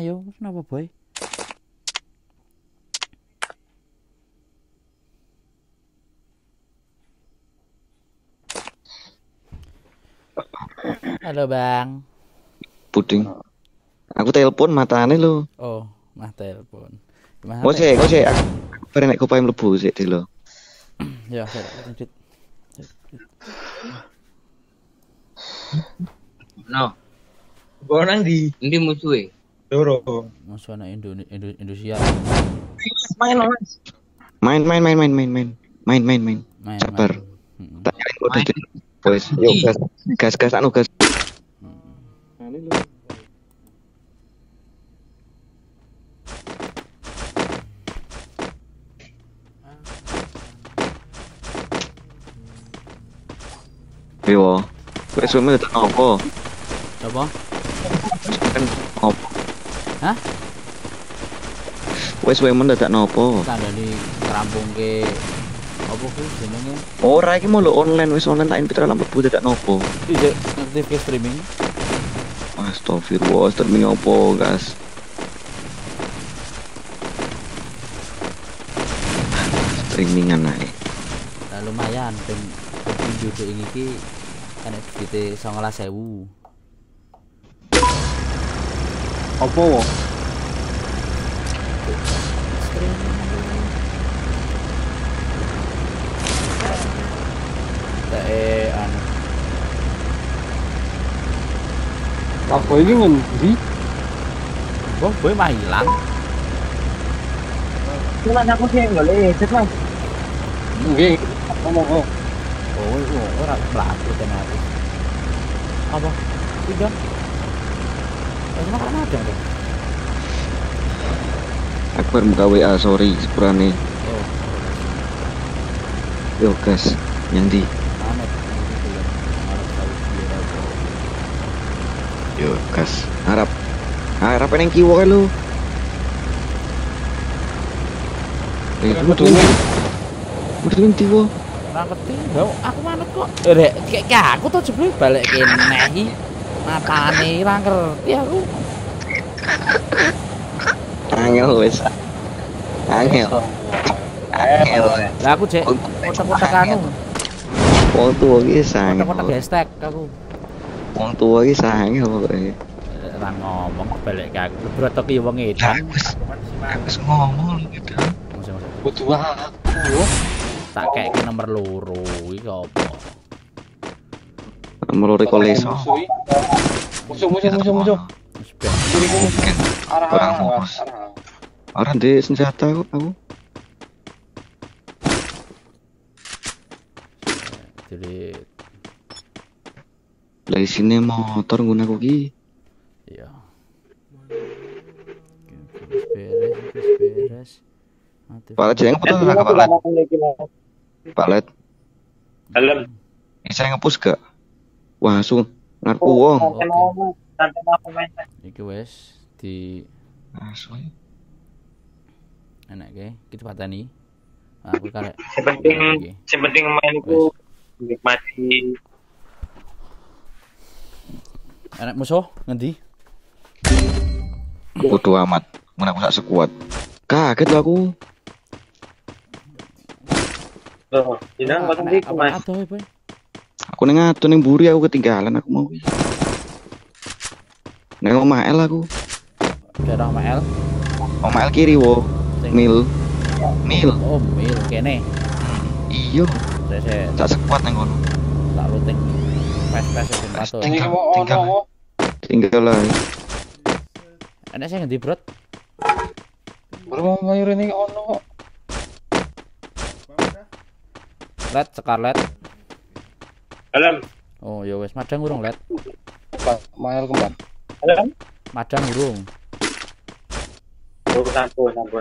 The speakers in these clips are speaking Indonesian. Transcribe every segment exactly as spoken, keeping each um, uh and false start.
ayo, kenapa boy? Halo bang. Puding. Aku telepon matane lu. Oh, mah telepon. Gimana? Kok sih, kok sih aku bareng nek kopae mlebu sik dilo. Ya, saya lanjut. No. Gua nang di ndi musuhe? Loro. Musuh anak Indo Indo Indonesia. Main Mas. Main main main main main main. Main main main. Main, Sabar. main. Tak nyalain kode deh. Wes, yuk gas. Gas gas anu gas. Yo. Wes suwe mendadak nopo? Coba? Kan nopo? Hah? Wes suwe mendadak nopo? Kandani kerampung ke apa ku jenenge? Ora iki mau lo online wes online tak invite lampu mlebu dadak nopo? Iya, aktif ke streaming. Astagfirullah, streaming opo, gas? Streamingan ae. Nah, lumayan ping video ini ki kan duite sembilan belas ribu. Apa wo? Eh anu Apa ini ngendi? Wah, boy mah hilang. Cuma aku sih boleh, cet Mas. Nggih, ngomong oh. Oh, itu ora pelaku tematis. Apa? Tiga. Eh, cuma kan ada dong. Akbar buka W A, sorry sepurane. Oh, Yo gas, yang di. amat. Arab Saudi Arabia. Yo gas, harap. Harap neng kiwo kae lu. Eh, lu tuh. Udah nanti wo. Ora ngerti. Lho, aku manut kok. Eh, Rek, kayak aku tuh jebule balik kene iki. Matane ora ngerti aku. Angel wes. Angel. Angel. Lah aku cek kotak-kotak anu. Wong tua iki sange. Kotak-kotak hashtag aku. Wong tua iki sange pokoke. Ora ngomong balik ke aku. Brotok iki wong edan. Wis ngomong gitu. Butuh aku. Tak kayak nomor loro iki apa? Nomor loro koleso. Musuh musuh musuh musuh. Wis ben. Arah Orang arah. fokus. Orang di senjata kok aku. Jadi Dari sini motor guna ki. iya. Wis beres, wis beres. Mati. Palet jeneng foto ora ke palet. Palet. Dalam. Bisa ngepus gak? Wah, langsung ngarku wong. Iki wis di Langsung. enak ke kita patani. Aku karek Yang penting, yang penting main itu nikmati. enak musuh ngendi? Bodoh amat. Mun aku sak sekuat. Kaget lho aku. Loh, jenang kok tadi Mas. Aduh, boy. Aku ning ngadu ning mburi aku ketinggalan aku mau. Neng omah L aku. Daerah M L. Omah L kiri wo. Mil. Mil. Oh, mil kene. Iya. Saya saya Tak sekuat nang kono. tak looting. Pas-pas sing patut. Ini mau ono wo. Tinggal lah. Enak saya ngendi, Bro? Baru mau mayur ini ono. Let Scarlet. Dalam. Oh, ya wis madang urung, Let. Mayur kembar. Dalam. Madang urung. Oh, sampun, sampun.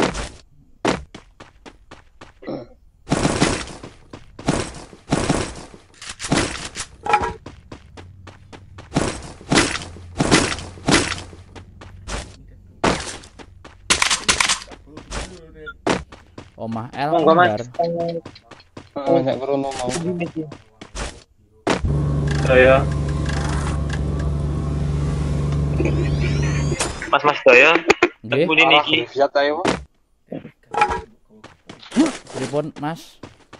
Omah L Monggo Mas. Kembar. Banyak krono mau. Saya. Mas Mas Doyo. Nggih. Tembulin iki. Siap ayo. Pripun, Mas?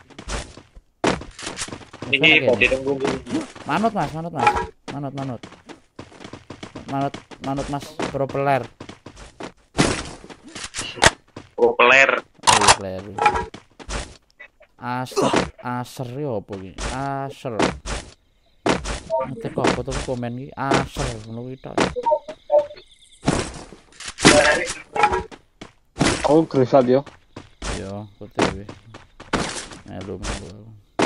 Iki badhe tunggu. Manut, Mas, manut, Mas. Manut, manut. Manut, manut, Mas, propeller. Propeller. Oh, iya, player. Aser, aser yo apa iki? Aser. Ngetik apa tuh komen iki? Aser ngono kuwi tok. Aku gresat yo. Yo, putih kuwi. Melu melu.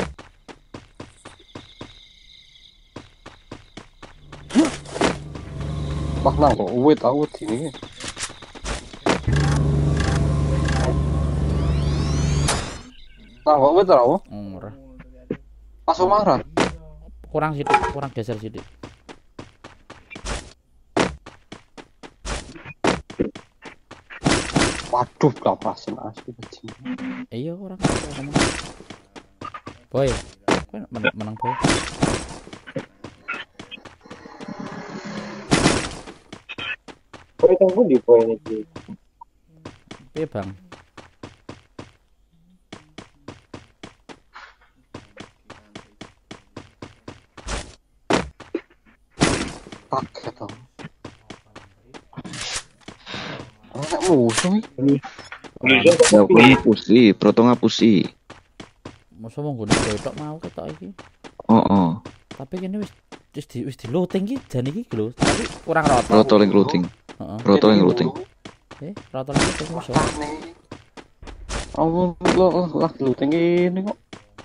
Wah nang kok uwit aku dini. Nang kok uwit ora? Ora. Pas marah. Kurang sithik, kurang geser sithik. Waduh, blapasin asli bajing. Iya, kurang ngomong. Boy, kowe menang, menang boy. Kowe tunggu di poin iki. Piye, Bang? Kaget tau. Ora musuh iki. Ya aku ngapusi, proto ngapusi. Mosok mung nggo tok mau ketok iki. Oh oh. Tapi kene wis wis di wis di loading iki jan iki lho, tapi kurang rata. Proto link routing. Heeh. Proto link routing. Eh, rata lagi musuh. Aku lo lah looting ini kok.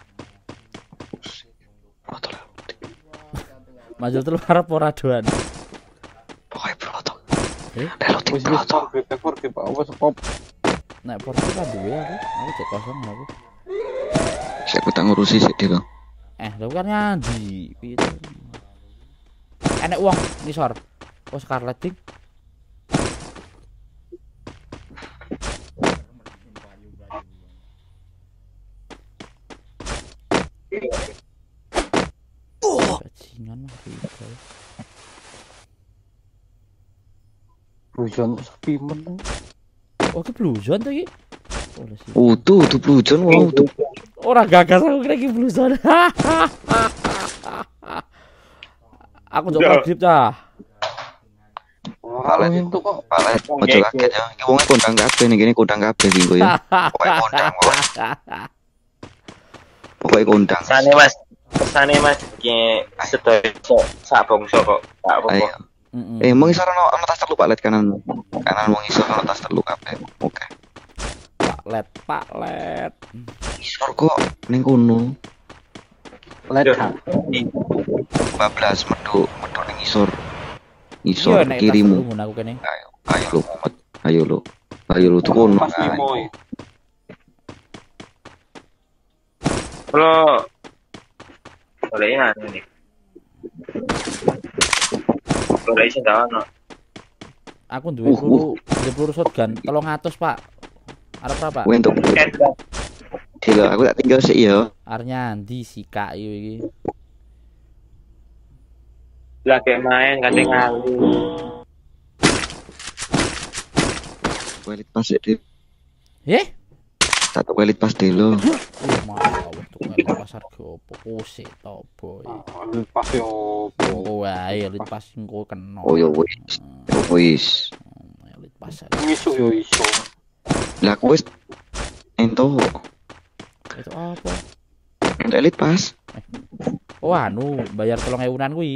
Proto link routing. Maju terus arep ora doan. Pokoknya proto. Eh, Ada routing Wis wis proto. forget forget Pak. Wis pop. nek portu kan duwe aku. Aku cek kosong aku. Saya aku tak ngurusi sih dia. Eh, lho kan nyandi. Piye to? Enek uang ngisor. Oh, Scarlet Ding. Bajingan mah gitu. Bujon sepi men. Oh, ke Blue Zone tuh iki. Oh, lah sih. Oh tuh, tuh blue zone wow tuh. Ora gagas aku kira iki Blue Zone. Aku coba grip dah. Palet itu kok. Palet, ojo kaget ya. Iki wonge kondang kabeh ning kene kondang kabeh iki kok ya. Pokoke kondang kok. Pokoke kondang. Pesane Mas. Pesane Mas iki sedoyo sak bangsa kok. Tak apa-apa. Ayo. Eh, mau ngisor ono ono tas telu Pak Let kanan. Kanan mau ngisor ono tas telu kabeh. Oke. Pak Let, Pak Let. Ngisor kok ning kono. Let. dua belas meduk, meduk ning ngisor. Iya Ngisor nek kirimu. tas aku kene. Ayo, ayo lu, Muhammad. Ayo lu. Ayo lu tuh kono. Pas limo. Kalau boleh ya ini. Boleh sih ono. Aku duwe Uh, peluru, duwe peluru shotgun tiga ratus, Pak. Arep berapa? Kowe entuk. Gila, aku tak tinggal sih ya. Arep nyandi sika yo iki. Lagi main kadang ngali. Welit pas deh. Eh? Satu welit pas deh lo. Uh, malah tuh kan pasar ke opo kose to, boy. Pas yo. Oh, wae lit pas engko kena. Oh ya wis. Ya wis. Lit pas. Ngisuk yo iso. Lah aku wis ento. Itu apa? Ento elit pas. Oh, anu bayar tolong ewunan kuwi.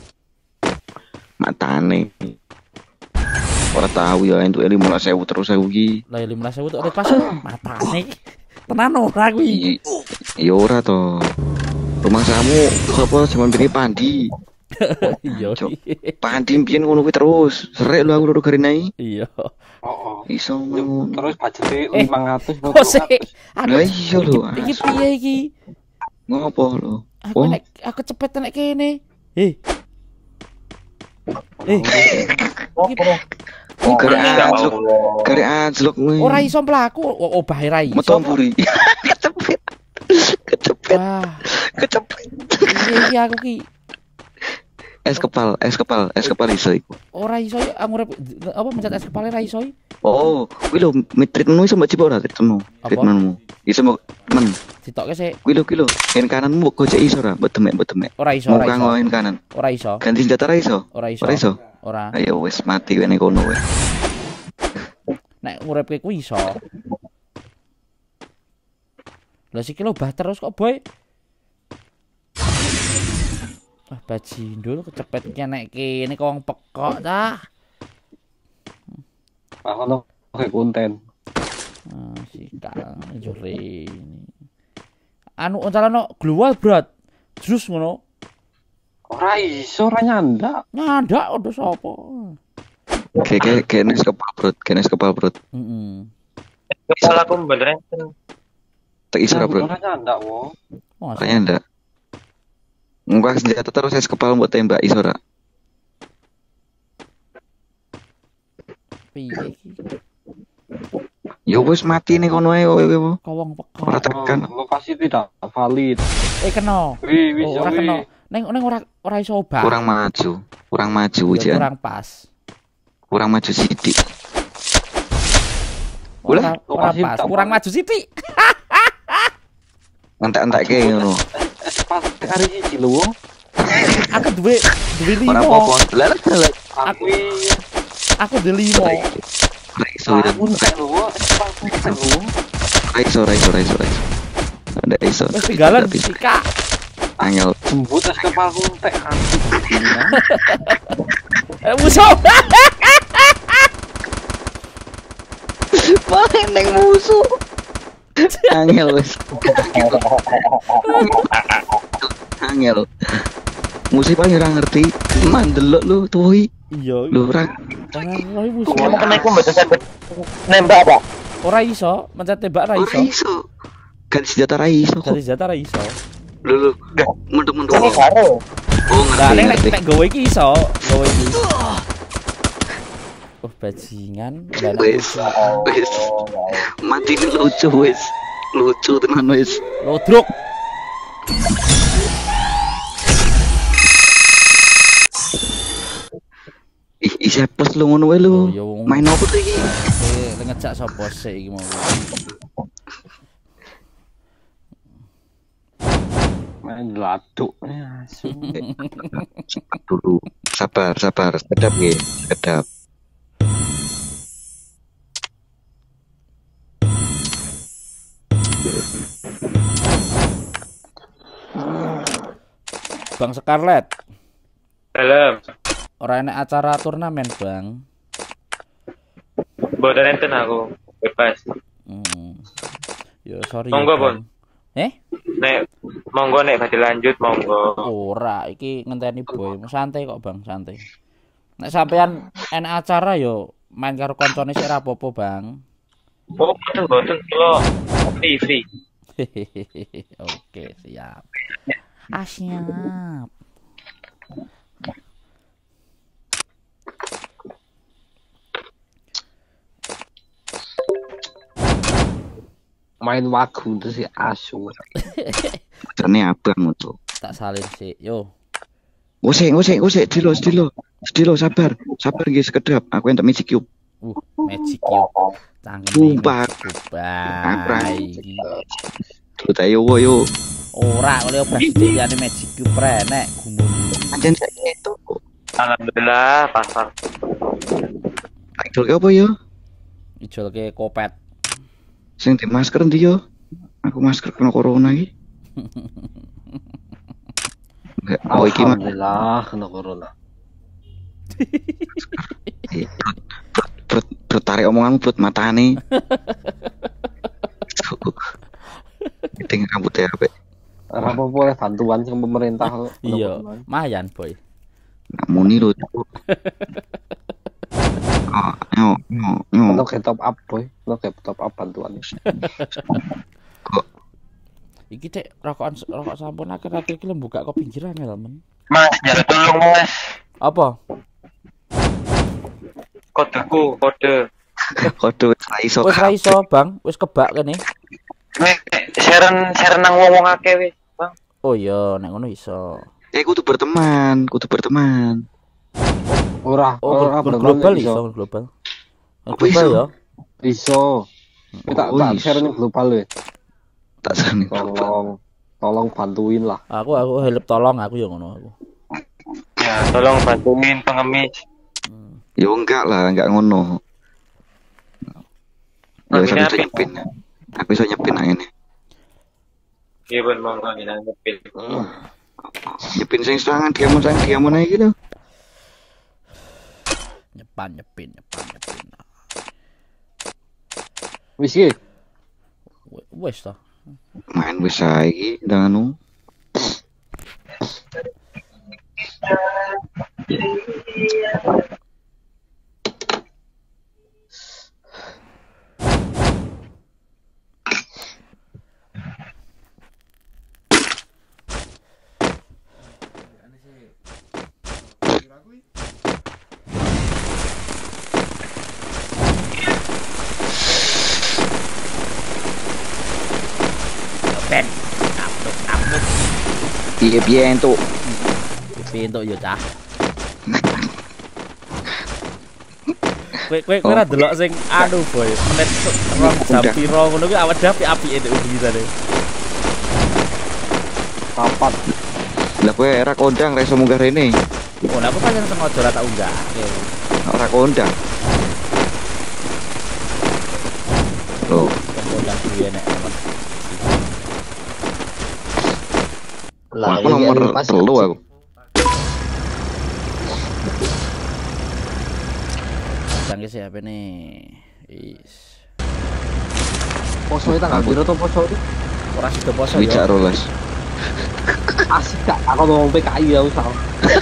Matane. Ora tahu ya entuk lima belas ribu terus aku iki. Lah lima belas ribu tok lit pas matane. Tenan ora kuwi. Ya ora to. Rumah samu sapa jaman bini Pandi. Iya. Pandi mbiyen ngono kuwi terus. Serek lho aku loro garinai. Heeh. Iya. Iso ngono. Terus budgete Eh, lima ratus. Kose. Lah iya lho. Iki piye iki? Ngopo lho? Aku nek aku cepet nek kene. Heh. Eh. Oh, gare anjlok. Gare anjlok kuwi. Ora iso mlaku, obahe ra iso. Metu mburi. Kecepet. Kecepet. Wah, Kecepet. iki iki aku ki. es kepal, es kepal, es kepal iso iku. Ora iso ya ngurip apa mencet es kepale ra iso. Oh, kuwi lho treatmentmu iso mbok cipo ora treatmentmu. Apa? Treatmentmu. Iso mbok men. Ditokke sik. Kuwi lho kuwi lho. Hen kananmu mbok gojek iso ora? Mbok demek, mbok demek. Ora iso, ora Muka iso. ngoin kanan. Ora iso. Ganti senjata ora iso? Ora iso. Ora iso. Ora. Ayo wis mati wene kono wis. Nek nguripke kuwi iso. Lah siki lo bah terus kok, Boy. Wah, bajindul kecepet nek kene kok wong pekok ta. Aku no kayak konten. Ah, si Kang jore ini. Anu oncarano global berat. Jus ngono. Ora iso ora nyandak. Nyandak udah sapa. Kayak kayak kayak nes kepal perut, kayak nes kepal perut. Heeh. Kepala aku beneran. Tak iso ora, Bro. Ora nyandak wo. Kayaknya ndak. Enggak senjata terus es kepal mbok tembak iso ora? Piye iki? Yo wis mati nih kono ae kowe kowe. Kok wong pekok. Ora tekan. Oh, lokasi tidak valid. Eh kena. Wi wi Oh, ora wi. kena. Neng neng ora ora iso obah. Kurang maju. Kurang maju Ya, ujian. kurang pas. Kurang maju sithik. Ora Ulah, ora lokasi pas. tak Kurang valid. maju sithik. Entek-entekke ngono. Es pas hari iki lho. wo. Aku duwe duwe Ora limo. apa-apa. Lah lah. Aku iki Aku duwe limo. Ora iso ya. aku entek lho. wo. Es pas entek lho. wo. Ora iso, ora iso, ora iso, ora iso. Ndak iso. Wis tinggalan sika. Angel. Jembut es kepalku entek. Eh musuh. Main neng musuh. Angel wis. Angel. Musuh paling ora ngerti. Mandelok lu tuwi. Iya. Lu ora Ora musuh. Kamu kena aku mboten sampe nembak apa? Ora iso, mencet tembak ora ora iso. iso. Ganti senjata ra iso kok. Dari senjata ora iso. Lu lu. Mendem-mendem. Ini karo. Oh Lah ngerti nek ngerti. nek gawe iki iso, gawe iki. Oh bajingan, lah nek Wis. Wis. Mati ini lucu wis. Lucu tenan wis. lodruk. Ih, isi apes lu ngono wae lu. Oh, ya wong. Main apa tuh iki? Eh ngejak sapa sik iki mau. Main laduk. Ya, asu. Sabar dulu. Sabar, sabar. Sedap nggih, sedap. Bang Scarlet, Dalam. ora enek acara turnamen, Bang. Boten enten aku. Bebas. Hmm. Yo sorry. Monggo, ya, Bang. Eh? Nek monggo nek badhe lanjut monggo. Ora, iki ngenteni boy. Santai kok, Bang, santai. Nek sampean enek acara yo main karo koncone sik ra apa-apa, Bang. Oh, boten boten kula free free. Oke, siap. Ah, siap. Main wagu terus si asu. Jane abang tuh. Tak salin sih. Yo. Ngosek, ngosek, ngosek, dilo, dilo. Dilo, sabar. Sabar nggih sekedap. Aku entuk magic cube. Uh, magic cube. Cangkem Sumpah. Bye. Dulu ta yo yo. Ora oleh obras dheweane magic cube renek gumun. Pancen saiki itu. Alhamdulillah pasar. Tak dol apa yo? Ijolke kopet. Sing di masker ndi yo? Aku masker kena corona iki. Enggak, oh iki mah Alhamdulillah kena corona. perut perut tarik omonganmu perut matane. Ting rambutnya apa? Ora apa boleh bantuan sing pemerintah. Iya, mayan boy. Nak muni lho. Oh, yo, yo, yo. Lo ke top up boy, lo ke top up bantuan. Kok Iki cek rokokan rokok sampun akhir-akhir iki buka kok pinggiran ya, men. Mas, jangan tolong Mas. Apa? Kodeku, kode. kode wis ra iso. Wis ra iso, Bang. Wis kebak kene. Nek share share nang wong-wong akeh wis, Bang. Oh iya, nek ngono iso. Eh kudu berteman, kudu berteman. Ora, Oh, ora ber- bener global iso. iso, global. Apa Global iso? ya. Iso. Kita Oh, tak iso. share ning global we. Tak sani. Tolong tolong bantuin lah. Aku aku help tolong aku ya ngono aku. Ya, tolong bantuin pengemis. Yo enggak lah, enggak ngono. Ya Akhirnya bisa apa? nyepin. Aku bisa nyepin aja nih. Iya ben monggo nih ngepil. Nyepin sing serangan diamond sang diamond aja gitu. Nyepan nyepin nyepan nyepin. Wis iki. W- Wes toh. Main bisa iki danu. Ben. Upload upload Piye-piye entuk. pintu yo cah. Kowe kowe kowe ora delok sing anu boy, menit rong jam Udah. piro ngono kuwi awet dhewe apike nek ubisane. Papat. Lah kowe era kondang ra iso munggah rene. Oh, lah aku pancen sengaja ora tak unggah. Oke. Ora kondang. Loh, Unggah duwe nek temen. aku nomor telu aku. Jangan sih H P nih. Is. Poso itu nggak biro tuh poso itu. Ora sida poso Wijak ya. rolas. Asik gak? Aku ngomong P K I ya usah.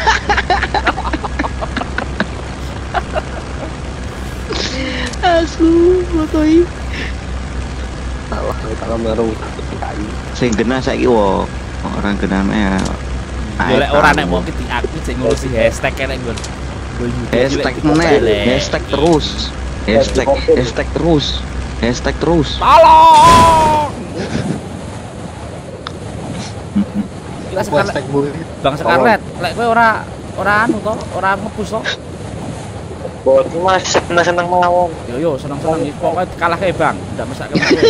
Asu, botoi. Salah, kita baru P K I. Sing genah saiki wo. Orang genane ya. Ya lek ora nek mau ki aku sing ngurusi hashtag nek nggon. Hashtag meneh, hashtag terus. Hashtag hashtag terus. Hashtag terus. Tolong. Kita sekarang Hashtag gue. Bang Scarlet, lek kowe ora ora anu to, ora ngepus to. Bos Mas seneng-seneng mawon. Yo yo seneng-seneng iki pokoke kalah kae Bang, ndak mesake kowe.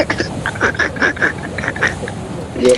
Iya,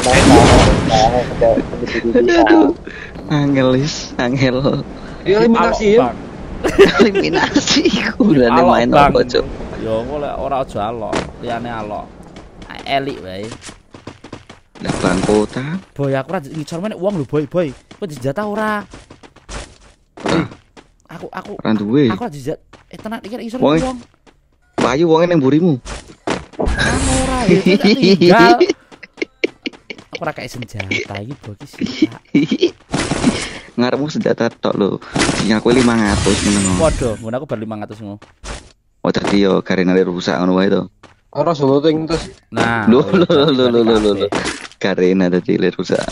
Aduh. Angelis, angel. Eliminasi ya. Eliminasi kulane main apa, Cuk? Yo engko lek ora aja alok, liyane alok. Elik wae. Lah klan kota. Boy aku ora ngicor meneh wong lho boy, boy. Kowe dijata ora? Ora, Aku aku ora duwe. aku ora dijat. Eh tenan iki isor Wong. wong. Payu wonge ning mburimu. Anu ora ya tak tinggal. Aku ora kayak senjata iki boy iki sih. Ngarepmu senjata tok lho. Sing aku lima ratus meneng. Waduh, ngono aku bar lima ratus ngono. Oh tadi yo garenane rusak ngono wae to. Ora solo ting terus. Nah, Lho lho lho lho lho lho. Garena tadi le rusak.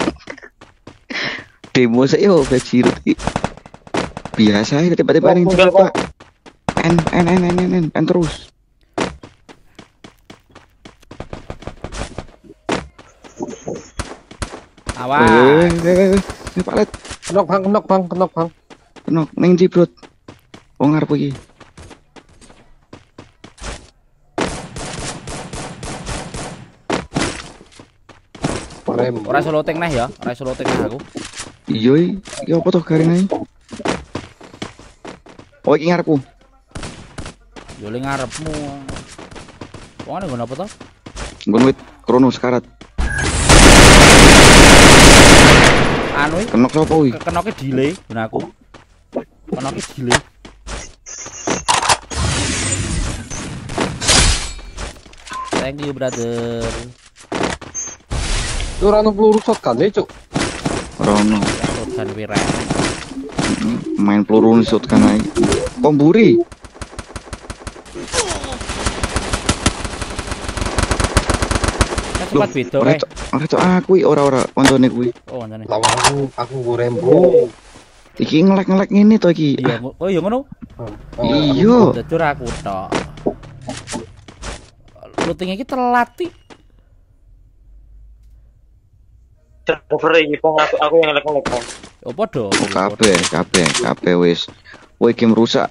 Demo saya yo bajir iki. Biasa aja tiba-tiba ning Pak. En en en en en en terus. Awas. Eh, eh, eh, Pak Let. Kenok bang, kenok bang, kenok bang. Kenok ning ndi, Bro? Wong ngarep iki. Rem. Ora iso loteng neh ya, ora iso loteng neh aku. Iya, iki apa to garenane? Oh, iki ngarepku. Yo ling ngarepmu. Wong ngene apa to? Nggon wit krono sekarat. Anu iki Kenok sapa kuwi? kenoke delay nggon aku. Kenoke delay. Thank you brother. Itu ora ono peluru shotgun ya, Cuk. Rono. Shotgun wirek. Main peluru nisut kan ae. Komburi. Cepat beda ora kae. cok, ora cok aku iki ora-ora koncone kuwi. Oh, ngene. Lawan aku, aku gue rembo. Iki ngelek-ngelek ngene to iki. Iya, oh iya ngono. Iya. Dadi ora aku tok. Looting iki telat iki. Server iki Bang, aku aku yang ngelek-ngelek Bang. Oh podo. Oh, kabeh, kabeh, kabeh wis. Woi game rusak.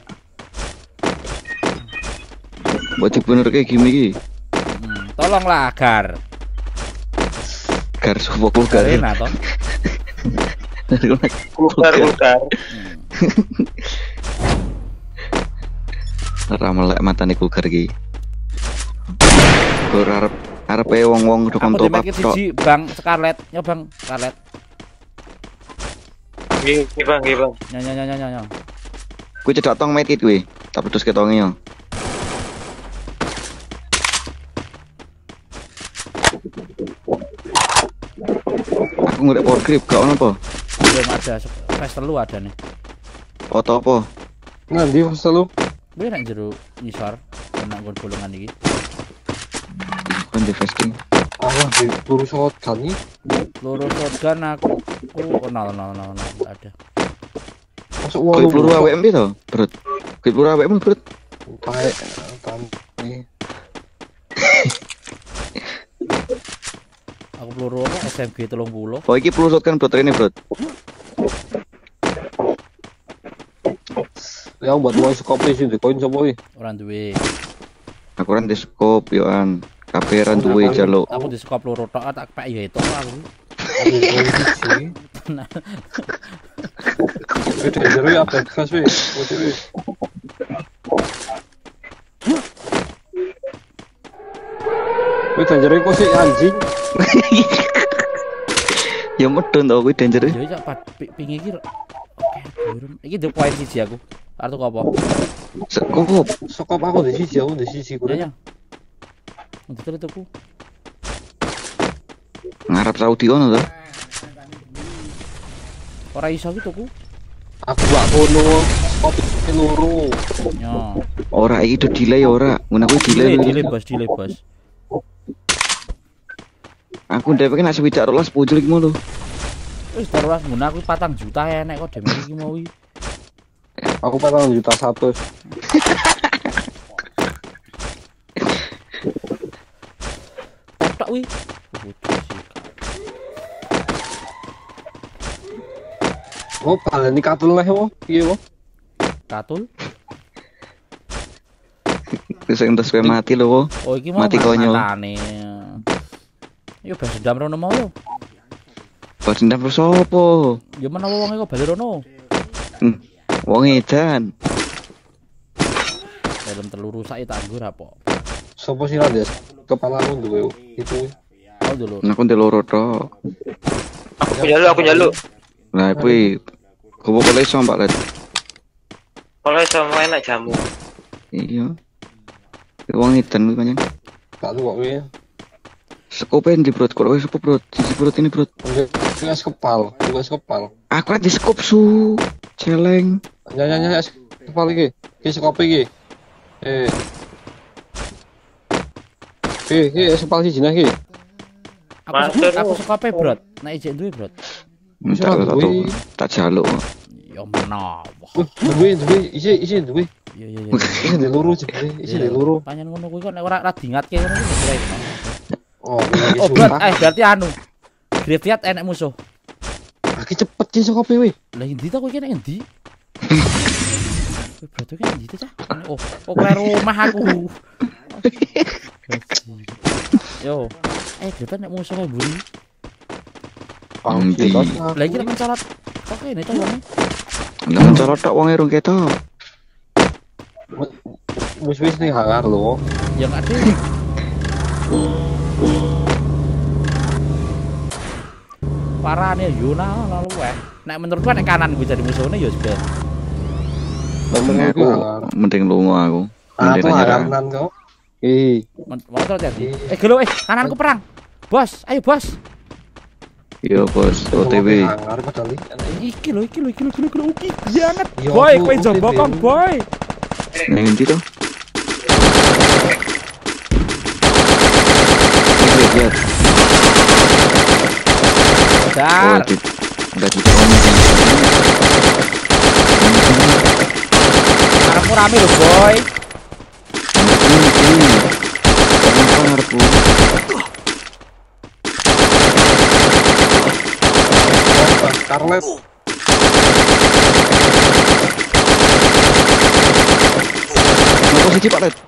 Buat dibenerke game iki. Hmm, tolonglah Gar. Gar sopo ku gar. Arena toh. Kulkar kulkar. Ora melek matane kulkar iki. Ora arep arepe wong-wong dokon Aku top up dimake tok. siji Bang Scarlet, yo Bang Scarlet. Nggih, nggih, Bang, nggih, Bang. Nyo nyo nyo nyo nyo. Kuwi cedak tong medkit kuwi. Tak pedus ketonge yo. Aku ngurek power grip gak ono apa? Belum ada, fast telu ada nih. Foto apa? Nanti pas lu. Gue nak jero ngisor, nak gon bolongan iki. Kan di fasting. Allah di turu shotgun nih. Loro shotgun aku, oh nol nol nol nol ada. Masuk Kuwi walu. peluru A W M to, Brut. Kuwi peluru A W M, Brut. Taek tani. Aku peluru apa S M G tiga puluh. Oh iki peluru shotgun Brut ini, Brut. Ya buat wong skopi sih koin sapa iki? Orang duwe. Aku ran di scope yo an. Kabeh ran duwe jaluk. Aku di skop peluru tok tak pek ya itu aku. Aku koin sih. Itu jero ya apa kas we. Oke. Wih, jero kok sih anjing. Ya medun to kuwi danger. Ya jak pat ping iki. Oke, burung. Iki the point siji aku. Artu apa? Sekop. Sokop aku di sisi aku di sisi Ya kuwi. ya. Untuk terus tuku. Ngarap Saudi ono to. Ora iso iki tuku. Aku gak kono. Kopi loro. Yo. Ora iki do delay ora. Ngono kuwi delay. Delay delay bos, delay bos. Aku ndek pengen nek swidak rolas pucul iki ngono. Wis taruh guna aku patang juta enek kok demi iki mau iki. Aku patang juta satu. Tok wi. Oh, paling ini katul lah yo. Piye wo? Katul. Wis entus kowe mati lho. Wo. Oh iki mau Mati konyol. matane. Yo bas dendam rono mau yo. Pas ndam sopo? Yo menawa wong kok bali rono. Hmm. Wong edan. Dalam telur rusak tak nggur apa. Sopo sih Randes? Kepalamu duwe itu. Oh dulu. Aku ndek loro tok. Aku jaluk, aku jaluk. Lah kuwi gowo kole iso Pak Let. Kalau sama enak jamu. Iya. Wong edan kuwi pancen. Tak lu kok kuwi. Sekopen di Brut, kok wis Brut. Sisi Brut ini Brut. Tugas kepal, tugas kepal. Aku di skop su. Celeng. Ya ya ya kepal iki. Ki skopi iki. Eh. Eh, ki sepal siji nah ki. Aku Master. aku sekope brot. Nek ijek duwe brot. Tak tak tak tak jaluk. Yo menawa. Uh, duwe duwe isi isi duwe. Yo yo yo. Isi di loro jebule, isi di loro. Panjen ngono kuwi kok nek ora ora diingatke ngono kuwi kira. Oh, Oh brot, eh berarti anu. Graveyard enek musuh. Aki cepet ki skopi we. Lah endi ta kowe iki nek endi? Kowe brot iki endi ta? Oh, oh kira rumah aku. Yo, eh kita nek musuh kae mburi. Endi? Lah iki nek mencolot. Oke, ini to wong. Lah mencolot tok wong erung ketok. Mus wis ning hangar lho. Ya enggak ada. Parane Yuna lalu eh. Nek menurutku nek kanan gue jadi musuhnya ya juga. Aku mending lunga aku. Aku Mending nyerah. harapan kau. Ih, Motor jadi. Eh gelo eh kananku perang. Bos, ayo bos. Iya bos, O T W. hangar padahal iki. Iki lho, iki lho, iki lho, iki lho, iki lho, iki banget. Ya Boy, ampun, kowe O T W. jombok kong boy. Nang endi to? Lihat. Oh, Dar. di enggak di bawah. Karepmu rame lho, boy. Scarlet. Nomor siji Pak Led.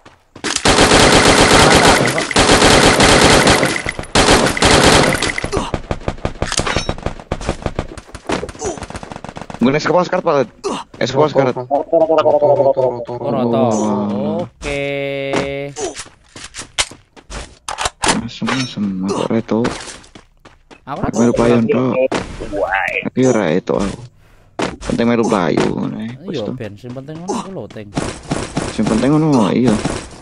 Gue es kepala sekarat Pak Led. Es kepala sekarat. Roto. Roto. Oke. Masem-masem kok reto. Aku ora Melu payon tok. Aku ya ora eto aku. Penting melu payu ngono ae. Wis iya to. ben sing penting ngono aku loteng. Sing penting ngono iya.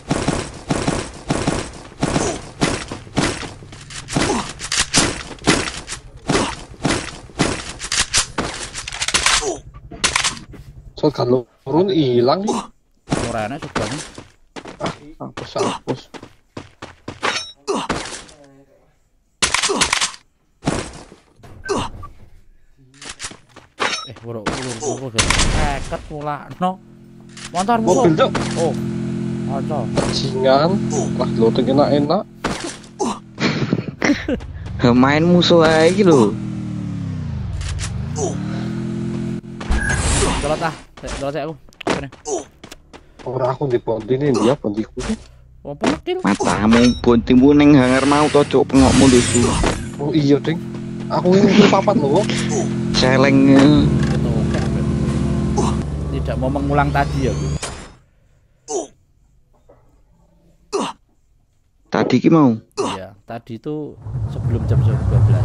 Shotgun lu turun hilang nih. Ora enak juga nih. Hapus, hapus. Eh, bro, ulur ulur eket pula no. Motor Mobil musuh. cok. Oh. Ada. Bajingan. Lah lo tuh enak-enak. Main musuh ae iki lho. Dolot ah. Dolot aku. Kene. Ora aku di ponti ini dia pontiku. Oh, penakil. Matamu bontimu ning hanger mau to cuk pengokmu lusu. Oh iya, Ding. Aku ini papat loh. Celeng. Itu oke. Tidak mau mengulang tadi ya, Bu. Tadi ki mau. Iya, tadi itu sebelum jam dua belas.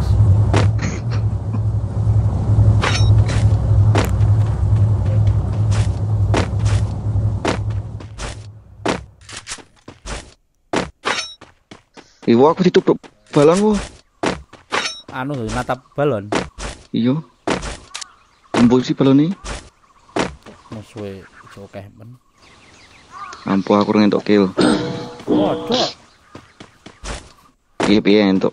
Iwo aku ditutup balon wo. Anu natap balon. Iya. Tembul sih balon ini. Musuhe oke men. Ampuh aku ngentok kill. Waduh. Piye piye entuk.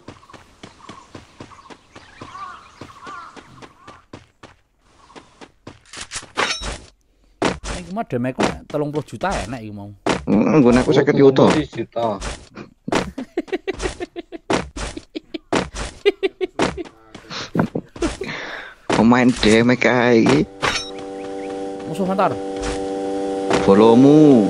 Iki mah demeku telung puluh juta enak iki mau. Nggon aku seket juta. Juta. Pemain demek ae iki. Musuh motor. Bolomu.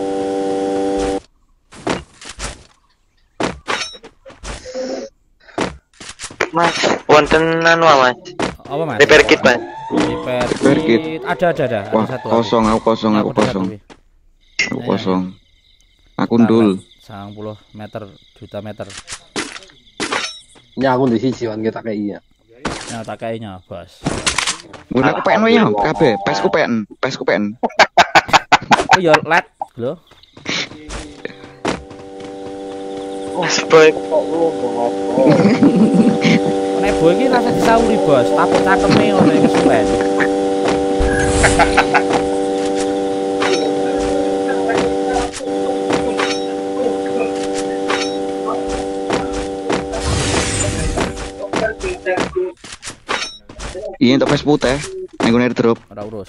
Mas, wonten anu Mas. Apa Mas? Repair kit, Mas. Repair Repair kit. kit. Ada ada ada. Wah, Ada satu. kosong aku kosong aku ada satu, kosong. Wi. Aku kosong. Aku ndul. sembilan puluh meter juta meter. Ini aku di sisi kan kita kayak iya. Nah, tak kayaknya, Bos. Nggon aku pen ya, kabeh. Pesku pen, pesku pen. Oh ya, led lho. Mas boy. Nek boy iki rasa disauri, Bos. Tapuk cakeme ngono iki kesuwen. Iya entuk pes putih. Ning nggon airdrop. Ora urus.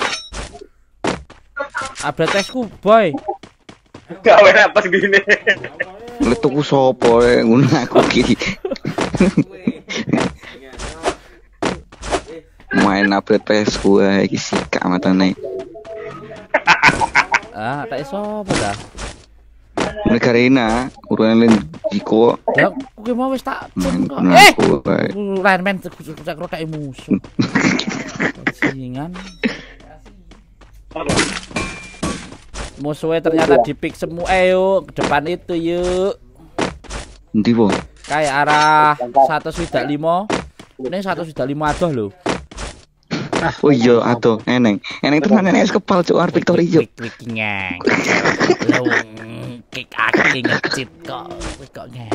Update tesku, boy. Gak enak pas gini. Letuku sopo ngono aku iki. Main update pesku ae iki sikak matane. Ah, tak iso apa dah? Negarina, urunan jiko. Ya, kuwi mau wis tak Main kok. kono Eh, aku ae. lain men cek rotek musuh. Bajingan. Musuhnya ternyata di pick semua. Eh yuk, ke depan itu yuk. Endi po? Kayak arah satu sudah lima. Ini satu sudah lima adoh loh. Oh iya, aduh, eneng. Eneng tenan es kepal cuk arep Victory yo. Klik ngang. Lo kick aku ngecit kok. Kok ngang.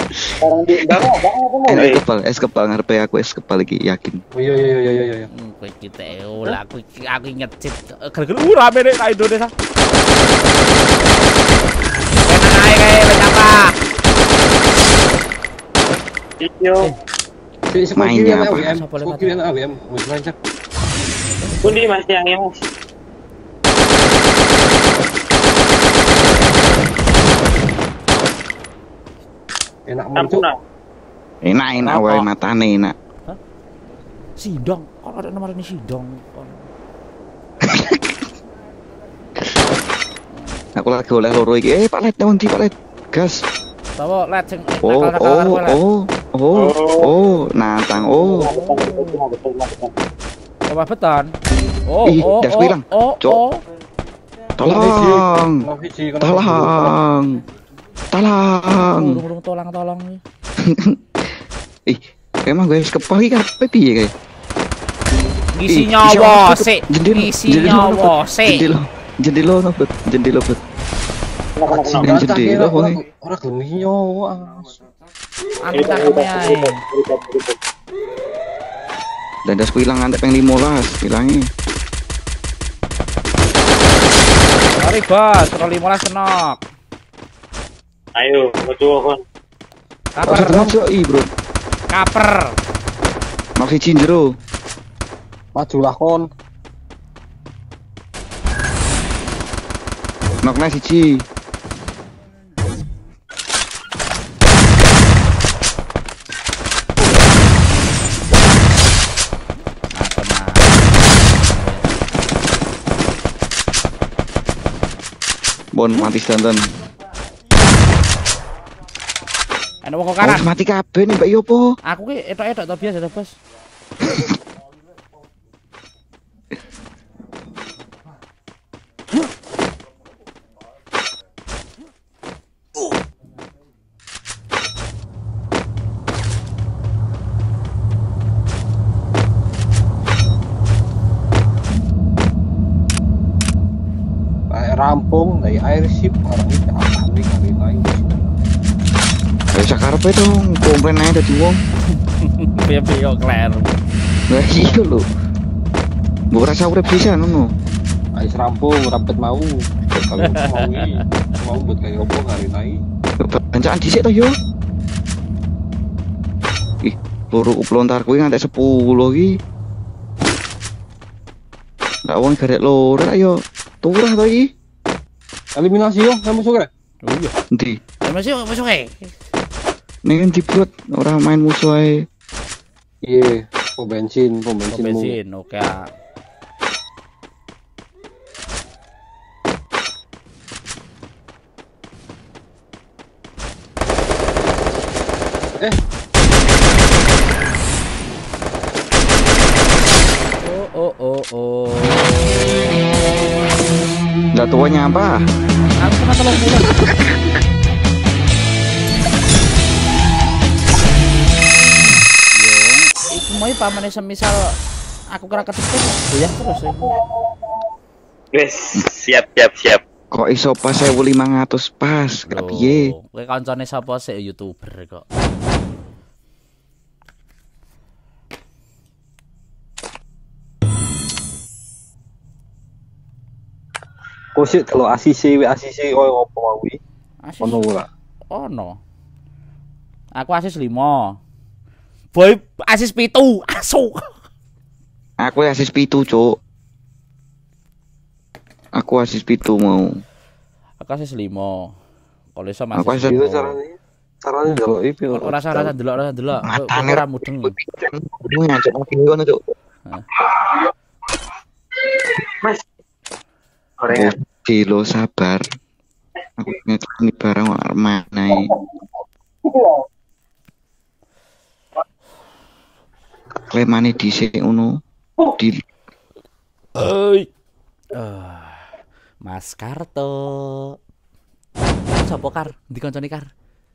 Es kepal, es kepal ngarepe aku es kepal iki yakin. Oh iya iya iya iya iya. Kowe kita ora aku aku ngecit. Gara-gara uh rame nek nang Indonesia. Enak ae kae wis apa? Iyo. Si Mainnya apa? Kiri A W M, wis lancar. Pundi Mas yang ya, Mas? Enak muncul. Ampun. Enak enak wae matane enak. Sidong, kalau ada nomor ini sidong. Aku lagi oleh loro iki. Eh, Pak Let, nanti Pak Let. Gas. Tahu let sing Oh, oh, oh, oh, oh, nantang, oh. Coba beton. Oh, Ih, oh, das oh, bilang. oh, Cok. oh. Tolong, tolong, tolong. Urung-urung tolong tolong. Ih, emang gue harus kepahi kan? Piye kayak? Ngisi Ih, nyawa isi sih. jendela, Ngisi jendela nyawa nopet, sih. Jendela, jendela nopet, jendela nopet. Yang jendela boy. Ora gelem nyawa. Aku cakep ae. Dan das hilang antek peng limolas, hilangnya. Mari bos, kalau lima belas kenok. Ayo, metu kon. Kaper Kaper, terus yo, i bro. kaper. Masih cinjero. Majulah kon. Noknya siji. Bon mati danten. Enak wong Oh, kanan. mati kabeh nih Mbak Yopo. Aku ki etok-etok to biasa to, Bos. Rampung dari airship orang ini apa nih kali lain. Ayo sakarepe dong, komplain aja dadi wong. Piye-piye kok kler. Lah iya lho. Mbok rasa urip bisa ngono. Ayo rampung rampet mau. Kalau mau ini mau buat kayak opo kali lain. Bancaan dhisik to yo. Ih, loro uplontar kuwi ngantek sepuluh iki. Lah wong garek loro ayo turah to iki. Eliminasi yo, kamu suka? Oh iya. Endi? Masih masuk e. Ning endi brot ora main musuh ae. Iya, pom bensin, pom bensin. Bensin, oke. Eh, Oh oh oh oh. Lah tuanya apa? Aku kena tolong bulan. Yo, iku mau pamane semisal aku kena ketepuk, goyang terus ya. Wes, siap siap siap. Kok iso pas seribu lima ratus pas? Gak piye? Kowe kancane sapa sik YouTuber kok. kok sih kalau A C C, A C C koyo opo mau iki? Asis. Ono ora? Ono. Aku asis lima. Boy asis pitu. Asu. Aku asis pitu, Cuk. Aku asis pitu mau. Aku asis lima. Kalau iso masih. Aku asis Itu caranya. Caranya ndelok iki. Ora usah ora delok ora delok. Matane Ora mudeng. Lu ngancok makin ngono, Cuk. Mas. Gorengan. Di lo sabar. Aku ngekoni barang mana iki. Klemane dhisik ngono. Di Oi. Eh, Mas Karto. Sopo Kar? Ndi kancane Kar?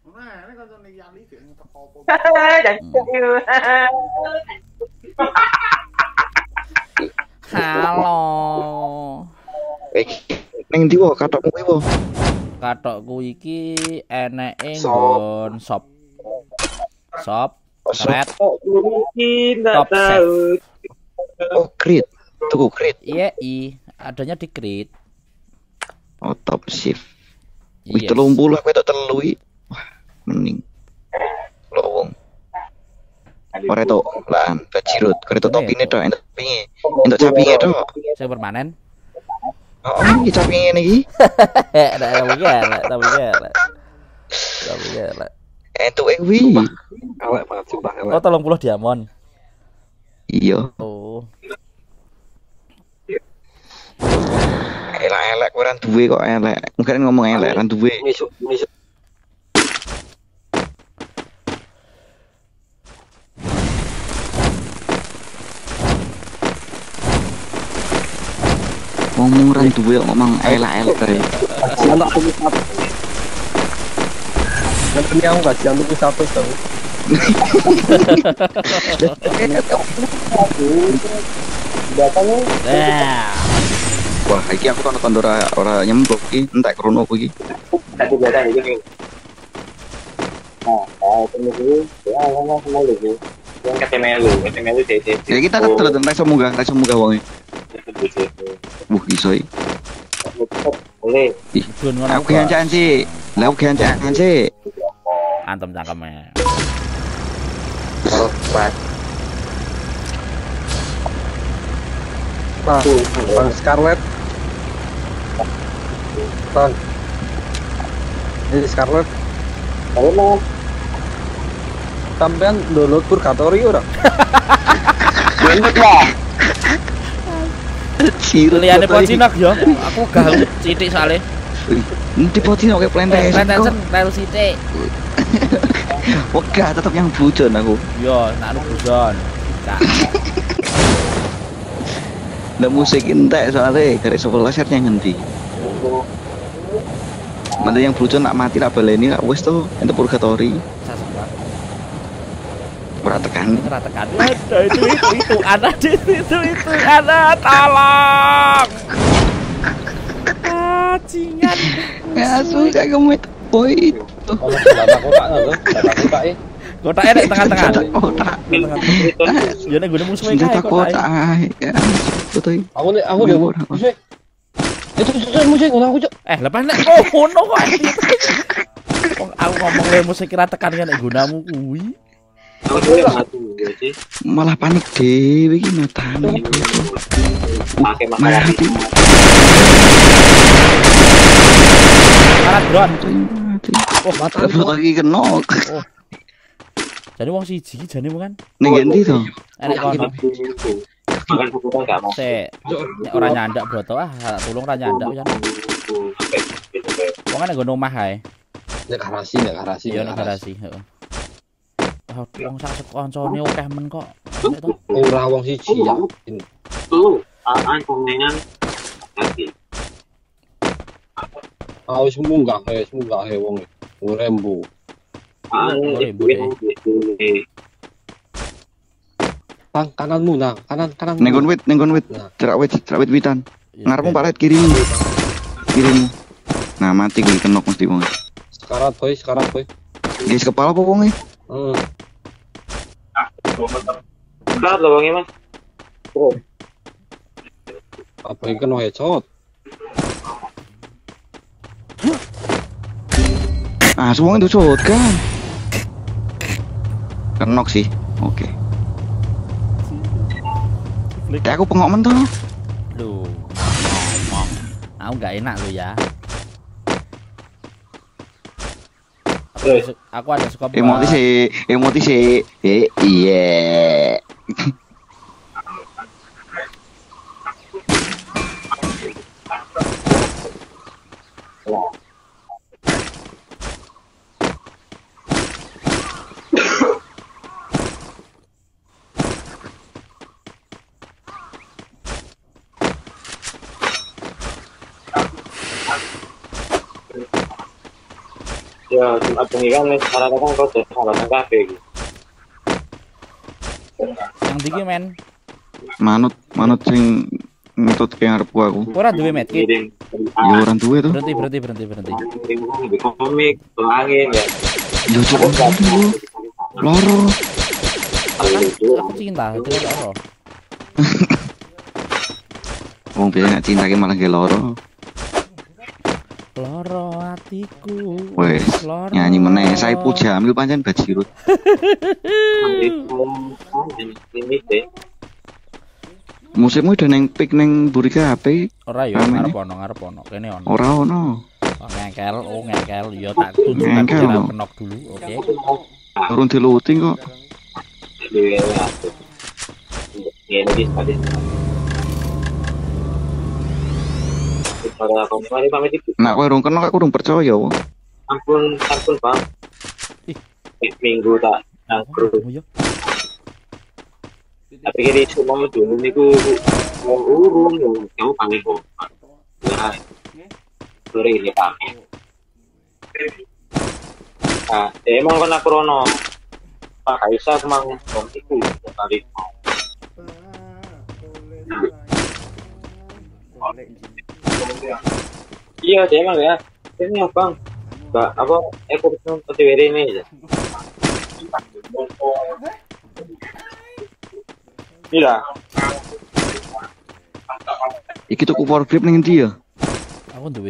Halo. eh ning ndi wo katokmu kuwi wo? Katokku iki eneke Sop. nggon sop. Sop, Sop. red, Mungkin tak Top tahu. Oh, crit. Tuku crit. iya i, adanya di crit. Oh, top shift. Wih, Yes. telung puluh aku tak telu iki. Wah, mending. Lowong. Ora to lan bajirut, kare to topine tok, entuk pinge. Entuk capinge tok. Saya permanen. Oh, iki capinge ngene iki. Ada ada begala, ada begala. Ada begala. Entuk kuwi. Elek banget sumpah elek. Oh, tolong puluh diamond. Iya. Oh. Elek-elek kowe ran duwe kok elek. Mungkin ngomong elek ran duwe. Misuk, misuk. Ngomong ran duwe kok ngomong elek-elek kae. Kasihan tak tulis satu. Nanti aku kasihan tulis satu tau. Nah. Wah, iki aku nonton ora ora nyemplung iki, entek krono iki. Satu biasa itu nih. Nah, kalau tunggu ya ngomong sama lu. Yang K T M lu, K T M lu D D. Ya kita ketelet entek iso munggah, iso munggah wong iki. Wuh, iso iki. Boleh. Gun ngono. Aku gancaan sih. Lah aku gancaan sih. Antem cangkeme. Kalau pas Bang, Bang Scarlet. Bang. Ini Scarlet. kalau mau Sampean download Purgatory ora? lanjut lah. Sirut. Liyane Pocinak yo. Aku gak sithik soalé. Nanti Pocinak kayak plantation. Plantation rel sithik. Wegah tetep yang bujon aku. Yo, nak nu bujon. Cak. Lah musik entek soalnya garis sebelas yang ngendi. Mana yang bujon nak mati nak baleni nak wis to ente purgatory. Sasaran. Ora tekan. Ora tekan. Ada itu itu itu ada di situ itu ada tolong. Bajingan. Ya sudah kamu itu boy itu. Kalau data kotak lho, data kotak e. Kotaknya di tengah-tengah. Kotak. Ya nek gune musuhe kae Senjata kotak. kotak. Ya. Betul. Aku nih, aku deh, musik. Itu musik, musik, aku cok. Eh, lepas nek oh ngono kok. Wong aku ngomong le musik kira tekan kan nek gunamu kuwi. Aku udah mati sih. Malah panik dhewe iki matane. Pakai makalah. Mati. Karat drone. Mati. Oh, mata. Tapi lagi kena. Oh. Jadi wong siji jane kan. Ning ngendi to? Enek kono. Makan buku kan enggak mau. Sik. Nek ora nyandak broto ah, tulung ora nyandak kan. Wong kan nggon omah ae. Nek garasi, nek garasi. Iya nek garasi, heeh. Ah, wong sak kancane akeh men kok. Nek to. Ora wong siji ya. Tuh, aan kondengan lagi. Ah wis munggah, wis munggah he wong. Wong rembu. Aan Boleh, itu Tang kananmu nang, kanan kanan. Ning nggon wit, ning nggon wit. Nah. Cerak wit, cerak wit witan. Ngarepmu palet kirimu. Kirimu. Nah, mati kuwi kenok mesti wong. Sekarat boy, sekarat boy. Guys kepala apa wong e? Hmm. berat loh bang Mas. Oh, Apa yang kena headshot? Ah, semua itu shot kan. Kenok sih. Oke. Okay. Aku pengok men toh. Duh. Ngomong. Aku enggak enak lo ya. Aku ada, su- aku ada suka Emoti sih, emoti sih. Eh, iya. ya Jumat bengi kan wis rata-rata kok dadi hambatan kabeh iki. yang tinggi men. Manut, manut sing ngetut ke ngarepku aku. Ora duwe medkit. Ngirim Ya orang tuwe tuh. Berhenti berhenti berhenti berhenti. ngirim di komik, ke angin ya. Yo coba dulu. Loro. Aku cinta, tidak loro. Wong biasa nek cinta ki malah ge loro. Loro hatiku. Wes, Loro. nyanyi meneh Saipul Jamil pancen bajirut. Ini deh. Musimmu udah neng pik neng buri kabeh. Ora yo Rame. ngarep ono ngarep ono kene ono. Ora ono. Oh, ngengkel, oh ngengkel, yo tak tunjukkan Ngengkel, cara no. kenok dulu, oke. Turun diluting kok. Dewe aku. kayak ini tadi. Pada apa mari pamit itu. Nah, kowe rung kenal aku rung percaya. Wo. Ampun, ampun bang. Ih. Minggu tak nangkrut. Oh iya. Tapi kira isu mau dulu niku mau urung yo kamu panggil kok. Nah, sore ini pakai. Nah, emang kena krono. Pak Kaisa kemang bom iku kali. Iya, dia emang ya. Ini abang. Mbak, apa ekor T W R ini aja. Iya. Iki tuku power grip ning ndi ya? Aku duwe.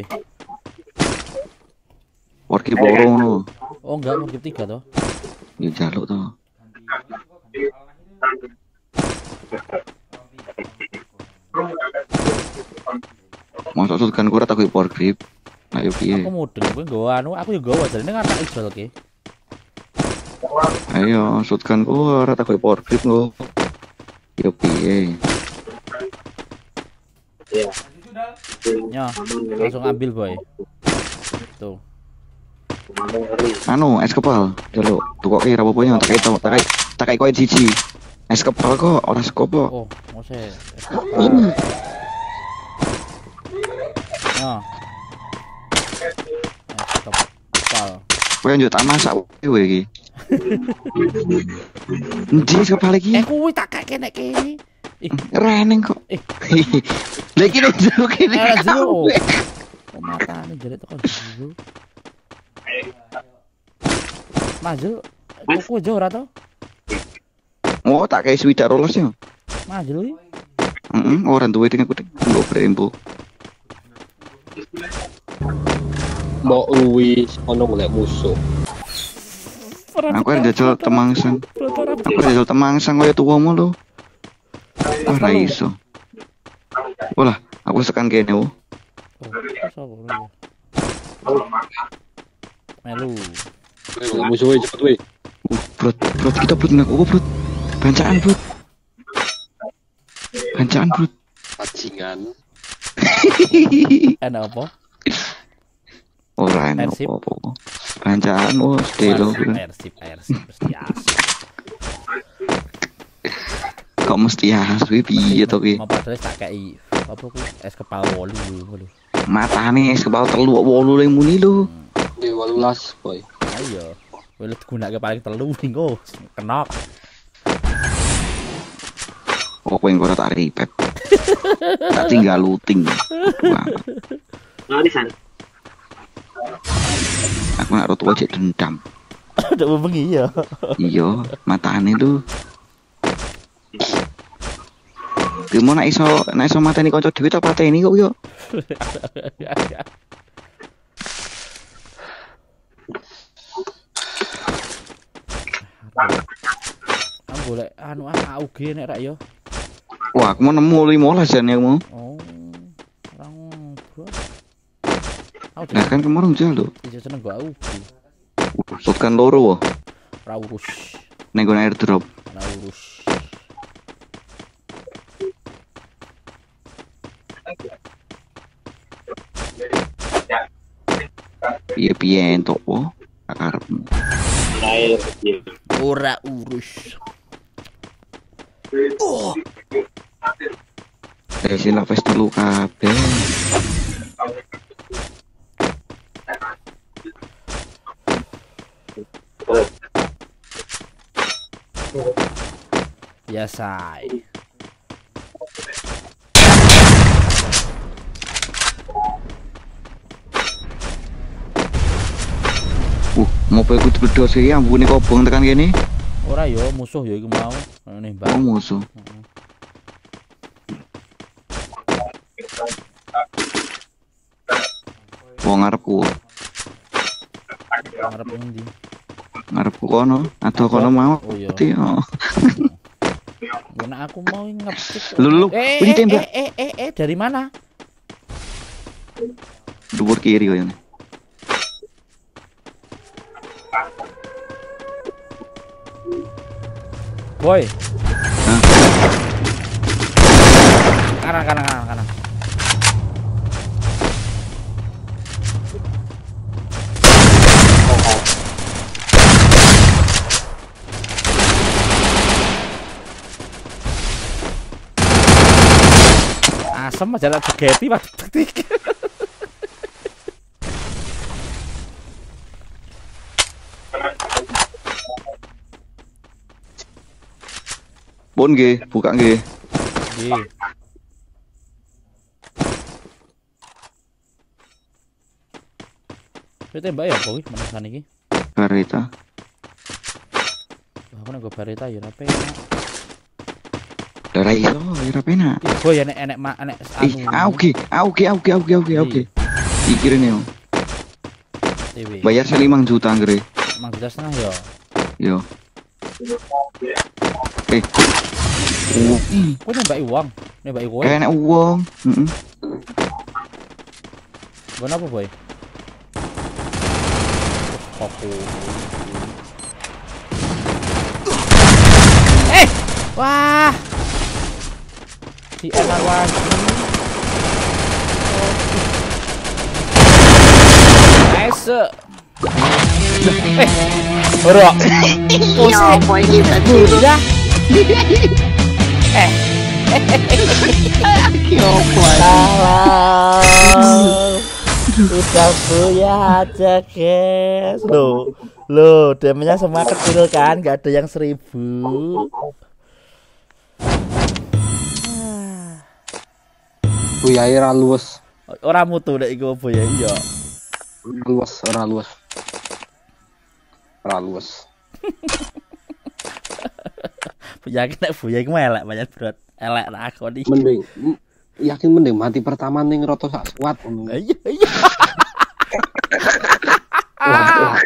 Power grip loro ngono. Oh enggak, mau tiga toh. Ya jaluk to. Masuk sudkan kurat aku power grip. Ayo piye? Aku mudeng kowe nggawa anu, aku yo nggawa jarene ngatak ijol ki. Ayo sudkan kurat aku power grip nggo. Yo piye? Iya. Ya, langsung ambil boy. Tuh. Anu es kepal. Jaluk tukoke ra apa-apa ya tak kei tak kei tak kei koin siji. Es kepal kok ora sekopo. Oh, mose. Ya. Es kepal. Kowe yo tak masak kowe iki. Endi es kepal iki? Eh kuwi tak kakek nek kene. Ih, Reneng kok. Eh. Lah iki nek jeruk kene. Eh, jeruk. Oh, matane jerit kok jeruk. Majul, tuku aja ora to? Oh, tak kei swidak rolos ya. Majul iki. Heeh, ora duwe ding aku ding. Nggo brembo. Mau Luis ono golek musuh. Aku arep jajal temangsang. Aku arep jajal temangsang kaya tuwamu lho. Ora iso. Walah, aku sekan kene wo. Melu. Golek musuh e cepet weh. Brot, brot kita brot nak brot. Bancaan brot. Bancaan brot. Bajingan. Enak apa? Ora enak Persib. apa-apa. Bancaan wo stelo. Persib, Persib mesti asik. Kok mesti asli piye to ki? Mau padahal tak kei apa ku es kepal wolu lho. Matane es kepal telu wolu ning muni lho. Di walulas boy. Ayo. Kowe let gunake paling telu engko kenok. Oh, kowe ora tak ripet. Tak tinggal looting. Wah, Nah, di sana. aku nak rotu aja dendam. Ada bengi ya. Iya, matane lho. Gimana iso nek iso mateni kanca dhewe ta pateni kok yo. Aku golek anu A U G nek rak yo. Wah, aku mau nemu lima belas jan ya mau. Oh. Orang bro. Aku Nah kan kemarin jalo. ijo seneng go A U G. Sutkan loro wo. Ora urus. Nek nggon airdrop. Ora urus. Piye-piye entuk wo. Akarepmu. Air kecil. Ora urus. Eh sila wis telu kabeh. Biasa. Uh, mobil ku dibedos iki ambune kobong tekan kene. Ora yo musuh yo iku mau nembak. Oh musuh. Wong ngarepku, Ngarep endi? ngarepku kono, atau kono mau. Oh iya. Mati, oh. Ngene aku mau ngepit. Lu, lu, eh, ini eh, tembak. eh, eh, eh, eh, dari mana? Dhuwur kiri koyo ngene. Boy. Hah? kanan kanan kanan kanan. Asem aja lah spaghetti pak. Pun nggih, buka nggih. Nggih. Kita mbak ya kowe menekan iki. Barita. Wah, aku nek go barita ya rapi. Ora iso, ora penak. Iku ya nek enek mak enek Ih, auge, auge, auge, auge, auge, auge. Iki rene yo. T V. Bayar lima juta anggere. Emang kita setengah ya. Yo. Eh. Oh, Kok nembaki uang? Nembaki kowe. kayak enak uang. Heeh. Gon apa, Boy? Aku. Eh! Wah. Si Enar lagi. Nice. Eh. Ora. Ya apa iki tadi? Ya. Eh. Ya apa? Salam. Udah punya aja guys. Loh. Loh, damage-nya semua kecil kan, nggak ada yang seribu. Buyai ra luwes. Ora mutu nek iku apa ya iya. Luwes, ora luwes. Ora luwes. Yakin nek buya iku elek banyak bro. Elek nak aku iki. Mending m- yakin mending mati pertama ning roto sak squad ngono. Iya iya. Wah, wah.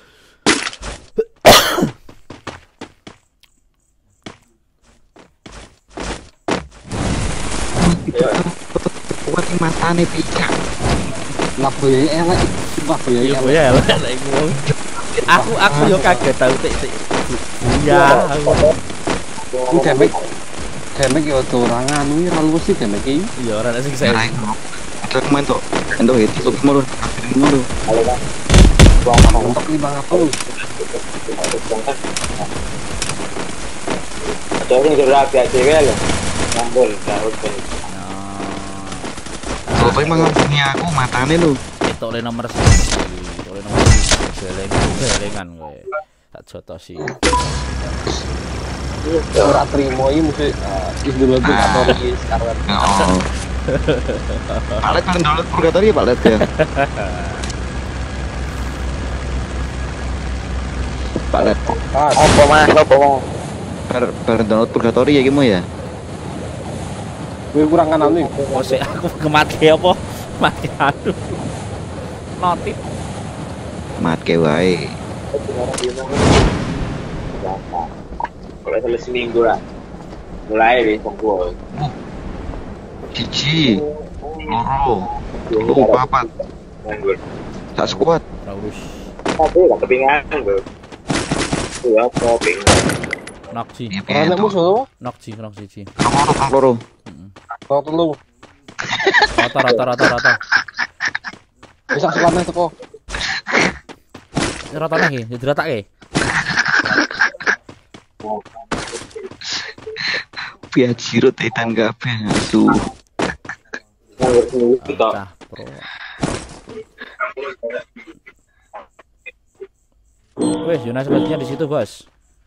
Kuat yang matane picak. Lah buyai elek. Wah, buyai Iya elek. buya elek nek iku. Aku aku yo kaget tau tik tik. Iya. Ku demek demek yo ora nganu ra luwes sih demek iki. Iya ora nek sing saya. Ada kemarin tuh, endo hit, tuh kemarin, kemarin. Untuk lima ratus. Ada yang gerak ya cewek loh. Ngambul, garut. Kalau tuh emang punya aku matane lu. Itu oleh nomor satu. Oleh nomor satu. Belengan belengan kowe. Tak jotos sih. Ora trimo iki mesti wis dulu tuh atau iki sekarang. Oh. Palet kan download purgatory ya Pak Let ya. Pak Let. Apa mas? Apa mau? Bar bar download purgatory ya gimana ya? Kowe kurang kanan nih. Oh sik aku kemati apa? Mati aduh. Notif. Mat ke wae. Kalau selesai seminggu lah. Mulai deh pokok. Cici. Loro. Lu papat. Nganggur. Tak squad. Terus Tapi gak kepingan tuh. Iya, kopi. Nokci. Ora nek musuh Nokci, Nokci ci. Loro, kang loro. kok telu. Rata rata rata rata. Bisa sekolah teko. Rata lagi, diratak ke? Biar jirut edan kabeh asu. Nganggur seminggu kita. Cah, bro. Wes, Yuna sepertinya di situ, Bos.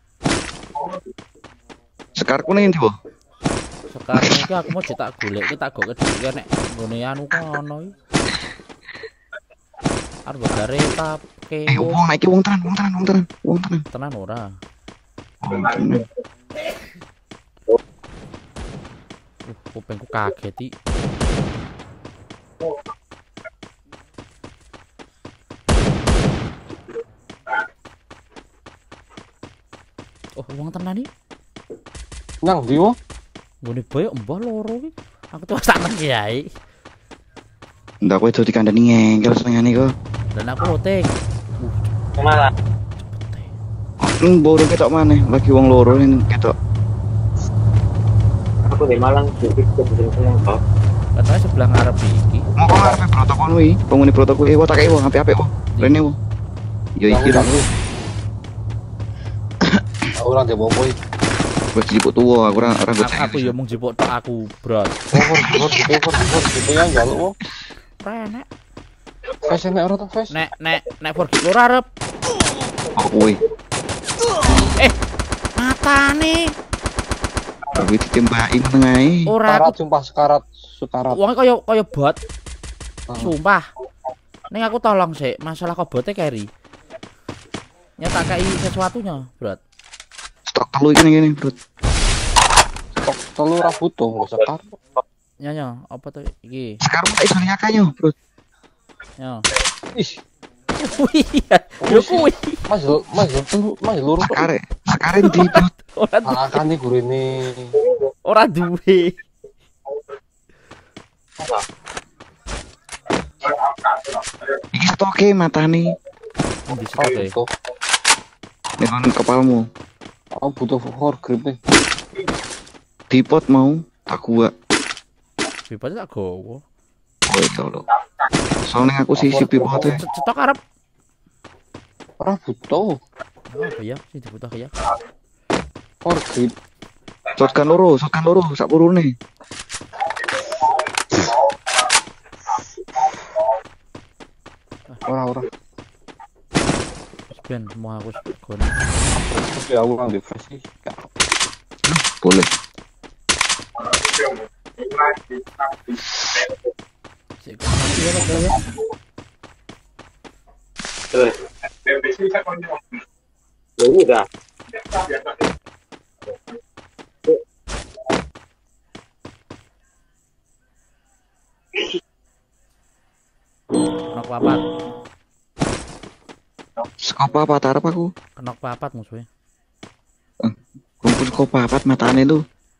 Sekarku ning ndi, Bu? Sekarang iki aku mau cetak golek, kita go kedhe nek nggone anu kono iki. Arep gare tapke. Eh, wong iki wong tenan, wong tenan, wong tenan, wong tenan. Tenan ora. Wong tenan. Uh, kupengku kaget iki. Oh, wong tenan iki. Nang ndi wo? Nggone boyo mbah loro iki. Aku tuh sak nang kiai. Ndak kowe dadi kandhani ngengkel senengane kok. Dan aku loteng. Malah. Hmm, baru ketok maneh, lagi wong loro ini ketok. Aku di Malang, jadi kebetulan seneng kok. Katanya sebelah ngarep iki. Mau kok ngarepe protokol kuwi, penghuni protokol kuwi tak kei wong apik-apik wong. Rene wong. Ya iki ra. Aku ora ndek apa-apa iki. Wis jipuk tuwa, aku ora ora Aku, gocek. aku ya mung jipuk tok aku, Bro. Over, over, gitu, over, over, gitu ya njaluk wong. Renek. Face nek ora to face. Nek nek nek forgi ora arep. Oh kuwi. Eh, matane. Tapi ditembaki meneng ae. Ora Sekarat aku sumpah sekarat, sekarat. wong kaya kaya bot. Ah. Sumpah. Ning aku tolong sik, masalah kok bote carry. Nyatakai sesuatunya, Bro. Stok telu iki ning kene, Bro. Stok telu ora butuh, nggo sekar. Nyonya, apa tuh iki? Sekarang tak iso nyakanya, Bro. Yo. Ih, Wih, yo kuwi. Mas Mas telu, Mas loro tok. Sekare, sekare ndi, Bro? Ora du- Akane gurine. ora duwe. Iki stoke matane. Endi Oh, sih butuh. Ning kepalmu. Aku butuh for grip nih. Dipot mau tak gua. Bebas tak gowo. Oh itu lho. Soalnya aku sisi pipote. Cetok arep. Ora butuh. Apa ya? Sing dibutuh ya. For grip. Shotgun loro, shotgun loro sak purune. Ora ora. Ben mau aku sekono. Terus ya aku nang di face sih. Gak. Boleh. Sik kok ya betul ya. Terus. Ya udah. Kenok papat. Skop apa tarap aku? Kenok papat musuhnya. Kumpul skop papat matane lu.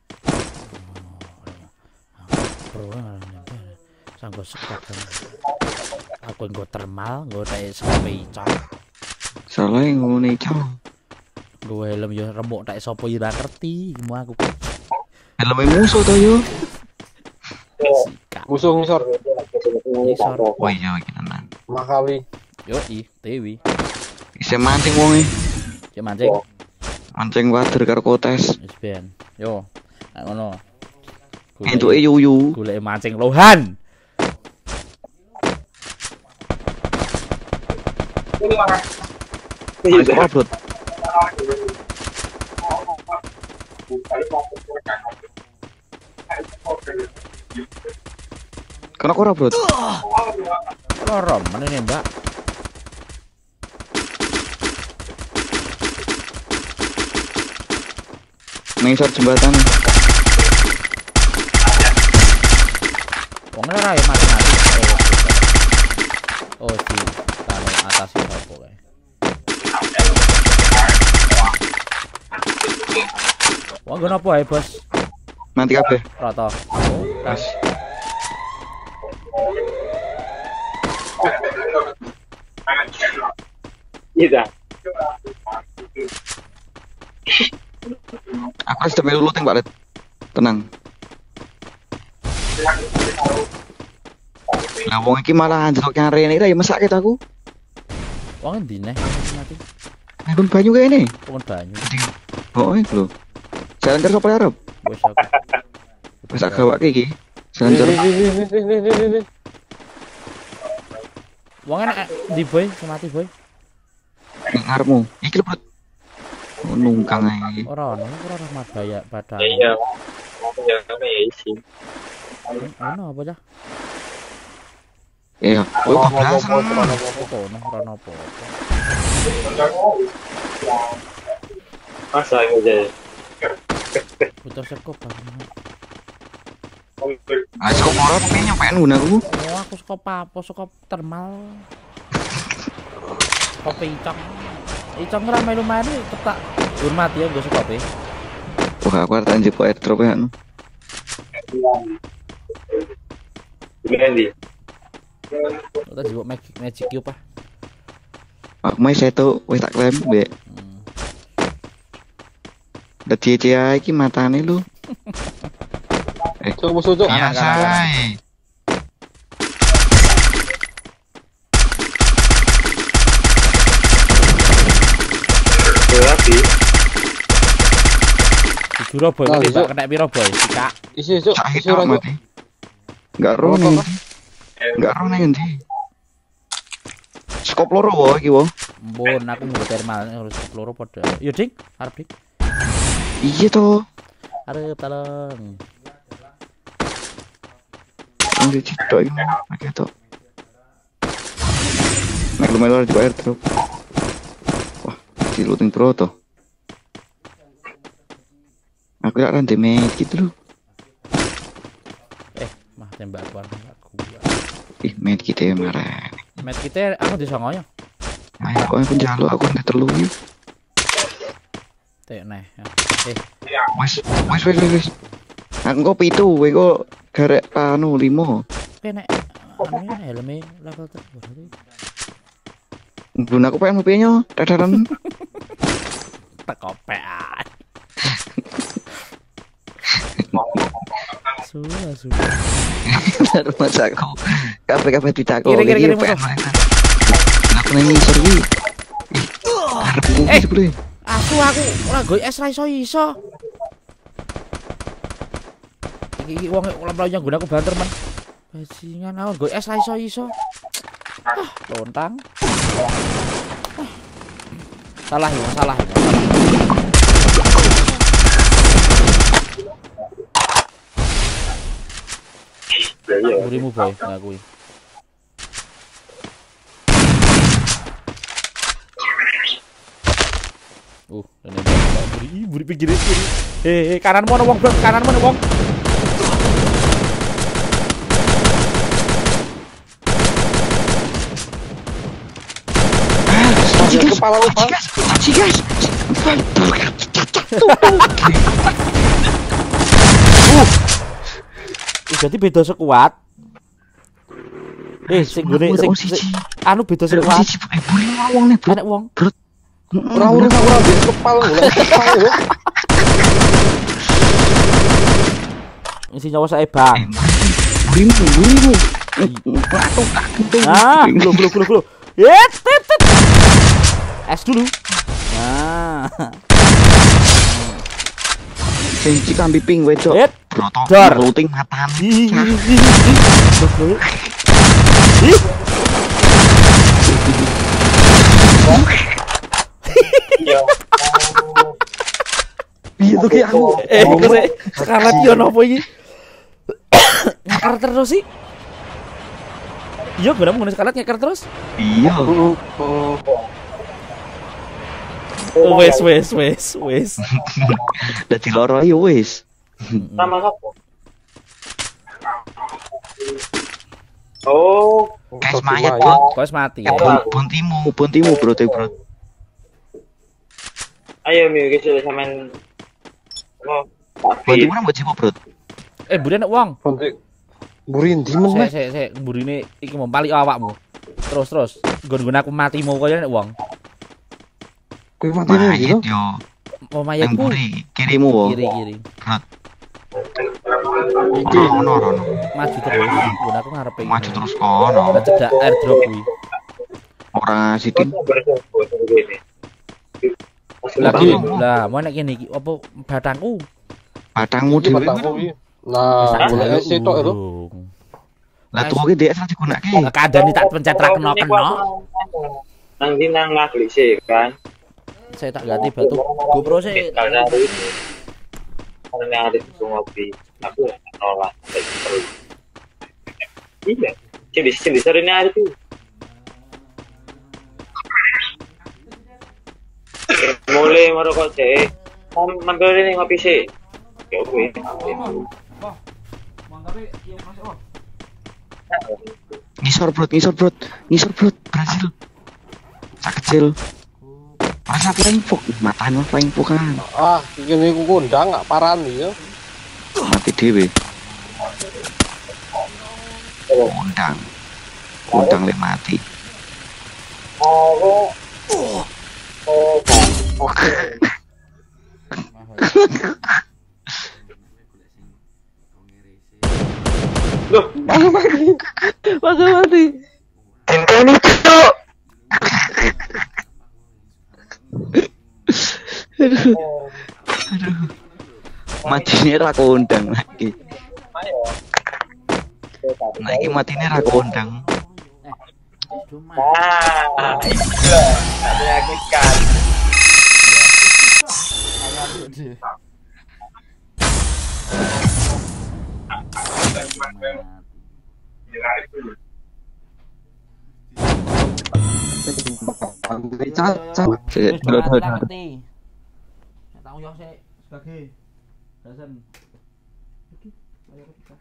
Bro, sanggo sekak kan. Aku nggo termal, nggo tak sampe icok. Salah yang ngono ico. Nggo helm yo remuk tak sapa yo ora ngerti, mau aku Helme musuh to yo. sikap. Musuh ngisor. Ngisor. Oh iya iki tenan. Makali. Yo i, Dewi. Isih mancing wonge. Cek mancing. Mancing wader karo kotes. Wis ben. Yo. Nek ngono. Entuke yuyu. Golek mancing lohan. Ayo kok Bro. Kena ora, Bro? Loro mana nih, Mbak? Mengsor jembatan. Wong ora ya mati-mati. Oh, oh si kalau atas itu apa kae. Wong ngono apa ae, Bos? Mati kabeh. Rata. Wes. Iya. Aku harus demi dulu teng, Pak Red. Tenang. Lah wong iki malah anjlok yang rene ra ya mesake ta aku. Wong endi neh mati? Nang banyu kene. Wong banyu. Oh, iki lho. Jalan terus apa arep? Wis aku. Wis tak gawake iki. Jalan terus. Wong enak ndi boy, mati boy. Ning ngarepmu. Iki lho, Bro. Oh, nungkang ae iki. Ora ono, ora rahmat baya padha. Iya. Ya kami ya isi. Ono apa ya? Iya, oh keblasan. Apa ono ora ono apa. Masa aja. Putar sekop kan. Ah, kok ora tapi nyampean gunaku. Oh, aku skop apa? Skop termal. Kopi icok. Icok ora melu-melu ketak hormat ya gue skop e. Wah, aku arep anjir kok airdrop ya. Gini. Kita jiwa magic magic yo pak. Aku mau seto wis tak klaim, Mbak. Hmm. Dadi C A iki matane lu. Eh, Cuk, musuh cuk. iya say. Berarti Jujur boy, Nah, tadi Cuk. Pak kena piro boy? Sika. Isi cuk, Sakit isi ora cuk. mati. Enggak roh nih. Enggak roh nih endi. Skop loro wo iki wo. Mbon aku nggo thermal harus peluru padha. Yo Ding, arep Dik. Iya toh. Arep tolong. Ini cedok iki. Oke toh. Nek lumayan di airdrop. Wah, dilutin pro toh. Aku gak akan damage gitu loh. Eh, mah tembak gua tembak gua. Ih, main kita ya marah. Met kita aku disongoyo. Ayo, kau pun jaluk aku nggak terlalu yuk. Tek neh. Eh, Wes, wes, wes, wes, wes. Aku kok pitu, kowe kok garek anu limo. kowe nek anu helme level terus. Bun aku pengen mobilnya, dadaran. Tekopean. Sudah, sudah. Terus aku, kafe kafe tidak kok. Kiri, kiri, kiri, musuh. Aku nanya seri. Eh. Eh, boleh. Asu aku ora go es ra iso iso. Iki iki wong ora yang guna aku banter men. Bajingan aku go es ra iso iso. Ah, lontang. Ah. Salah ya, salah. ya. Burimu boy, ngakui. Uh, ini buri, buri pinggirin kiri. Eh, kanan mana wong, bro? Kanan mana wong? Dia kepala lu, Bang. Si guys. Uh, jadi beda sekuat. Eh, sing gune sing anu beda sekuat. Eh, buri wong nih, bro. Enak wong. Ora urus ora di kepala lu, kepala lu. Isi nyawa saya bang. Burimu, burimu. Ah, belum belum belum belum. Yet, tet, tet. Es dulu. Nah. Sing cikambi ping wedok. Yet. Broto. Dar. Looting matan. Ih, ih, ih, ih. Ih. Iya. Iya tuh kayak aku. Eh, kere sekarang yo nopo iki? Ngakar terus sih. Iya, gue mau sekarang ngakar terus. Iya. Wes, wes, wes, wes. Dadi loro ayo wis. Sama siapa? Oh, Guys mayat bro. Kau mati. Eh, bun- buntimu, buntimu bro, teh bro. ayo mi kita samain. Oh, Buntimu nang mbok jipo bro. Eh, buri enak wong. Bontek. Burin dimen Saya, meh. saya, saya, burine iki mau balik awakmu. Terus, terus. Gon-gon aku matimu kaya enak wong. Kowe mati lu gitu. Mayat yo. Mau Nang mayatku. buri, kirimu wo. Kiri, kiri. Iki ono ono. Maju terus. Gon aku ngarepe. Maju terus kono. Nah, cedak airdrop kuwi. Ora sidik. Lagi lah, mau nek kene iki apa batangku? Batangmu Iki dhewe. mataku iki. Nah, golek setok itu. Lah tuwa ki D S ra digunakake. Kadang tak pencet ra kena-kena. Nang di nang ngagli sih kan. Saya tak ganti batu GoPro sih. Karena itu karena ada itu ngopi. Aku nolak. Iya. Jadi sini sering ada tuh. Mulai merokok sih. Mampir ini ngopi sih. Ya oke. Ngisor bro, ngisor bro. Ngisor bro, Brazil. Sak kecil. Masa flying fox, matanya flying fox kan. Ah, iki niku kondang gak paran ya. Mati dhewe. Undang. Undang le mati. Oh. Oh. Aku mati. Tentang ini cok. Aduh. Aduh. Matinya ra kondang lagi. Nah, ini matinya ra kondang. Nah, itulah tak menyakitkan. Caca. Sik, dulu dulu. Tanggung jawab sih sebagai dosen. Iki ayo kita.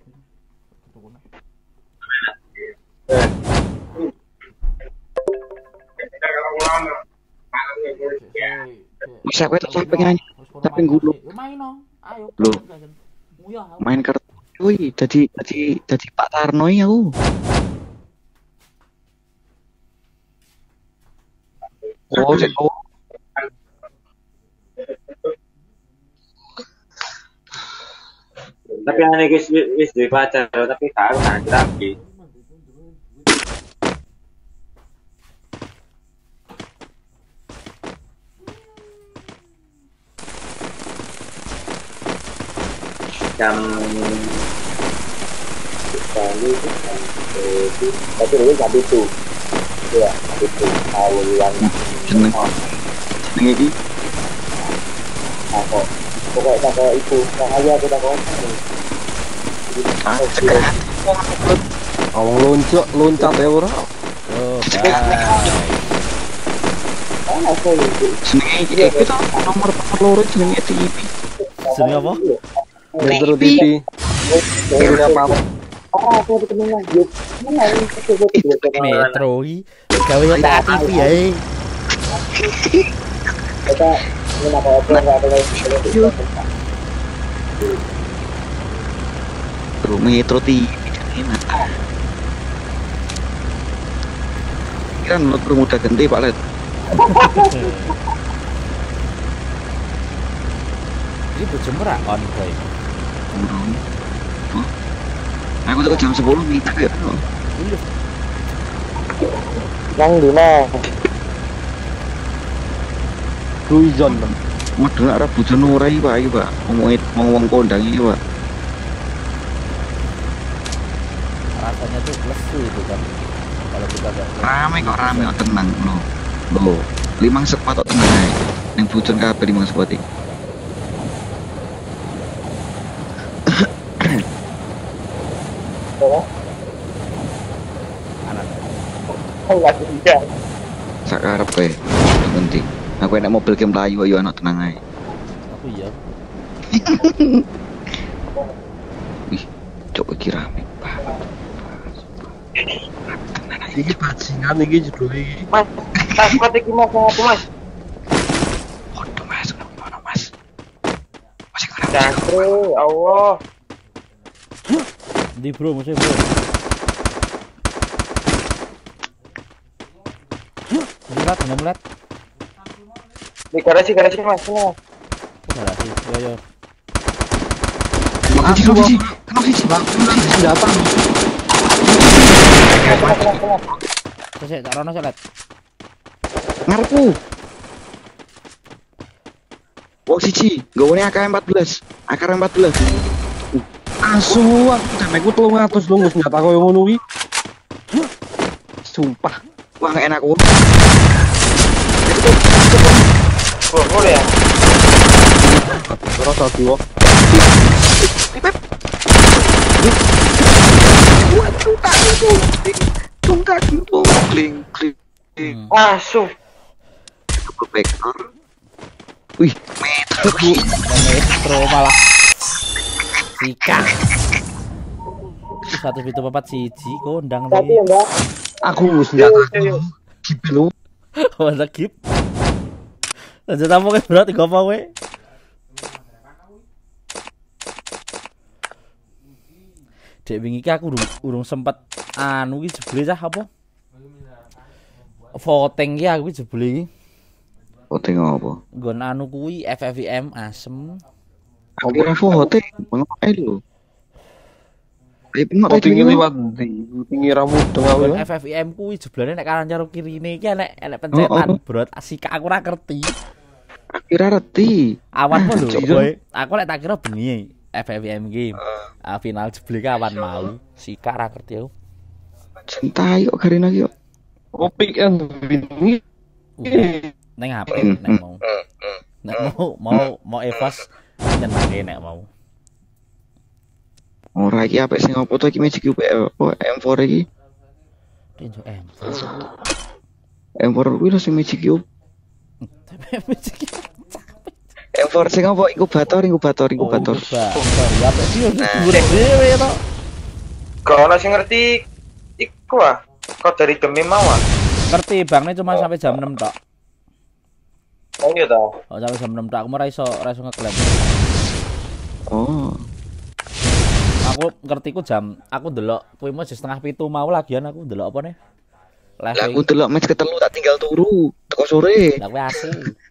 Bisa kowe tak pengen nyanyi. Tapi ngulu. Main no. Ayo. Loh. Main kartu. Wih, jadi jadi jadi Pak Tarno ya aku. Oh, cek oh. Tapi aneh guys, wis duwe pacar, tapi tahu kan tapi. Jam kali itu tapi dulu jam itu ya itu awalnya Seneng. Seneng iki. apa pokoknya sampai itu yang aja kita kau Ah, cekak. Awang loncat, loncat ya ora. Oh, ah aku itu Seneng iki kita nomor nomor loro jenenge T V. sini apa? Metro T V. Ini apa? ah aku ketemu lagi mana ini itu Metro iki gawe tak T V ya. kita ini apa apa nggak ada lagi Bro, Metro T V enak. Kan lo perlu mudah ganti Pak Led. Ini berjemur on boy. Burung. Oh. Aku tuh jam sepuluh minta ya. yang di mana Ruizon. Modal arep bojo ora iki Pak iki Pak. Ngomongin wong-wong kondang iki Pak. Rasanya tuh lesu itu kan. Kalau kita gak Rame kok rame kok tenang lho. Lho, limang squad kok tenang ae. Ning bocon kabeh limang squad iki. anak enggak tidak Sak arep kowe. Yang penting. Aku enak mobil game Melayu ayo anak tenang ae. aku iya. Wih, coba iki rame Pak. Iki bajingan iki judul iki. mas mas kau tiki mas apa mas Waduh Mas, gimana Mas? Masih keren. Jangkrik, Allah Di bro, musuh bro. Mulat, nggak mulat. di garasi garasi mas ini mas Udah sih, yo yo. Kenapa sih? Kenapa sih? Kenapa sih? Senjata. tenang tenang tenang Saya tak rono salat. Ngarepku. Wong siji, gawone A K empat belas. A K empat belas. Asu, aku jameku telung atus lho senjata koyo ngono kuwi. Sumpah. Wah, gak enak kok. oh boleh ya Ora tadi kok. Waduh, kaki tuh. Tung kaki tuh. Kling, kling. asuh Double vector. Wih, Metro. Metro malah. Sikat. Satu pintu papat siji kondang tapi nih. ya mbak Aku Yo, senjata. yo, yo. Gipelo. Masa gip. Lanjut apa ke berat tiga apa we? Dek wingi ki aku urung, urung sempet anu ki jebule cah apa? Voting ki aku ki jebule ki. Voting apa? Nggon anu kuwi F F I M asem. Aku ora voting, bengok ae lho. Ayo pengok Kok tadi pingin ini. liwat ndi? Pingin rambut dong aku ya. F F I M ku jeblane nek kanan karo kirine iki enek enek pencetan, Oh, oh. Bro. Asik aku ora ngerti. Kira reti. Awan po lho, Anjir. boy. Aku lek tak kira bengi F F I M game. Ah, final jebleke awan mau. Sika ora ngerti aku. Cintai kok Garena ki kok. Kok pick and win ini? Neng H P Hmm, nek mau. Nek mau mau mau Evos nyenenge nek mau. Ora iki apik sing opo to iki Magic Cube apa M four iki. Tinjo M. M four kuwi lho sing Magic Cube. M four sing apa inkubator inkubator inkubator. Ya apa sih dhuwur dhewe to. Kau nasi ngerti iku ah. Kau dari demi mau ah. Ngerti bangnya cuma sampai jam enam tok. Oh iya tau. Oh, sampai jam enam tok aku ora iso ora iso ngeklaim. Oh. Aku ngerti ku jam aku ndelok kuwi mau setengah pitu mau lagian aku ndelok apa nih? Lah Live. aku delok match ketelu tak tinggal turu teko sore. Lah kuwi asli.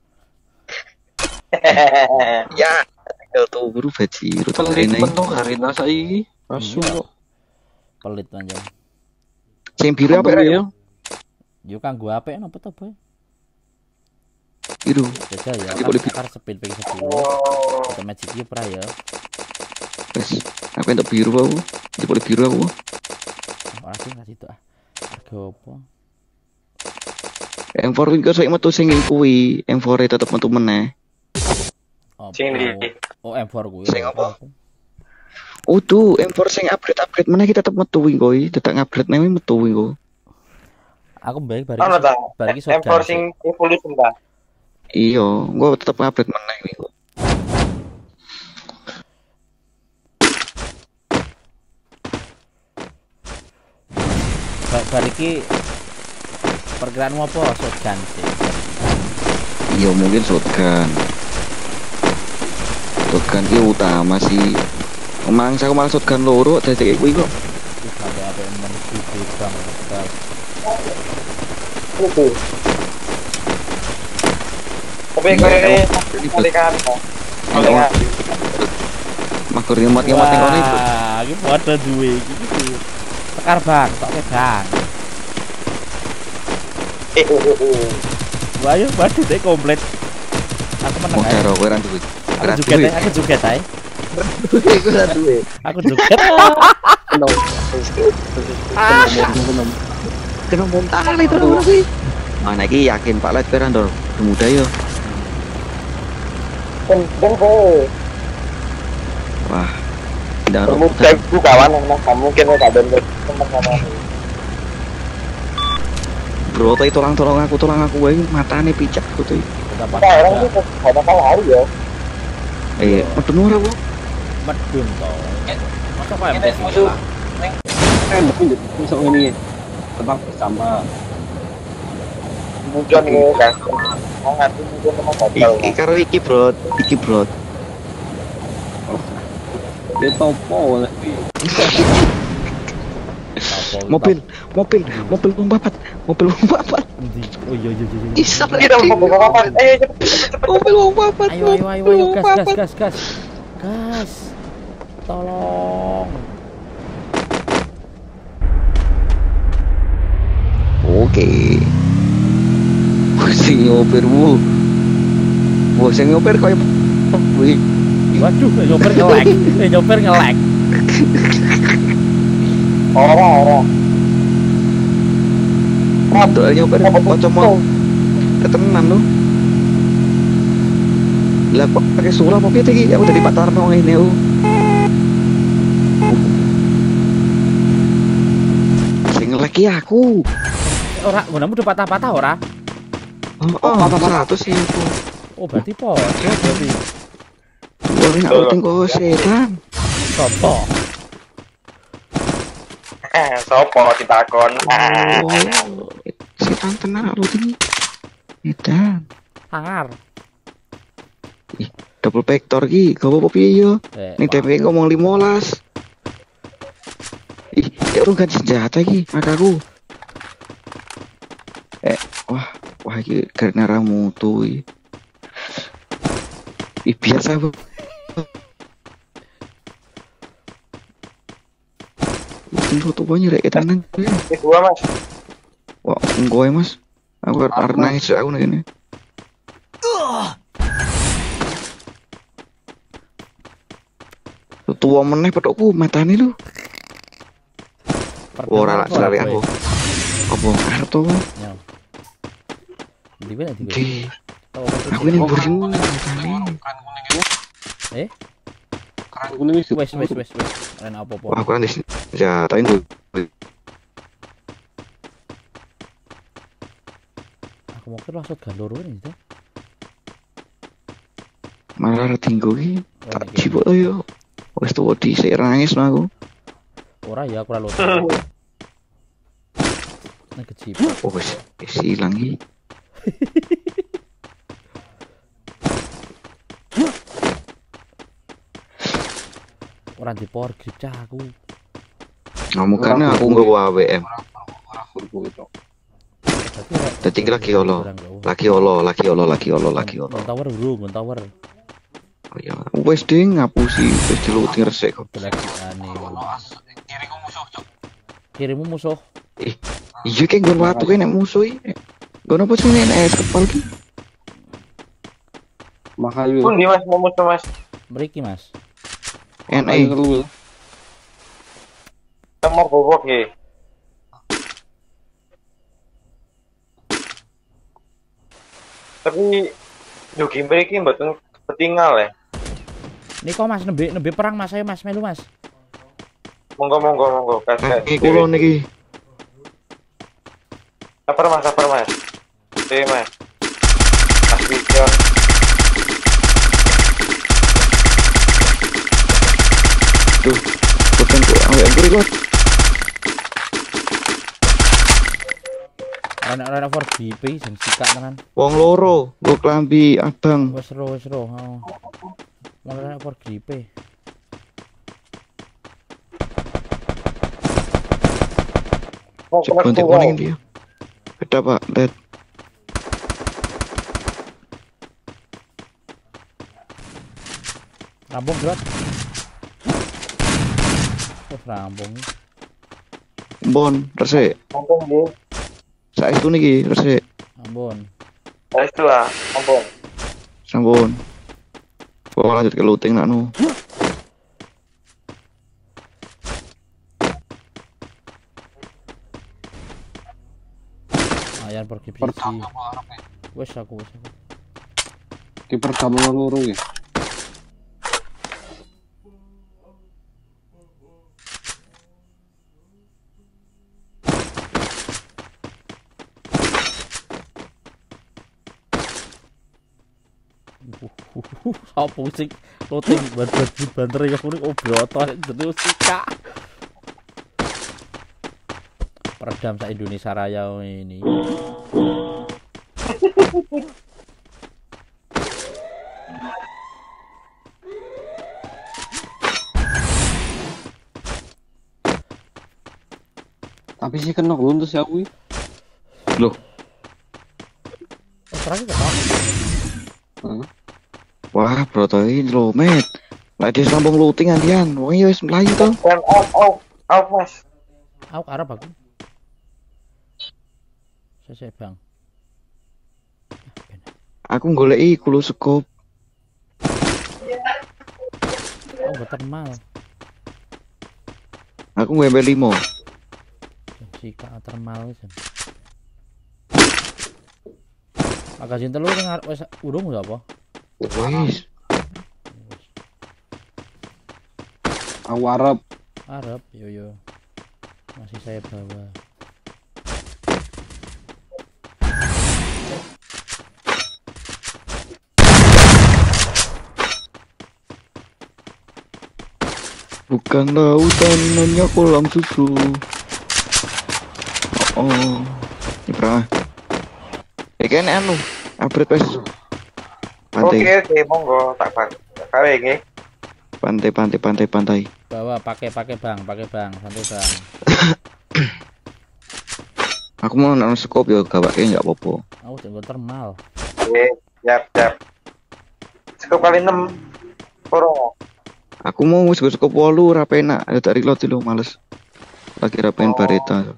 Ya, tinggal turu bajiro tak Pelit rene. penuh Garena saiki. Asu kok. Pelit panjang. Sing biru apa ya? Yo kanggo apik napa to, Boy? Biru. Jajal ya. Iki boleh Kan akar speed ping sepuluh. Oh. Kita magic iki pra ya. Wes, aku entuk biru aku. Iki boleh biru aku. Ora sih nggak situ ah. Harga apa? M four iki kok metu sing kuwi, M four e tetep metu meneh. Oh, Sing di. oh M four kuwi. Sing apa? Oh tuh, M four sing upgrade-upgrade meneh kita tetep metu kuwi kok. Tetep upgrade nang metu kuwi kok. Aku baik bari. Ono ta? Bari M four sing evolution ta. Iya, gua tetep upgrade meneh kuwi kok. Bari iki perkiraanmu apa shotgun sih? Iya mungkin shotgun. Shotgun ki utama sih. Mangsa aku malah shotgun loro dadi kuwi kok. Sampai apa yang menuju bang. Itu. Tapi kau ini kalikan. Kalikan. Makur ngemat ngemat yang kono itu. Wah, iki padha duwe iki gitu. Tekar bang, tok bang. Wah, ayo waduh deh komplit. Aku menang. Mau ae. karo kowe ra duwe. Aku juga deh, aku juga deh. Iku ra duwe. Aku juga. Kenal. Kena montal itu lho kuwi. Mana iki yakin Pak Let kowe ra ndor muda yo. Penting kau. Wah. Ndar. Muda itu kawan yang nggak mungkin kau tak bener teman sama. Bro, tapi tolong-tolong aku, tolong aku wae matane picak aku tuh. Kita Kita orang itu ada kali hari ya. Eh, medun ora kok. medun to. Masa kok M P S musuh. Kan bisa ngene. Tetap bersama. Muncul nih kan. Mau ngerti muncul sama hotel. Iki karo iki, Bro. Iki, Bro. Ya topo lek. Mobil, mobil, mobil papat, mobil papat. Oh iya iya iya. Isa Kita mau buka kapan? Ayo cepet cepet. mobil papat. Ayo ayo ayo ayo gas gas gas gas. Gas. Tolong. Oke. Sing nyopir bu. Wah, sing nyopir koyo kuwi. Waduh, eh, nyopir nge-lag. Eh, nyopir nge-lag. Orang orang. Padahal nyopir kocok mau ketenan lu. Lah kok pakai surah apa piye iki? Aku tadi Pak Tarno ngene aku. Sing lagi aku. Ora, gunamu udah patah-patah ora? Oh, oh seratus sih itu. Oh, berarti podo berarti. Wah, ini aku tengok setan. Sopo? Eh, sopo ditakon. Oh, setan tenan aku ini. Setan. Hangar. Ih, double vector ki, gak apa-apa piye yo. Eh, Ning D P ngomong lima belas. Ih, ya urung ganti senjata iki, makaku. Eh, wah, wah iki karena ramu tuh. Ih, biasa bu. semprot tuanya rek tenan. Ini gua mas. Wah, engko Mas. Aku arep nangis aku nek ngene. Tua meneh petokku matane lu. Ora lak selawe aku. Apa arep to? Ya. Di mana di? Oke. Aku ini boring matane. Eh? Keran kuning itu. Wes wes wes wes. Ren apa-apa. Wah, aku kan jatain tuh. Aku mau kira maksud galoro ini itu. Malah tinggo iki tak cipok to yo. Wes tuwa dhisik nangis aku. Ora ya aku ora loto. Nek kecip. Oh wes wis ilang iki. Ora di power grip cah aku. Ngamukane aku nggawa A W M. Ora furku itu. Dadi lagi olo. Lagi olo, lagi olo, lagi olo, lagi olo. Gon tower bro, gon tower. Oh ya, wes ding ngapusi, wis diluting resik kok. Lagi aneh. Kiriku musuh, Cok. Kirimu musuh. Ih, iya ki nggon watu ki nek musuh iki. Nggon apa sih nek es kepal ki? Makayu. Pun di mas mau musuh mas. Mriki Mas. N A. Temor bobok ya. Tapi yo game iki mboten ketinggal ya. Niko Mas nembe nembe perang Mas, ayo Mas melu Mas. Monggo monggo monggo kasih. Iki kulo niki. Sabar mas, sabar mas. Oke mas. Mas Vision. Tuh, bukan kok awake ngeri kok. Anak-anak for G P jan sikak tenan. Wong loro, nggo klambi abang. Wes ro wes ro. Heeh. Anak for G P. Oh, Cepet kelas kuning dia. Beda Pak, lihat. Rambung grot. Oh, rambung. Bon, resik. Ampun nggih. Saestu niki resik. Ampun. Wis lah, ampun. Sampun. Kok lanjut ke looting nak nu. Ayan pergi biji. Pertama apa arepnya? Wes aku wes aku. Ki pertama loro ya. Apa sih looting buat-buat banter ya kuning obroto jadi sika. Peredam sa Indonesia Raya ini. Tapi sih kena luntus ya kuwi. Loh, Oh, terakhir kata. Heeh. wah bro to iki lho, met. Lah dia sambung looting andian. Wong ya wis mlayu to. Dan off off off mas. Aku arep aku. Saya Bang. Aku goleki kulo sekop. Oh, gak termal. Aku W B lima. Sika termal wis. Magazin telur yang wis urung gak apa? Wis. Aku arep Arep yo yo. Masih saya bawa. Bukan lautan hanya kolam susu. Oh, ini pernah. Ya kan anu, upgrade pes. Pantai, Oke oke monggo tak pak. Kawe nggih. pantai, pantai, pantai, pantai. Bawa pakai pakai Bang, pakai Bang, santai Bang. Aku mau nang skop ya gawake enggak apa-apa. Aku jangan termal. Oke, siap siap. Cukup kali enam. Poro. Aku mau wis skop wolu ora penak, ada reload dulu males. lagi rapain bareta.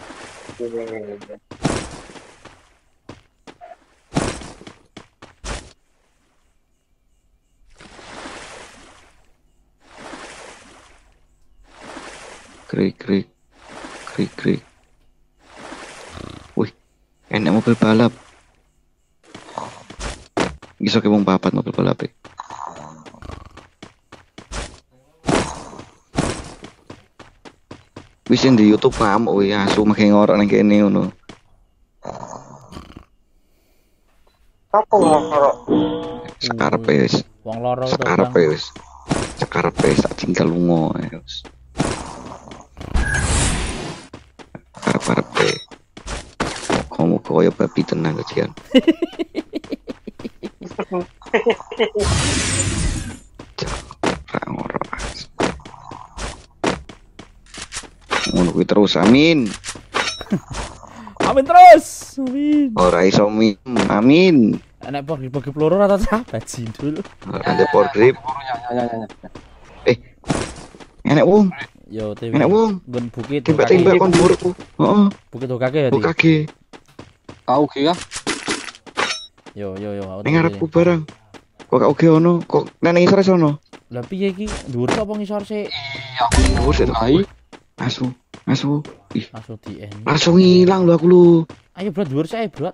Krik krik krik krik. Wih, enak mobil balap. Bisa ke wong papat mobil balap. E. Wis di YouTube ngamuk ya, asu makin ngorok nang kene ngono. Apa ngorok? Sakarepe wis. Wong loro to. Sakarepe wis. Sakarepe sak tinggal lunga ya wis. Sakarepe. Kamu koyo babi tenang kecian. Jangan ngorok. Ngono kuwi terus, amin. Amin terus. Amin. Ora iso min, amin. Enak bagi bagi peluru rata sahabat jindul. Ada power grip. Eh. Enak wong. Yo, T V. Enak wong. Gun bukit. Timbak-timbak kon dhuwurku. Heeh. Bukit Hokage ya, Di? Hokage. Kau kira? Yo yo yo. Ning ngarepku barang. Kok gak oge ono? Kok nang isor sono? Lah piye iki? Dhuwur apa ngisor sik? Oh, sik Hai. asu, asu. Ih, Langsung di end. langsung hilang lho aku lu. Ayo bro, dhuwur sik, bro.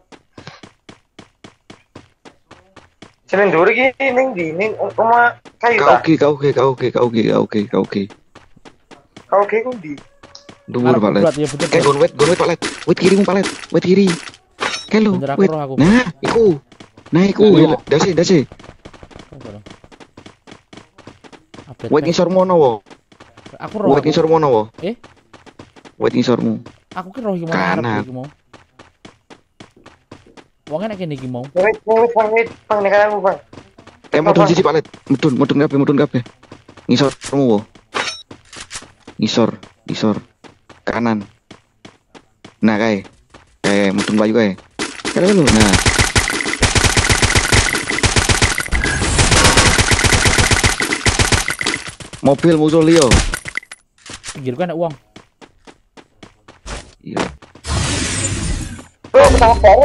Senen dhuwur iki ning ndi? Ning omah kayu Kau ta? oge, kau oge, kau oge, kau oge, kau oge, kau oge. Kau ki ku ndi? Dhuwur Arep palet. berat, ya betul. Eh, gon wet, gon wet palet. Wet kirimu palet, wet kiri. Kelo, Bener aku wet. roh aku. Nah, iku. Nah, iku. Iya. Dasi, dasi. Update Wet pack. ngisor mono wo. Aku roh. Wet aku. ngisor mono wo. Eh? Wet ngisormu. Aku ki roh iki mau Kanan. arep iki mau. Wong enak kene iki mau. Wait, wait, bang, wait, bang, nek aku, bang. Eh, mudun siji palet. Mudun, mudun kabeh, mudun kabeh. Ngisormu wo. Ngisor, ngisor. Kanan. Nah, kae. Kae mudun bayu kae. Kae lu. Nah. Mobil musuh Leo. Pinggirku enak uang. Iya. Bro, pesawat baru.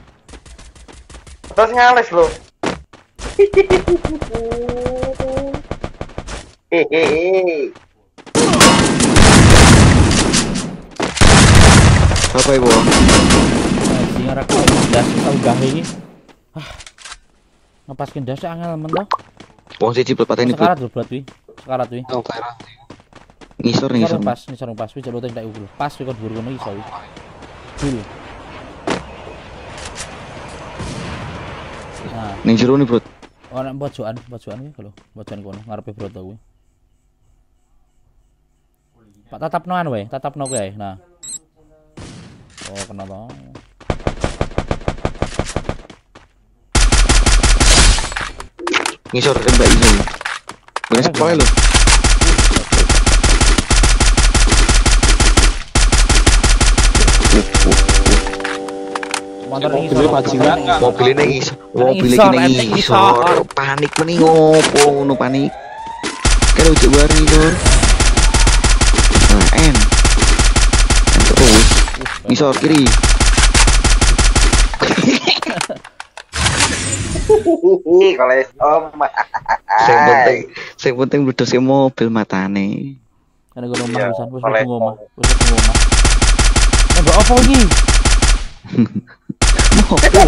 Terus ngales lo. Hehehe. Apa ibu? Sing arek das tau gawe iki. Ah. Ngepaskin das angel men to. Wong siji plet pateni Sekarat lho buat wi. Sekarat wi. Kau kira? ngisor Ngisor ngisor. pas, ngisor pas wi jalur tak ukur. Pas wi kon dhuwur ngono iso wi. Dul. Nah, Ning jero ni, Bro. ana pojokan, pojokan kuwi lho, pojokan kono ngarepe broto kuwi. Pak tatapno anu wae, tatapno kuwi ae. Nah. Oh, kena to. Ngisor tembak iso. Wes sekolah lho. Motor iki Mobilnya bajingan nggak? Mobil ini ngisor. Mobil Ngisor, ini ente ngisor. ngisor. Panik mending ngopo ngono panik. Kalau cek bareng ngisor. Nah, en. En terus. Ngisor kiri. Kalau om. Sing penting, sing penting bledos ke mobil matane. Ana gono omah Iya, pisan, wis oleh. mlebu omah, wis mlebu omah. Eh, mbok opo iki? Mobil.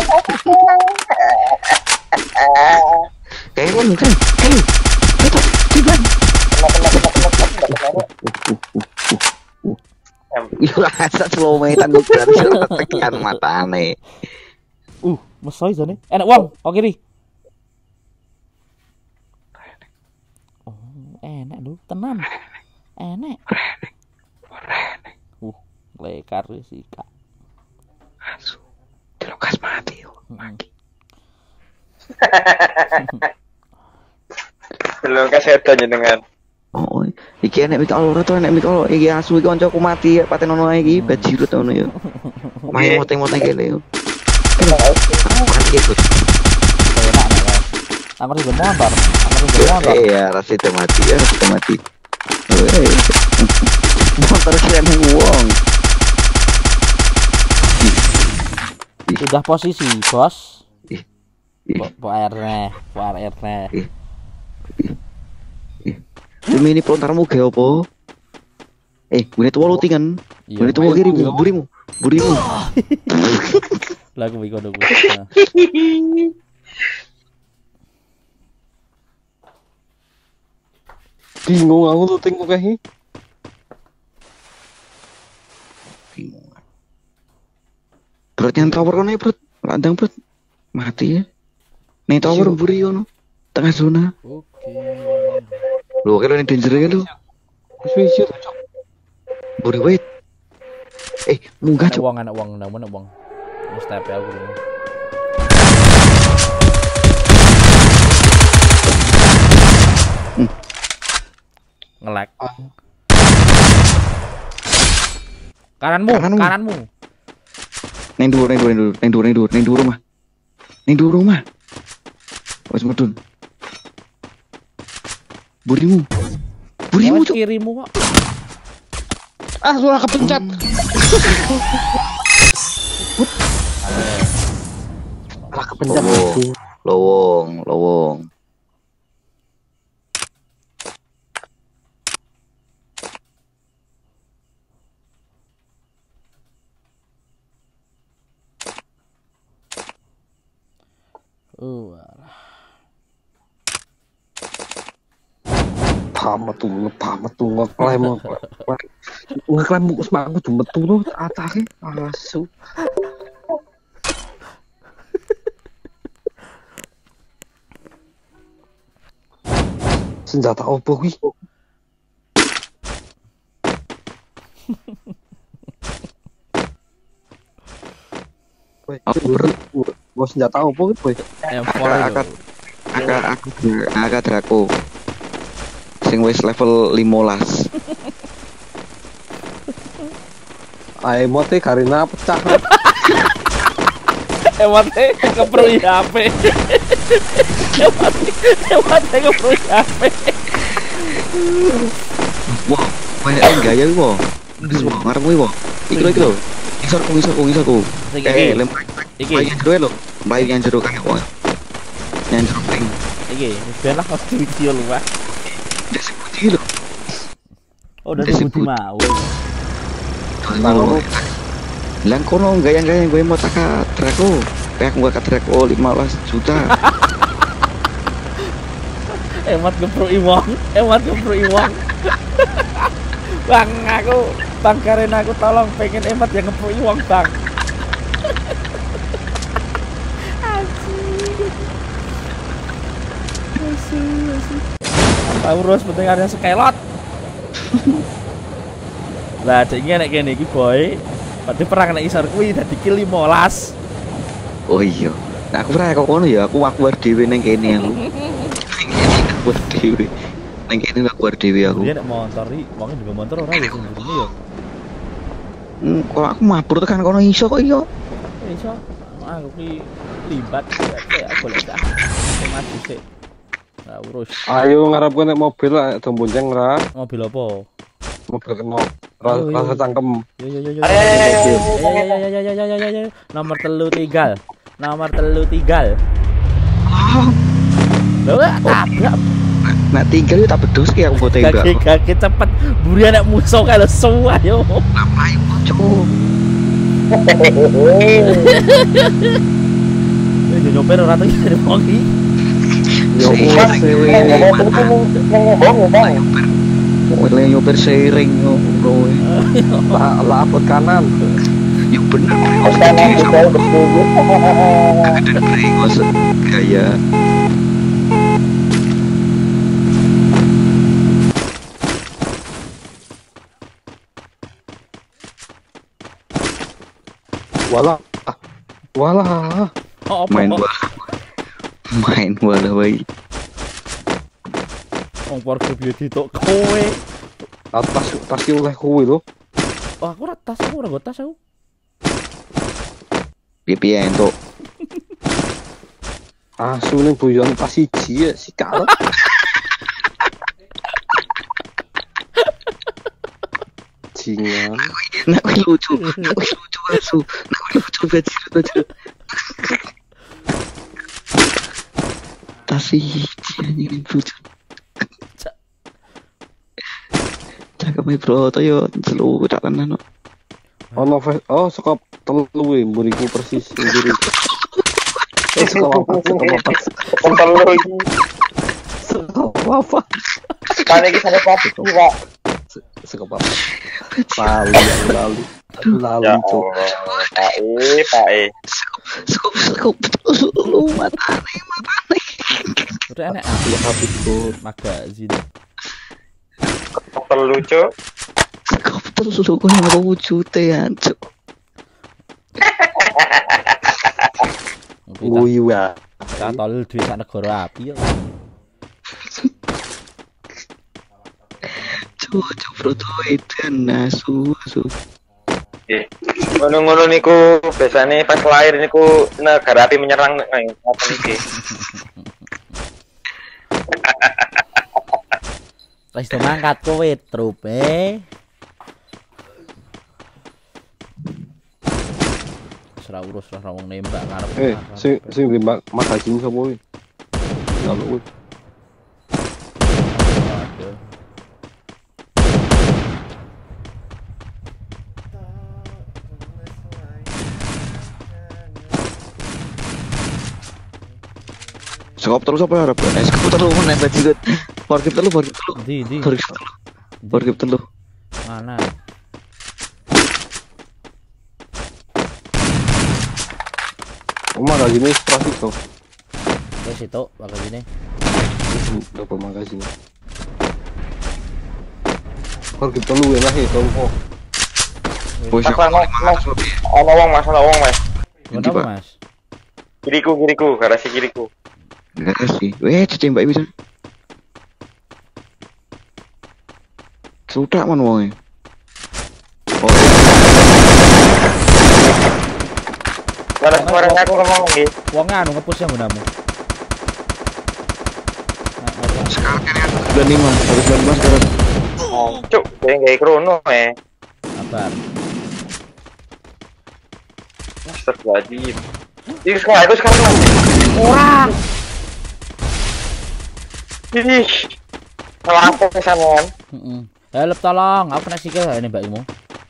Kayak lu kan. Kayak lu. Itu, tiban. Iya rasa slow metan bukan tekan matane. Uh, mesoi jane. Enak wong, kok kiri. Oh, enak lho, tenan. Enak. Uh, lekar sih, Kak. Asu. Dilokas mati yo. Belum kasetan jenengan. Oh, iki enek mikal ora to enek mikal iki asu iki kancaku mati paten ono iki bajirut ngono yo. Main moteng-moteng kene yo. Mati yo. Enak enak. Aku sih motor. Aku sih motor. Iya, rasanya mati ya, rasanya mati. Oh, eh. Motor kene wong. Sudah posisi, Bos. Ih. Ih. Po airnya, po airnya. Demi ini pelontarmu ge opo? Eh, menit wolu tingan. Iya. Menit wolu kiri burimu. Burimu. Lagu iki kono. Bingung aku tuh tengok kayak Bingung. Berat yang tower kono ya, Bro. Landang, Bro. Mati ya. Nih tower buri kono. Tengah zona. Oke. Lho, kalau ini danger ya lu. Suicide cok. Buri wait. Eh, munggah Anak cok. wong, anak wong, anak wong, anak wong. Wis tepe aku. Hmm. Ngelek. Ah. Kananmu, Kananmu. kananmu. Neng dhuwur, neng dhuwur, neng dhuwur, neng dhuwur, neng dhuwur rumah. Neng dhuwur rumah. Wes medun. Burimu. Burimu Lewat cok. kirimu kok. Ah, suara kepencet. Salah kepencet. Lowong, lowong, lowong. Oh, Paham tuh, paham tuh ngeklaim ngeklaim buku semangat tuh betul tuh atake asu. Senjata opo kuwi? Aku ber Gua senjata opo kuwi, boy? M Aka four aka itu. aka aku aka Draco. Sing wis level limolas. Ae mote Karina pecah. Ewate keprui H P. Ewate ewate keprui H P. Wah, banyak yang gaya iki, Wo. Wis wo, ngarep kuwi, Wo. Iki lho, iki lho. Ngisorku, ngisorku, ngisorku. Iki, Eh, iki. lem. Iki. Melayu yang jero lho. Melayu yang jero kan, Wo. Yang jero pring. Iki, ben lah pas video lu, Pak. Udah sebut lho. Oh, udah Disebut. sebut mau. Tahu. Lang kono gaya-gaya gue mau tak Draco. Kayak gua ke Draco lima belas juta. Emat keprui wong, emat keprui wong. Bang, aku Bang Karen aku tolong pengen emat yang keprui wong, Bang. Taurus penting ada skelot. Lah cek ngene kene iki boy. Berarti perang nek isor kuwi dadi kill lima belas. Oh iya. Nah, aku ora kok ngono ya, aku aku dhewe ning kene aku. Aku dhewe. Ning kene aku dhewe aku. Dia nek motor iki, wong juga motor ora ya sing ngene ya. Hmm, kalau aku mabur tekan kono iso kok iya. Eh, iso. Aku ki libat kayak aku lek dah. Mati sik. Nah, urus. Ayo ngarep nek mobil lah do bonceng ra. Mobil apa? Mobil kena ra Oh, iya. rasa cangkem. Yo yo yo yo. Ya ya ya ya ya ya ya. Nomor telu tinggal. Nomor telu tinggal. Lho tabrak. Nah, tinggal itu tak bedus ki aku mbok tembak. Kaki cepet. Buri anak musuh kalau semua yo. Ayo cuk. Eh nyopir ora tau dari wong iki. Yo Wele nyopir seiring ngono. lah lapot kanan. Ya bener. Kanan kita bersungguh. Ada brengos gaya. Walah. Walah. Oh, apa? Main bola. Main bola bayi. Wong warga biyo ditok kowe. Atas tas ki oleh kuwi lho. Wah, aku ora tas, aku ora nggo tas aku. Piye-piye entuk. Asu ning boyon tas siji ya sikal. bajingan. Nak kuwi lucu, nak kuwi lucu asu. Nak kuwi lucu bajingan lucu. Tasih anjing lucu. Cakep e bro, toyo selu tak tenan kok. Ono oh sekop telu e mburiku persis sendiri. Eh sekop apa? Sekop apa? Telu iki. Sekop apa? Kan iki sampe pasti, Pak. Sekop apa? Lalu lalu. Lalu Ya cuk. Allah, Pak E, Pak E. Skop skop lu matane matane. Udah enak Ya habis tuh. magazin. Telu cuk. Skop terus lu kok yang aku wujute ya cuk. Wih wah. Katol duit sak negara api yo. Cuk cuk bro tuh itu nasu asu. Eh, ngono-ngono niku biasane pas lahir niku negara api menyerang nang ngoten iki. Wis do mangkat kowe trupe. Ora urus lah wong nembak ngarep. Eh, sing sing nembak magazin sapa kuwi? Lalu kuwi. Aduh. Skop terus apa harap? Eh skop terus mana bajingan. Forgive telu, forgive telu. Di di. Forgive telu. Forgive telu. Mana? Oh magazin wis trafik to. Wis itu magazine. Dapat magazin. Kalau kita lu enak ya kalau Bos Mas, aku mas, mas. Ono wong Mas, ono wong Mas. Kenapa, Mas? Kiriku, kiriku, garasi kiriku. enggak sih. Weh, cecembak bisa. Sudah man wonge. Oh. Mana kemarin aku ngomong iki. Wonge anu ngepush yang gunamu. Sekarang ini ada sembilan puluh lima, harus sembilan belas sekarang. Cuk, dia nggak krono eh. Sabar. Astagfirullahaladzim. Ini sekarang itu sekarang. Ora. Ih. Kalau aku kesamaan. Heeh. Help tolong, aku kena sikil ini mbakmu.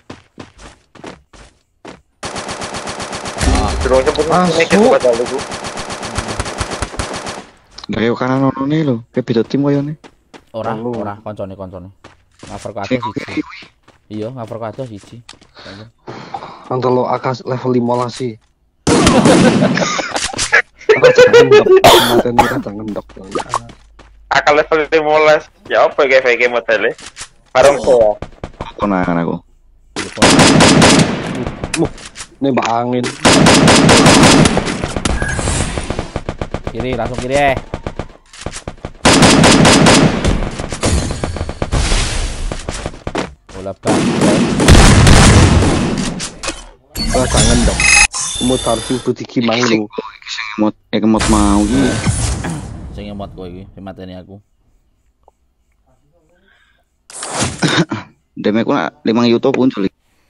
Terus cepet mikir padahal iku. Dari kanan ono nih lo, kayak beda tim koyo nih. Ora, Halo. ora koncone koncone. Ngaver ka Sing atas siji. kiri. Iya, ngaver ka atas siji. Antara lo akas level lima lah sih. Raja ngendok, kemarin raja ngendok. Akal level lima belas. Ya apa kayak V G modelnya? Bareng saya. Aku nangan aku. Nembak angin. Kiri, langsung kiri eh. Bola bang. Raja ngendok. Mutar sing putih kimang lu. Sing emot, eh emot mau iki. Sing emot kowe iki, mateni aku. Deme ku nak limang YouTube muncul.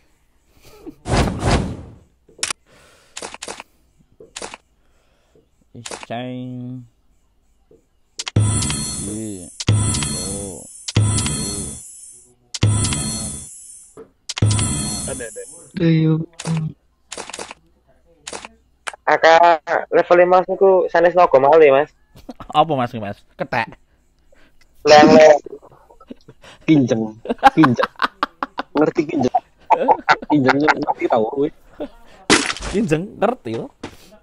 Iscang. Iya. Oh. Ayo. Aka level lima niku sanes nogo mali, Mas. Apa Mas Mas? Ketek. Leng-leng. Kinjeng, kinjeng. Ngerti kinjeng? Kinjeng ngerti tahu kowe. Kinjeng ngerti lo.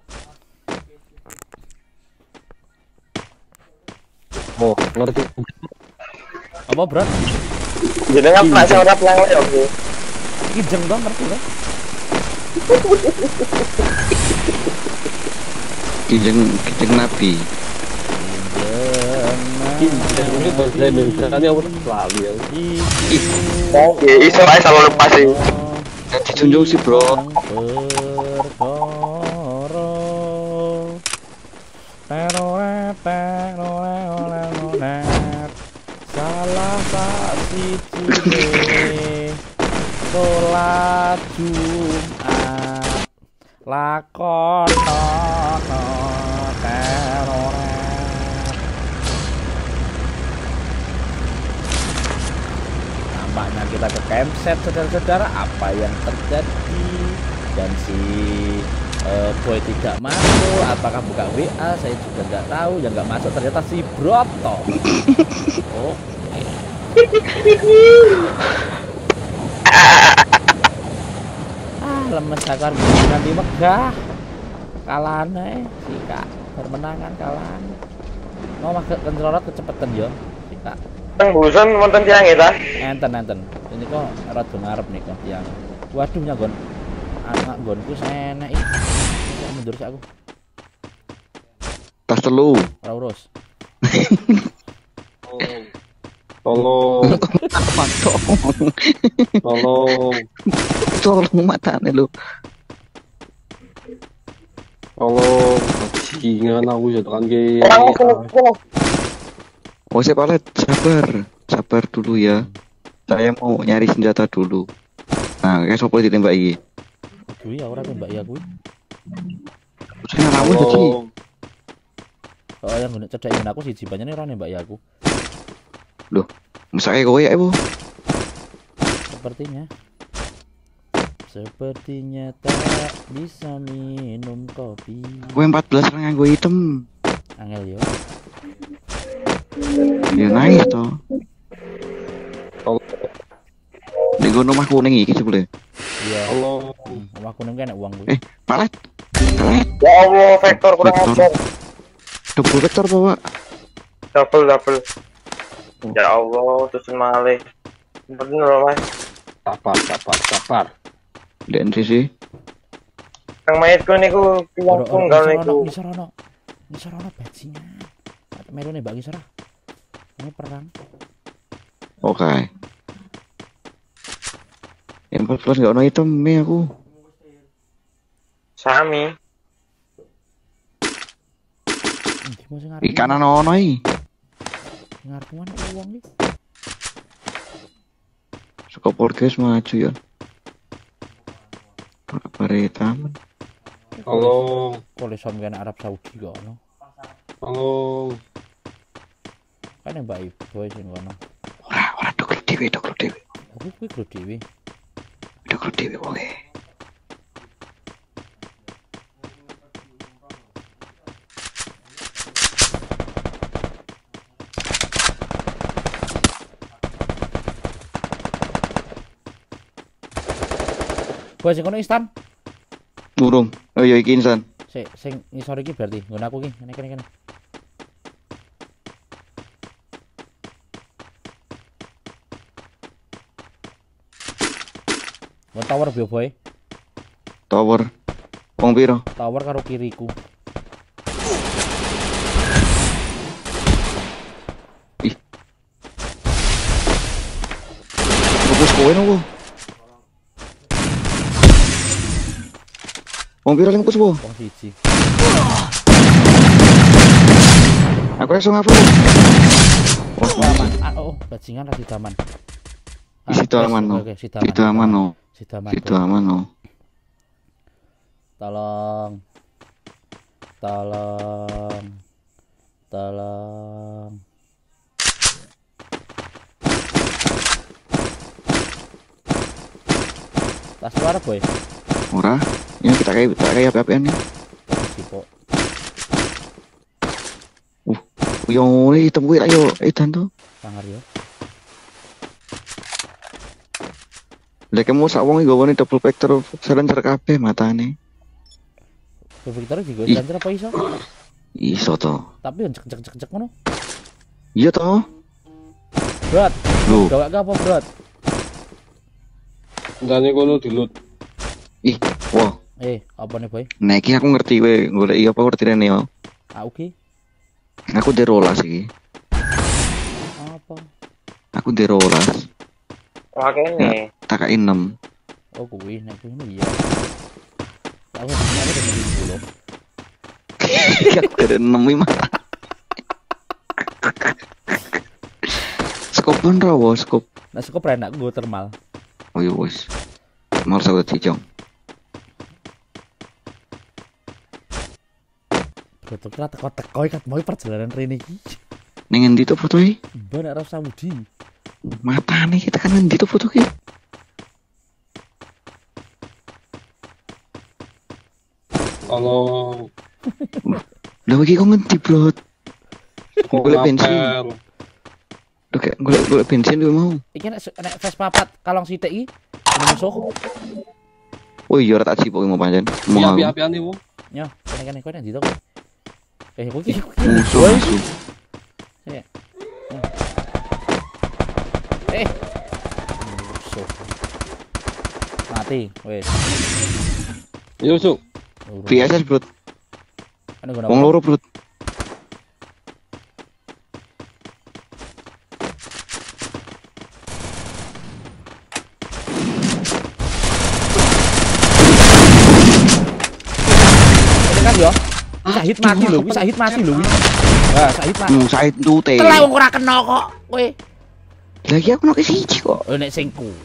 Oh, ngerti. Apa bro? Jenengan pernah seorang leng-leng oke. Kinjeng dong ngerti lo. Kijeng kijeng nabi. Kinjeng ini bahasa Indonesia kan ya udah lali ya. Oh, ya iso ae selalu lepas sih. Dijunjung sih, Bro. Salah satu Sholat Jumat lakonono terore. Nampaknya kita ke campsite saudara-saudara. Apa yang terjadi? Dan si uh, boy tidak masuk. Apakah buka W A? Saya juga nggak tahu. Yang nggak masuk ternyata si Broto. Oh. Ah, lemes aku nanti megah. Kalahan eh si Kak. Bermenangan kalahan. Mau makan kencerot kecepatan yo, si Kak. Teng busan wonten tiang ya, Enten enten. Ini kok rada ngarep nih kok tiang. Waduh nyagon. Anak gonku senek iki. Kok mundur sik aku. Tas telu. Ora urus. Tolong, Apa dong? tolong, Tolong matane lu. tolong. Bajingan aku jatuhkan ke. Oh, saya palet, sabar. Sabar dulu ya. Saya mau nyari senjata dulu. Nah, kayak sopo ditembak iki. Aduh ya ora tembak ya kuwi. Saya ngalamun tadi. Tolong. Oh yang guna cedek ngene aku siji banyak nih ora nembak ya aku. Loh, mesake kowe ya, Bu. Sepertinya Sepertinya tak bisa minum kopi. Kowe empat belas orang nganggo item. Angel yo. Ya nice to. Tolong. Nek ngono omah kuning iki sebule. Iya. Tolong. Hmm, omah kuning kan enak uang kuwi. Eh, palet. Palet. Ya Allah, vektor kurang Vektor. ajar. Double vektor apa, Pak? Double double. Ya Allah, tusun malih. Bener loh, Mas. Sabar, sabar, sabar. N C C. Yang mayatku niku tiang tunggal niku. Ngisor ono. Ngisor ono bajingan. Melu nembak ngisor ah. Ini perang. Oke. empat belas enggak ono item me aku. Sami. Endi mau sing ngarep? Ikan ono iki. Ngarep mana uang iki? Suka podcast maju ya. Bare taman. Tolong, Kole som kene Arab Saudi kok ono. tolong. Kan nembak ibu sing kono. Ora, ora dokter dhewe, dokter dhewe. Aku kuwi kro dhewe. Dokter dhewe boleh. Boy sing kono instan. Burung. Oh iya iki insan. Sik sing ngisor iki berarti nggon aku iki. Kene kene kene. Nggon tower bio boy. Tower. Wong piro? Tower karo kiriku. Fokus kowe nopo? Wong piro sing fokus, Bu? Wong siji. Aku langsung ngapus. Oh, Daman. Ah, oh, bajingan ra sidaman. Di situ aman, no. Oke, Situ aman, no. Sidaman. Situ aman, no. Tolong. Tolong. Tolong. Tas luar boy. Ora. Ya kita kayak kita kayak P P N nih. Sipo. Yo, ini hitam gue ayo, edan tuh. Sangar yo. Lek mau sak wong iki gawone double vector silencer kabeh matane. Victor juga Ih. silencer apa iso? Iso to. Tapi yang cek cek cek cek ngono. Iya to. Berat. Lho, Gawak apa berat? Ndane kono dilut. ih, wah. Eh, apa nih boy? Nah, iki aku ngerti we, golek iya apa ngerti rene yo. Aku ki Aku di rolas iki. apa? Aku di rolas. Wah kene. Tak kayak enam. Oh kuwi nek kuwi iya. Aku aku udah sepuluh. Aku dari enam lima. Skop pun rawo, skop. Nah, cukup enak gue thermal. Oh iya wes. Mal sawet cicong. Foto kira teko-teko ikat mau perjalanan rene iki. Ning endi to foto iki? Mbah nek Arab Saudi. Matane kita kan endi to foto iki? Kalau Lah iki kok ngendi, Blot? Golek bensin. Duh kayak golek-golek bensin gue mau. Iki nek nek Vespa papat kalong sithik iki musuh. Oh iya ora tak cipok mau pancen. Iya, Mau. api-apian nih, Bu. Yo, kene-kene kowe ndi to? Eh, kowe iki. Musuh, musuh. Ya. Eh. Musuh. Mati, wes. Yo, Su. Biasa, Bro. Anu guna. Wong loro, Bro. Kan yo. Sahid mati lho, wis Sahid mati lho. Wah, Sahid mati. Hmm, Said tute. Telah wong ora kena kok kowe. Lah iki aku nek siji kok. Oh nek sing kuwi.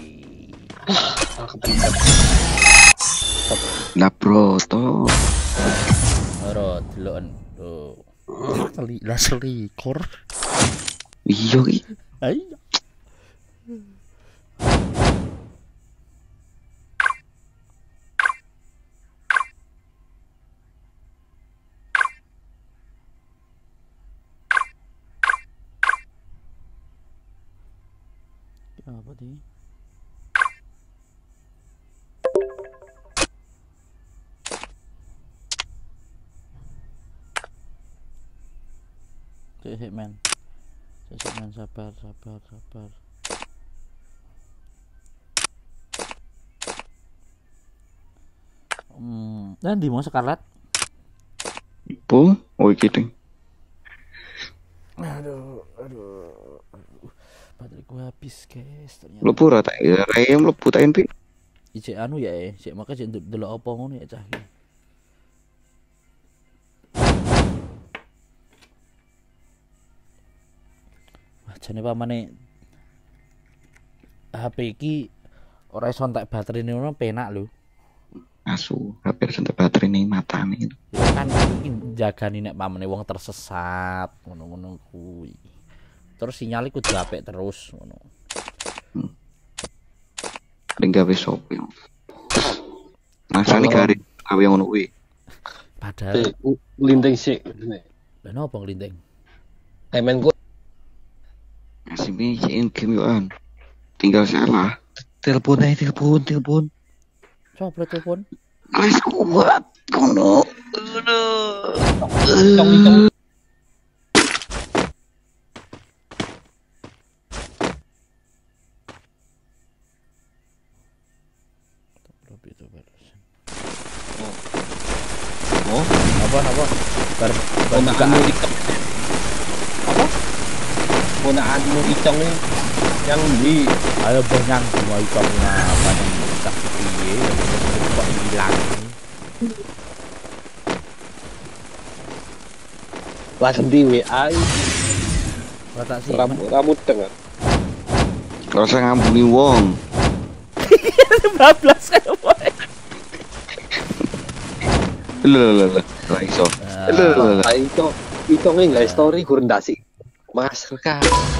Lah bro to. Ora deloken. Oh. Seli, lah selikur. Iya iki. Ayo. Apa di? Cek Hitman. Cek Hitman sabar, sabar, sabar. Hmm, dan di mau Scarlet? Po, oh iki ding. Aduh, aduh, aduh. Bateraiku habis guys ternyata. Mlebu ora tak raya mlebu tak pi. Ijek anu ya eh, sik make sik ndelok apa ngono ya cah iki. Wah, jane pamane H P iki ora iso entek baterainya ngono penak lho. Asu, hampir sentek baterai ning matane. Ya kan iki jagani nek pamane wong tersesat ngono-ngono kuwi. Terus sinyal iku diapik terus ngono. Hmm. Ning gawe sopo. Masane gawe gawe ngono kuwi. Padahal Linteng sik. lha nopo nglinteng? Emen ku Asime cek game yo an. Tinggal salah. Telepon ae telepon, telepon. Coba telepon. Wes kuat kono. cong-cong. Oh, Apa apa? Bar bar buka. Ponakanmu Icong. Apa? Ponakanmu Icong nih yang di Ayo bonyang semua ikan apa nih tak piye kok hilang. langsung di W A. Kata sih. Rambut rambut tengah. rasa ngambuni wong. bablas kayak boy. Lho lho lho. Lah iso. Lho lho lho. Lah itu itu nggak story kurang dasi. Mas Reka.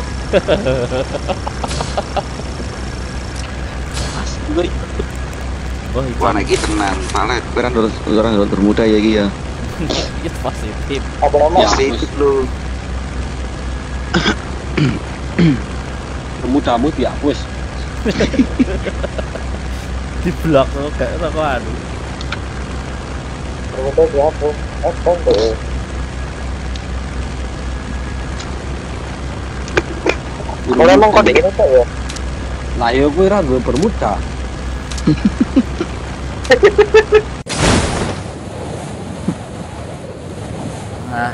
Mas gue Oh, Wah nek iki tenan, palet ora orang orang termuda ya iki ya. itu positif. Apa nama? Ya sih lho. mudamu dihapus. Di blok lo kayak toko anu. Ternyata siapa? Apa tuh? Kalau emang kode ini tuh ya? Lah yo gue ragu bermuda. Ah,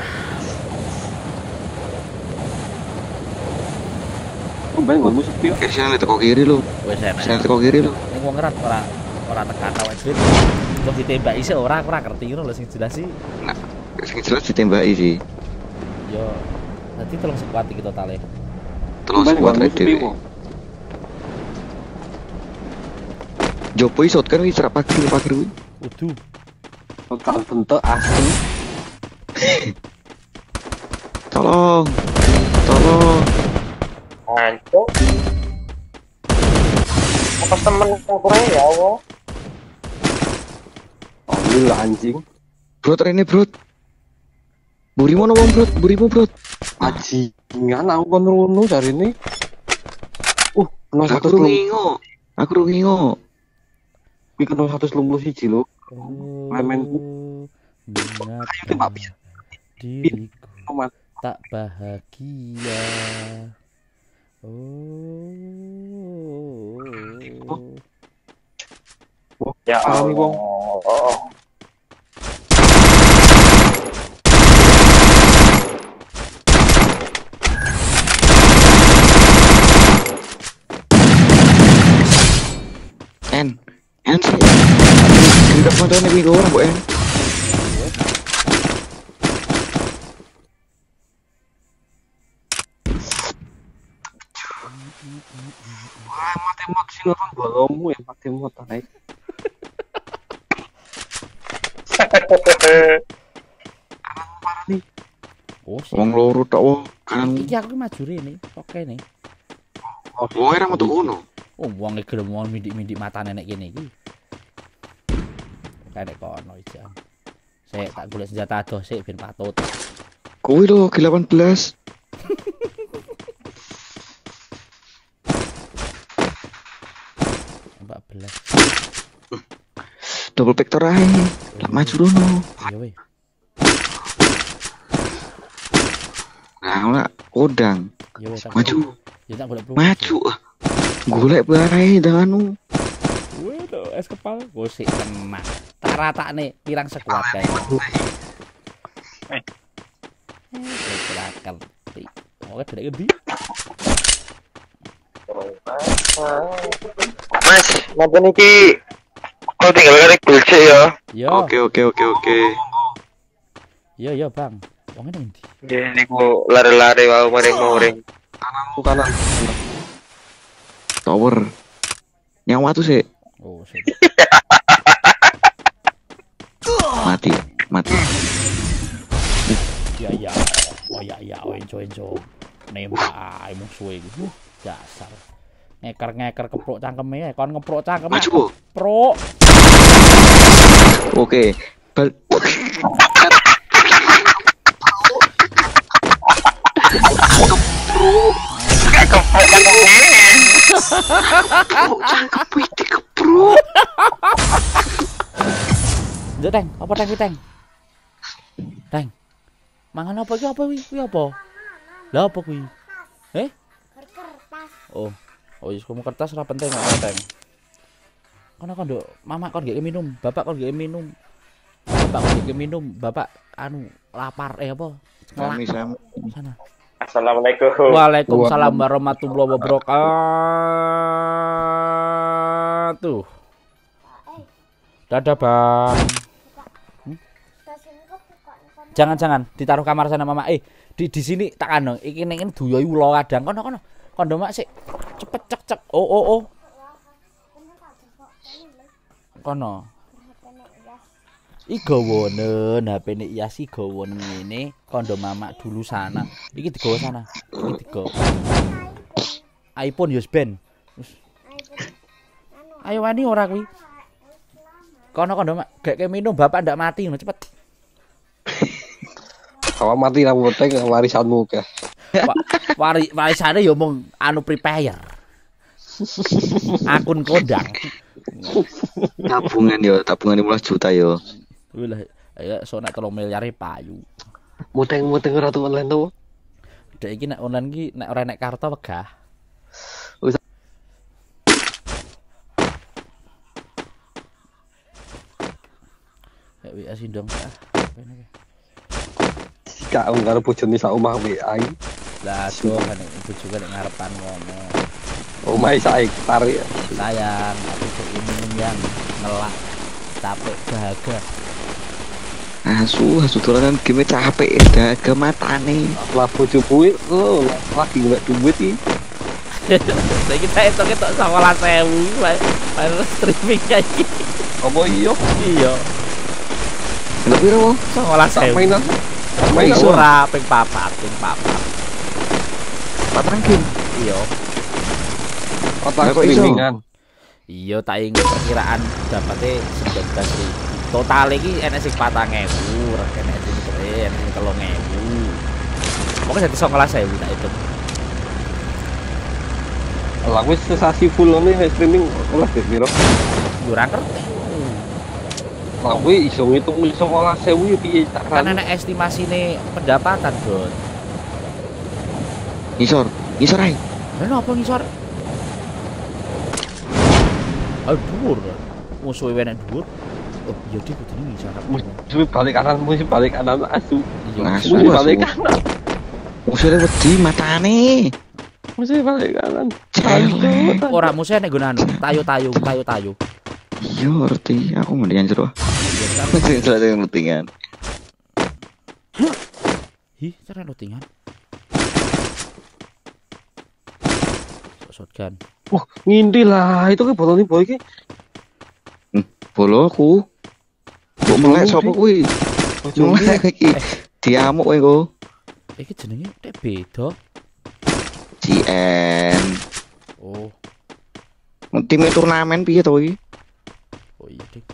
Ben gue musik piye? Kayak sing teko kiri lho. wes enak. Sing teko kiri lho. Ning wong ngerat ora ora tekan awake dhewe. Wong ditembak isih ora ora ngerti ngono lho sing jelas sih. Nah, sing jelas ditembaki sih. Yo, nanti tolong sekuat iki totale. Terus Ben kuat gue musik dhewe. piye? jopo isot kan wis serak pager pager kuwi. Udu. Total bentuk asli. Tolong. Tolong. Anco. Apa temen kurang ya Allah. Oh gila anjing. Bro ini bro. Burimu no bro, burimu bro. Bajingan aku kon rono cari ini. Uh, kena Aku satu selum. rungingo. Aku rungingo. Kuwi kena satu selum siji lho. Lemenku. Mengapa diriku tak bahagia? Oh. Ya Alami Allah. wong. Oh. En. En sih. Kita fotonya kuwi orang, Bu En. Wah, mati mot sinetron bolomu ya mati mot ae. Oh, sih. Wong loro tok wong kan. Iki aku maju rene. Oke nih. Oh, era metu ngono. Oh, wong e gelem wong mindik-mindik matane nek kene iki. Kayak kono ijan. Sik tak golek senjata adoh sik ben patut. Kuwi lho G delapan belas. empat belas. Double vector ae. Lah maju rono. Ya weh. Nah, ora kodang. Ya weh tak. Maju. Ya tak golek Maju. Golek bae danganu. Weh to es kepal. Gosik tenang. Tak ratakne pirang sekuat kae. Eh. Silakan. Oke, tidak gede. Mas, napa niki kok tinggal karek bulce ya? Yo. Oke oke oke oke. Yo yo, Bang. Wong ini ndi? Nggih niku lari-lari wae maring-maring. Kananku kanan. Tower. Nyawa tuh sih. Oh, sik. Mati, mati. Ya ya. Oh ya ya, oh enco enco. Nembak ae musuhe iku. Dasar. Ngeker-ngeker keprok cangkeme ae, kon ngeprok cangkeme. Maju, Bu. Prok. Oke. Bal Nduk, Teng. Apa Teng iki, Teng? Teng. Mangan apa iki apa kuwi? Kuwi apa? Lah apa kuwi? Eh? Kertas. Oh. Oh, wis kamu kertas ora penting kok, Teng. Kono kon nduk, Mama kon gek minum, Bapak kon gek minum. Bapak kon gek minum, Bapak anu lapar eh apa? Sami sami. Sana. Assalamualaikum. Waalaikumsalam warahmatullahi wabarakatuh. Dadah, Bang. Hmm? Jangan-jangan ditaruh kamar sana, Mama. Eh, di di sini tak anu, iki ning kene duyoi ula kadang. Kono kono. Kondo mak sik. Cepet cek cek. Oh oh oh. Kono. I gawonen H P ne Iyas i gawonen ngene, kondo Mama dulu sana. Iki digawa sana. Iki digawa. iPhone yo ben. Ayo wani ora kuwi. Kono kondo Mak, gek minum Bapak ndak mati ngono cepet. Kalau mati ra weteng warisanmu ke. Wari warisane yo mung anu prepare. Akun kodang. Tabungan yo, tabungan lima belas juta yo. Wih lah, ya so nek telung miliar payu. Muteng-muteng ora tuh online tuh. Dek iki nek online iki nek ora nek kartu wegah. Wis. Ya W A sindong. Sika karo bojone sak omah W A iki. Lah tuh kan bojo kan ngarepan ngono. Omahe sae tarik. Sayang, aku tuh ini yang ngelak capek dahaga. Asu, asu tulanan game capek dahaga matane. Lah bojo kuwi oh lagi golek duit iki. Saya kita itu kita sekolah sewu, main streaming kayak gini. Apa iya? Iya. Lebih apa? Sekolah sewu. Mainan. Main ora ping papat, ping papat. Patang game. Iya. Otak Lah, kok iso? streamingan. Iya, tak ingat perkiraan dapatnya sembilan belas ribu. Total iki enek sing patang ewu, enek sing keren, enek sing telung ewu. Pokoknya jadi sekolah sewu tak itu. Lah wis sesasi full nih streaming oleh piro? Jurang ngerti. Lah kuwi iso ngitung iso olah sewu ya piye Kan carane? enek estimasi pendapatan, Bro. Ngisor, ngisor ae. Lah apa ngisor? Oh, dhuwur. Musuhe enek dhuwur. Oh, iya dik kudu ngisor. Musuh balik kanan, musuh balik kanan asu. Iya, Asu, Musuh asu. balik kanan. Musuhnya wedi matane. Musuh balik kanan. Celek. ora musuhe nek nggonan tayo-tayo, tayo-tayo. Iya ngerti, aku mendingan jero. Iya kan. Sing selesai yang pentingan. Hi, cara lootingan. Shotgun. Wah, ngindi lah. Itu ke botol boy iki. Bolo aku. Kok melek sapa kuwi? Melek iki. Diamuk kowe kok. Iki jenenge nek beda. C N. Oh, Tim turnamen piye to iki? oh iya dik.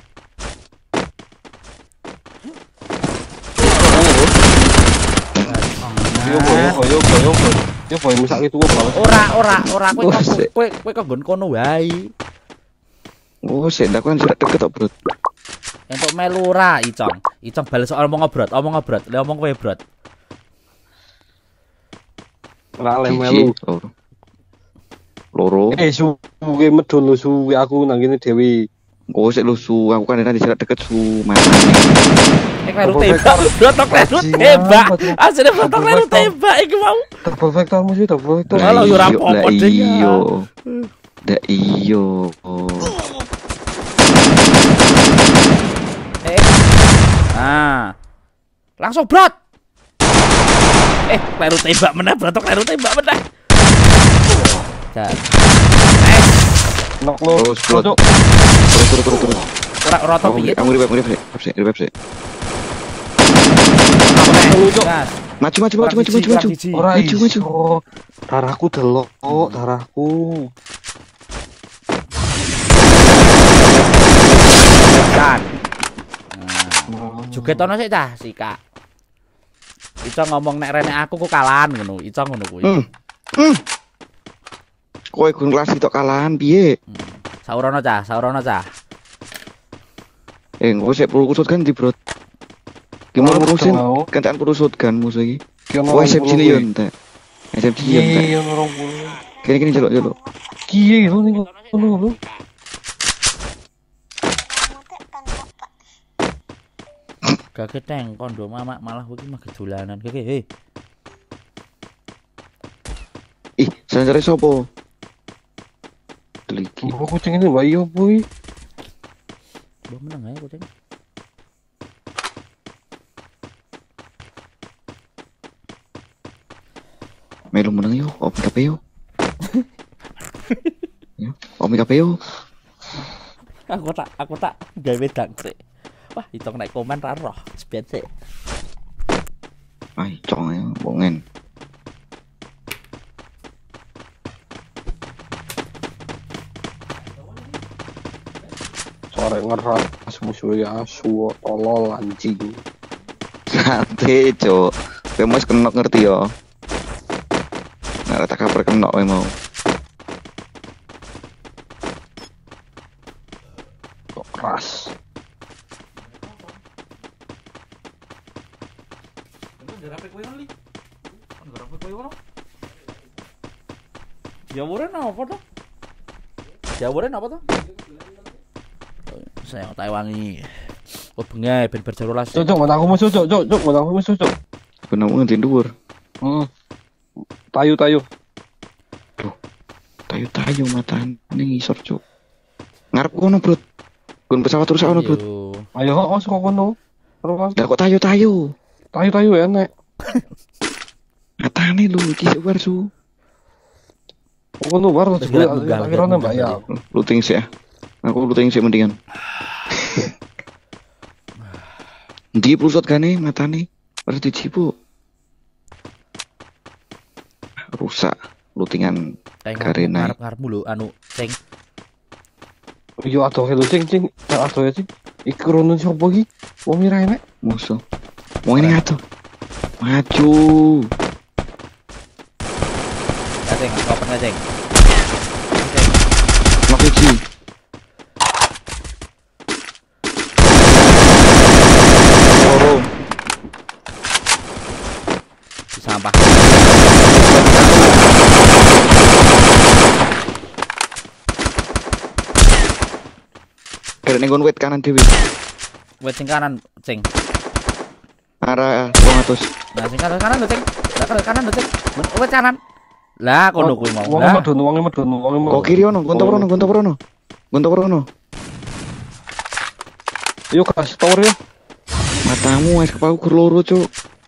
Yo boy, yo boy, yo boy, yo boy. Yo boy misak itu banget. Ora, ora, ora kowe Oh, kok sik. kowe kowe kok nggon kono wae. Oh, sik ndak kan sudah deket to, Bro. Entuk melu ora, Icong. Icong bales soal omong ngobrot, omong ngobrot. Le omong kowe brot. Ora le melu. Loro. Loro. Eh suwe medun lu suwe aku nang kene dewi. Oh, sik lusu. Aku kan tadi sudah deket su matane. Eh kleru Apa tembak, vektor? brotok kleru Bajingan, tembak. bajingan. Asline brotok Apa kleru vektor? tembak iki mau. Double vector musuh double vector. Lah, Walau yo iya, rampok lah deh, ya. iyo. Dak iyo. Oh. Eh. Nah. Langsung brot. Eh, kleru tembak meneh, brotok kleru tembak meneh. Jan. Eh, Nok lo. Terus, Bro. Cocok. Terus terus terus terus. ora ora to Aku piye? aku revive revive sik, revive sik. Gas. Maju maju maju maju maju maju. Ora Maju, maju. iso. Darahku delok, darahku. Kan. Nah, juga tono sik dah, Sika. Ico ngomong nek rene aku ku kalahan ngono, Ico ngono kuwi. Hmm. Hmm. Kowe gun kelas itu kalahan piye? Saurono cah, saurono cah. Eh, engko sik perlu kusut kan di, Bro. Gimana Oh, perusin? mau. Kantaan perusut kan musuh iki. Ki ono Oh, orang S M G puluh yo kuwi. entek. S M G yo entek. Kiye ono orang puluh. Kene kene jeluk jeluk. Kiye itu ning ngono lho. Gak keteng kondo mama malah kuwi mah gedolanan. Gege, hei. Ih, sanjare sopo? Deliki. Kok kucing ini mbak iyo boy. Mbok meneng ae kucing. Melu meneng yo, Om K P yo. Yo, Om K P yo. Aku tak aku tak gawe dangkrik. Wah, itu naik komen ra roh. Sepian sik. Ai, cong ya, bongen. Sore ngeras musuh ya asu tolol anjing. Santai, Cok. Kowe mesti kenok ngerti yo. Nah, tak kabar kenok kowe mau. Kok keras. Jawuran apa tuh? Jawuran apa tuh? Saya Taiwangi. Oh bengai ben berjarulas. Cocok mau aku musuh cocok cocok mau aku musuh cocok. Benamu ngendi dhuwur. Hmm. Tayu tayu. Tayu-tayu matane ngisor, Cok. Ngarep kono, Bro. Gun pesawat terus ono, Bro. Ayo kok masuk kono. Terus Lah kok tayu-tayu? tayu tayu enek. Matane lu iki sik war su. Ngono baru Terus sebut gerak munggah, akhirnya gerak mbak ya. munggah. Looting sih ya. Aku looting sih mendingan. Di plusot kan nih mata nih. Harus dicipu. Rusak lootingan Karena. Ngarep-ngarep mulu anu sing Yo adoh lu cing cing, adoh ya cing. Iki rono sapa iki? Wong ora enek. Musuh. Mau ini ngatu. Maju. Ceng, open aja, Ceng. Nok iki. Loro. Di sampah. Karena ngon wet kanan dewi. Wet sing kanan, Ceng. Arah dua ratus. Nah, sing kanan kanan lho, Ceng. Lah kanan kanan lho, Ceng. Wet kanan. Lah kono kuwi mau. Wong Lah. medun, wong medun, wong medun. Kok kiri ono, gonto prono, gonto prono. Gonto prono. Yo kasih tower ya. Matamu es kepala gur loro, Cuk.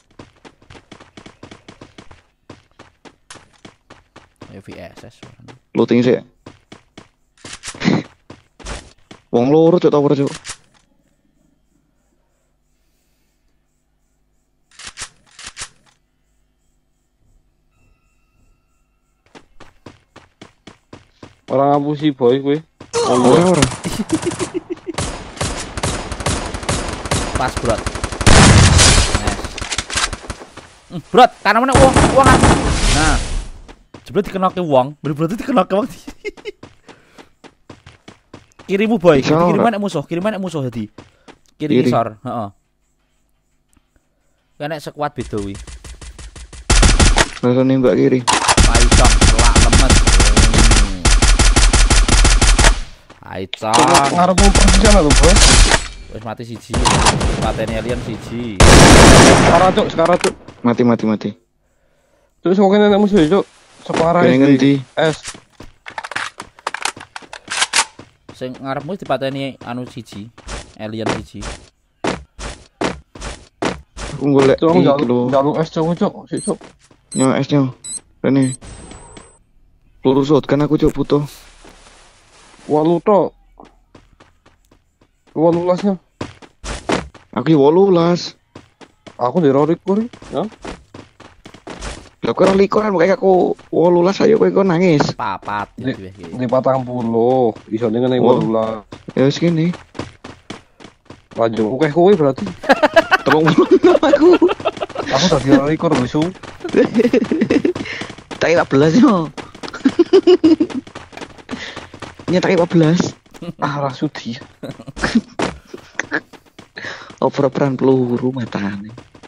V S S. Looting sih. Wong loro Cuk tower, Cuk. Orang ngapusi boy kowe. Ora ora. Pas, Bro. Nes. Hmm, Bro, kanan mana wong, wong. Nah. Jebret dikenoke wong, bener-bener dikenoke wong. Kirimu boy, kiri mana musuh, kiri mana musuh tadi. Kiri ngisor, heeh. Kene sekuat beda kuwi. Langsung nembak kiri. Paicong, lak lemes. Aicong. Ngarepmu persisian lho, Bro. Wis mati siji. Pateni alien siji. Sekarang cuk, sekarang cuk. Mati mati mati. Terus kok kene musuh cuk. Sekarang ngendi? S. Sing ngarepmu dipateni anu siji. Alien siji. Aku golek Cuk, iki jaluk lho. jaluk S cuk, cuk. Sik cuk. Nyo esnya. Rene. Lurus out kan aku Cuk butuh. Walu tok. Walulasnya. Aku wolulas. Aku di Rorik kuri, ya. Lah kok ora likoran kayak aku wolulas ayo kowe kok nangis. Papat Di, iki. di patang puluh, iso ngene Oh. walulas. Ya wis kene. Lanjut, oke kowe berarti. Tolong aku. Aku tadi Rorik kok musuh. Tak empat belas yo. Nyetak empat belas. Ah, rasudi. Oper-operan peluru matane.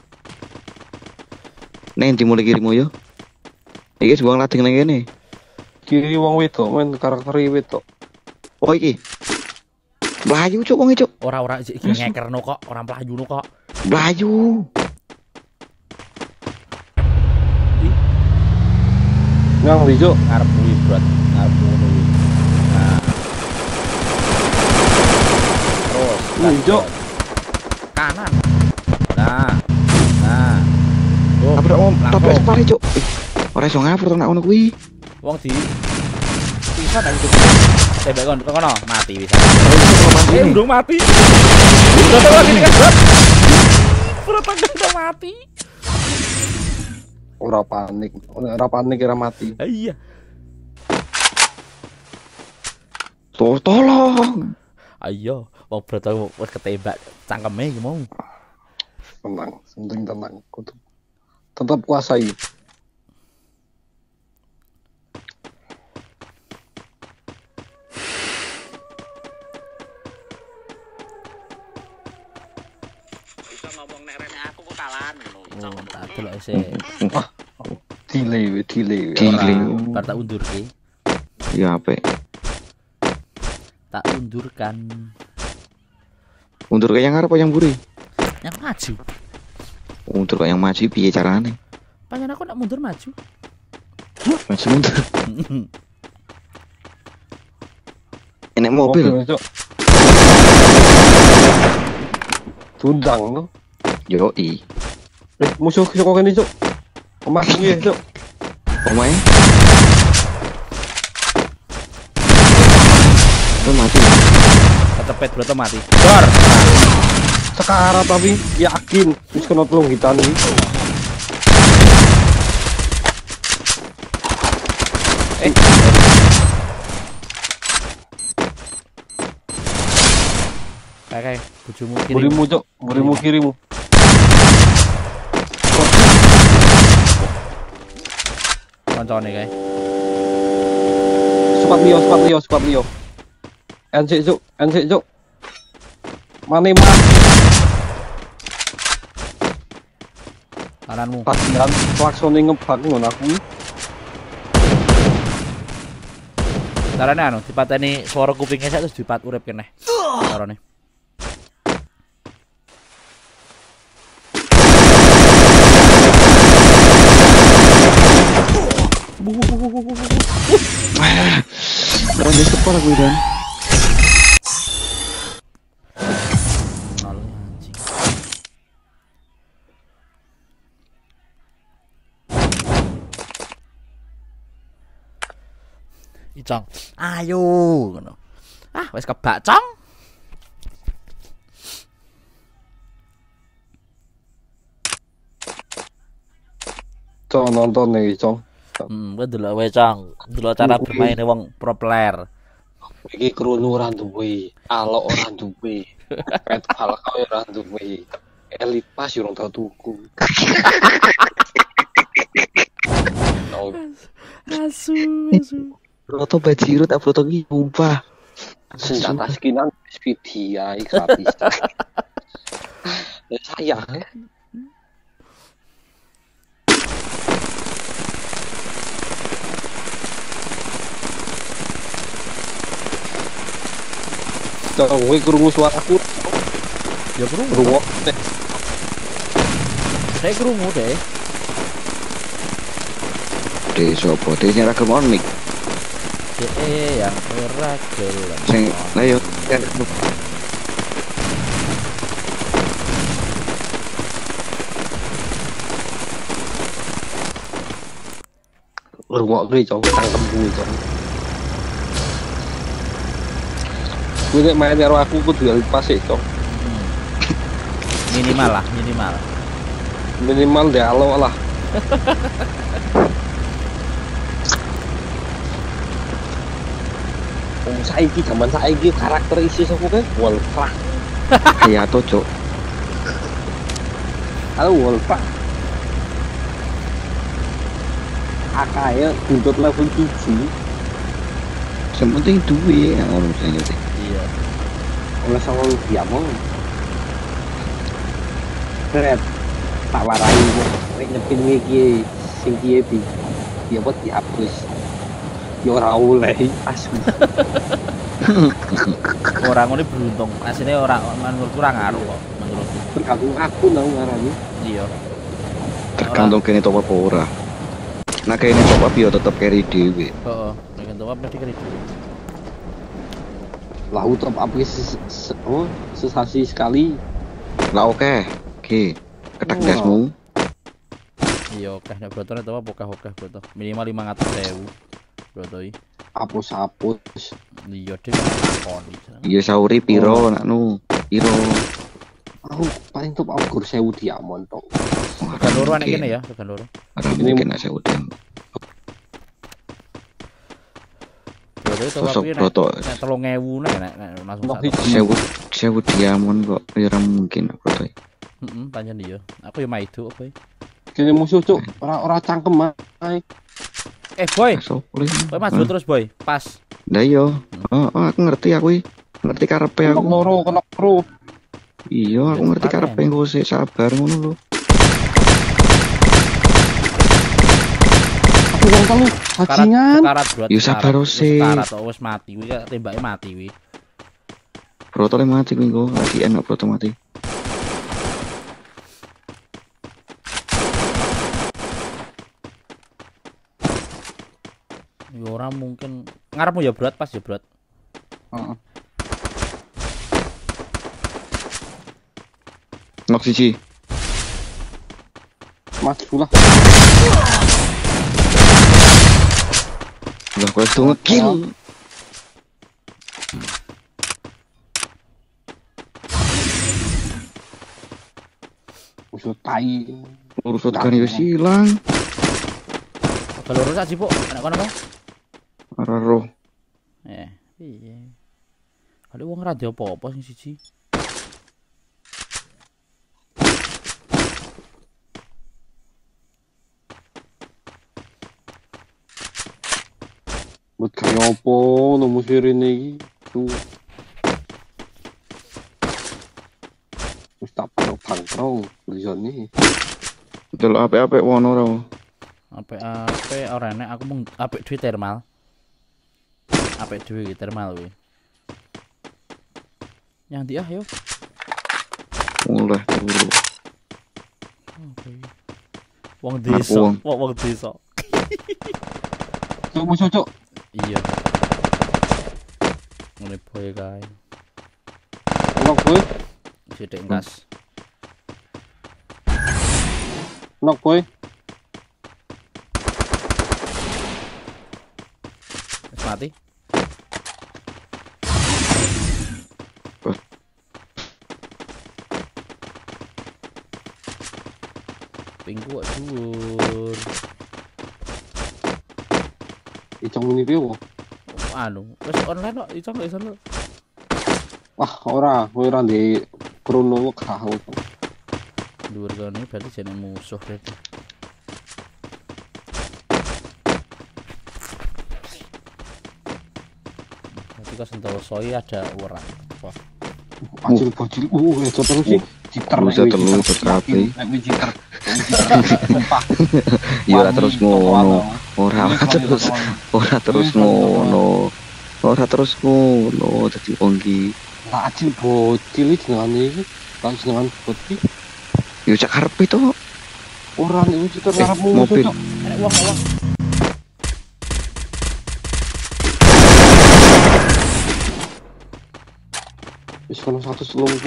Nen dimulai kirimu yo. Iki buang lading nang kene. Kiri wong wedok men karakter wedok. Oh iki. Melayu Cuk wong iki Cuk. Ora-ora iki ngekerno kok, ora mlayuno kok. Melayu. Yang hijau. Ngarep kuwi, Bro. Ngarep ngono kuwi. Nah. Terus Hijau. kanan. Nah. Nah. Oh, Apa om tapi langsung. pare Cuk. Ih, ora iso ngapur to nek ngono kuwi. Wong di bisa tak itu. Tembak kon kono mati bisa. Eh, urung mati. Udah tahu lagi kan, Bro. Bro tak mati. Ora panik, ora panik kira mati. Ah, iya. Tuh, tolong. Ayo, wong Bro tau wis ketembak cangkeme iki mau. Tenang, penting tenang. Kudu tetap kuasai. Bisa ngomong nek rene aku kok kalahan ngono. Oh, tak delok sik. Delay, we, delay. we. Delay. Bar tak undurke. Ya apik. Tak undurkan. Undur kayak yang ngarep apa yang buri? Yang maju. Undur kayak yang maju piye carane? Panjen aku nak mundur maju. Maju mundur. Enek mobil. Mobil, Cok. Tundang no. Yo i. Eh, musuh kok kene, Cok. Omah kuwi, Cok. Omae. Itu mati. Kecepet bro tuh mati. Dor. Sekarang tapi yakin wis kena telung hitan iki. Eh. Kayak bojomu kiri. Burimu cok, burimu kirimu. Koncone kae. Squad Leo, squad Leo, squad Leo. N C cok, N C cok. Mane mas. Kananmu. Pasian klaksone ngebak ngono aku. Carane anu dipateni suara kupingnya sak terus dipat urip keneh. Carane. Orang di sepor aku dan. Icong, ayo ngono. Ah, wis kebak, Cong. Cok nonton nih, Cok. Hmm, kowe delok wae, Cong. Delok cara bermain wong pro player. Iki krungu ora duwe, alok ora duwe. Pet Falcao ora duwe. Elite Pass yo ora tau tuku. Asu, asu. Proto bajirut apa proto ki sumpah. Senjata skinan speedy ya gratis. Ya sayang ya. Cok, kowe krungu suaraku. Ya krungu. Krungu. Saya krungu deh. Dek sopo? Dek nyara ke monik. Eh yang ora gelem. Sing ayo kan Rungok gue Cok, tangkep gue Cok. Gue nek main karo aku kudu Elite Pass e Cok. Minimal lah, minimal. Minimal dia alo lah. Om saiki zaman saiki karakter isi sapa kan Wolfram. ya to, Cok. Halo Wolfram. Akaya buntut level tujuh. Yang penting duwe yang ono sing ngerti. Iya. Oleh sama dia mau. Keren. Tak warai nek nyepin iki sing kiye bi. Ya buat dihapus. Ya ora oleh asu. Orang ini beruntung. Aslinya orang menurutku kurang ngaruh kok menurutku. Tergantung aku nang ngarani. Iya. Tergantung kene top apa ora. Nah kene top up yo tetep carry dhewe. Heeh, nek top up mesti kredit. Lah top up ses oh sesasi sekali. Lah oke. Oke. Ketak dasmu. Iya, oke nek broto nek top up oke-oke broto. Minimal lima ratus ribu. Broto iki. Hapus-hapus. Iya deh koni. Iya sauri piro naknu? Piro? Aku paling top up gur sewu diamond tok. Tekan loro nek kene ya, tekan loro. Ora mungkin nek sewu diam. Broto top up Sosok iki broto. nek telung ewu nek nek langsung Nok satu. iki. Sewu sewu diamond kok ya ora mungkin broto. Heeh, pancen iya. Aku yo maido opo. Kene musuh cuk, ora ora cangkem ae. Eh boy, Sopo le? boy maju terus boy, pas. Lah iya. Oh, oh, aku ngerti aku iki. Ngerti karepe Kena aku. loro, kena loro. Iya, aku ngerti karepe engko sik sabar ngono lho. Aku wong telu bajingan. Karat bro. Ya sabar sih. Karat kok wis mati kuwi tembake mati kuwi. Broto le mati kuwi engko, lagi enak broto mati. Ya ora mungkin ngarepmu ya berat pas ya berat. Heeh. Nok siji. Maju lah. Lah kowe itu ngekill. tai. Lurus tekan yo silang. Kalau lurus aja, Bu. Enak kono apa? Ora roh. Eh, iya. Ada wong ra apa-apa sing siji. Buat kayak apa nomor sirine iki? Tuh. Wis tak pantau tulisane. Delok apik-apik wono ora. Apik-apik ora enek aku mung apik duit thermal. Apik duit thermal kuwi. Yang dia yo. Mulai turu. Oke. Wong desa, wong wong desa. Cuk, musuh cuk. Iya. Ngene boy kae. Nok boy. Sithik gas. Nok boy. Wis mati. Pingku kok dhuwur. Icong ini piye kok? Anu, wis online kok iso iso lho. Wah, ora, kowe ora ndek krono kah. Dhuwur kene berarti jeneng musuh berarti. Berarti kok sentuh soi ada orang. Wah. Acil bocil. Uh, itu terus sih. Citer bisa terus terapi. Nek wis citer. Ya terus ngono. Ora terus ora terus ngono. Ora terus ngono dadi wong iki. Lah acil bocil iki jenengane iki. Kan jenengan bocil. Yo cak karepe to. Ora nek wis citer karepmu mobil. Nek wong wong. Wis kono seratus telung puluh.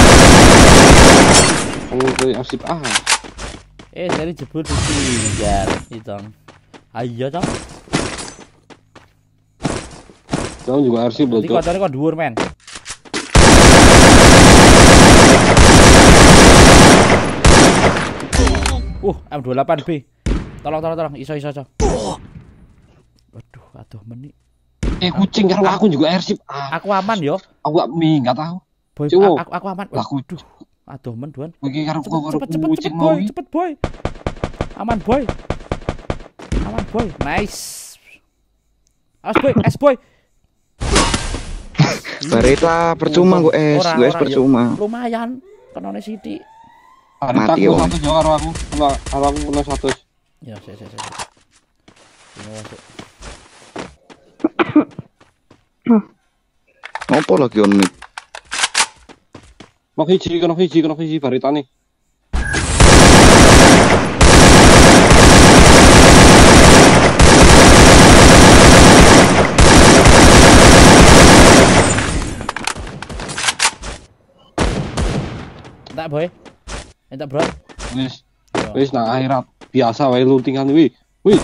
Kamu dari arsip ah. Eh, dari jebul ditinggal, Itong. Ayo, Tong. Kamu juga arsip loh. Nanti kotornya kok dhuwur, men. Uh, M dua puluh delapan B. Tolong, tolong, tolong. Iso, iso, iso. Waduh, aduh meni. Eh, kucing karo aku juga arsip. Ah. Aku aman yo. Aku gak mi, enggak tahu. Boy, Coba. aku aku aman. Lah kudu. Aduh men, Duan. Iki karo Cepet, karo cepet, cepet, kucing cepet, mau. boy, cepet, boy. Aman, boy. Aman, boy. Nice. Awas, boy, es, boy. Barita percuma gue es, Ora, gue es ora, percuma. yo. Lumayan. Kenone sithik. Mati, aku Om. satu jo karo aku. Karo aku kena satu. Ya, saya, saya, saya. Ini masuk. Apa lagi on mic? Nok hiji, kena hiji, kena hiji baritane. Entak, boy. Entak, bro. Wis. Wis nang akhirat biasa wae lootingan wi. Wih.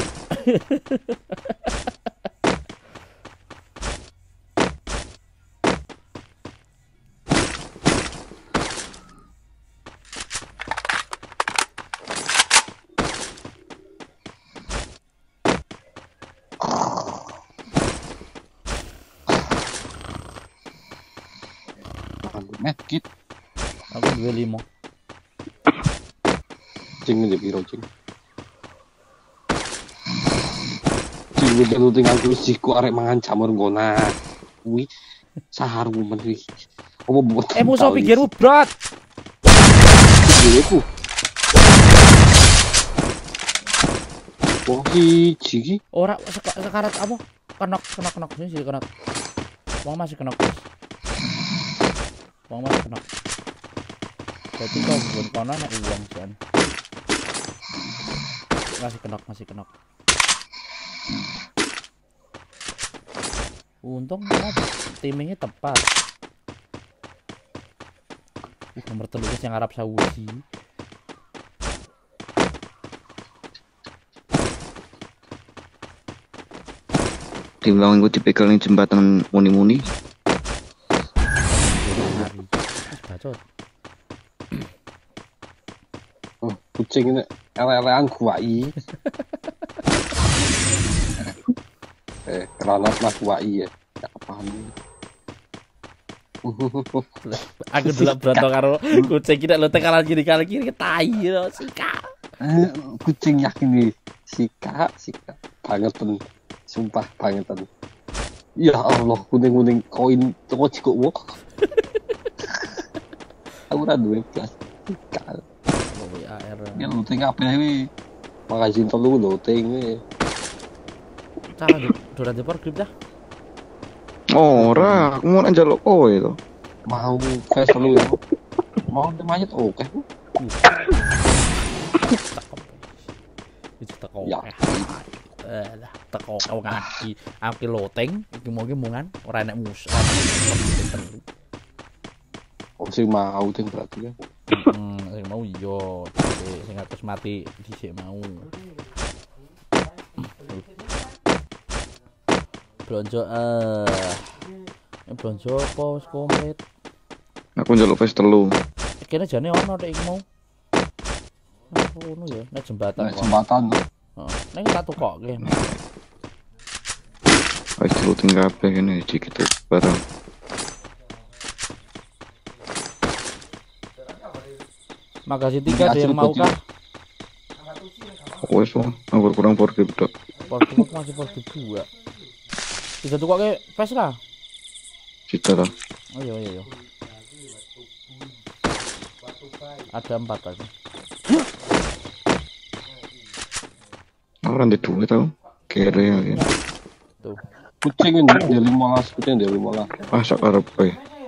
Medkit. Aku dua lima. Cing ngene piro cing. Cing iki looting aku sih ku arek mangan jamur ngona. Kuwi saharu men kuwi. Apa buat? Eh, musuh pinggirmu, bro. Iku. Wong siji iki Ora sek- sekarat apa? Kenok, kenok, kenok sini sih kenok. Wong masih kenok. Wong masih kenok. Berarti kau bukan kono nek uang jan. Masih kenok, masih kenok. Untung oh, timingnya tepat. Uh, nomor telurnya yang Arab Saudi. Tim lawan gue dipegal ning jembatan muni-muni. Bacot. oh kucing ini ele-elean kuai. Eh, Ronald mah kuai ya. Gak paham. Aku dulu berantem karo kucing kita lo tekalan kiri kanan kiri tai lo sika. Eh, kucing yakin nih sika sika bangetan. Sumpah bangetan. Ya Allah, kuning-kuning koin toko cikuk wok. Aku ora duwe plastik. Oh ya air. Ya luteng kabeh iki. Makasih telu luteng iki. Cara durasi depor grip dah. Ora, aku mau njaluk kowe to. Mau flash telu ya. Mau temanya tuh oke. Itu teko. Ya. Eh, lah teko kau ngaki. Aku loteng, iki mau ki mungan ora enek mus. Oh sing mau ting berarti ya. Hmm, sing mau yo, sing aku mati dhisik mau. Blonjo eh blonjo apa wis komplit. Aku njaluk wis telu. Kene jane ono nek iki mau. Ngono ya, nek jembatan. Nek jembatan. Heeh, nek tak tukokke. Wis luteng kabeh kene dikit barang. Makasih tiga ada yang mau kah? Wes wong, aku kurang power grip tok. Power grip masih power grip dua. Bisa tukokke pes lah. Cita lah. Oh iya iya iya. Ada empat lagi. Orang di duit tau. Kere ya. Tuh. Kucing ini dia lima belas, kucing dia lima belas. Ah sak arep kowe.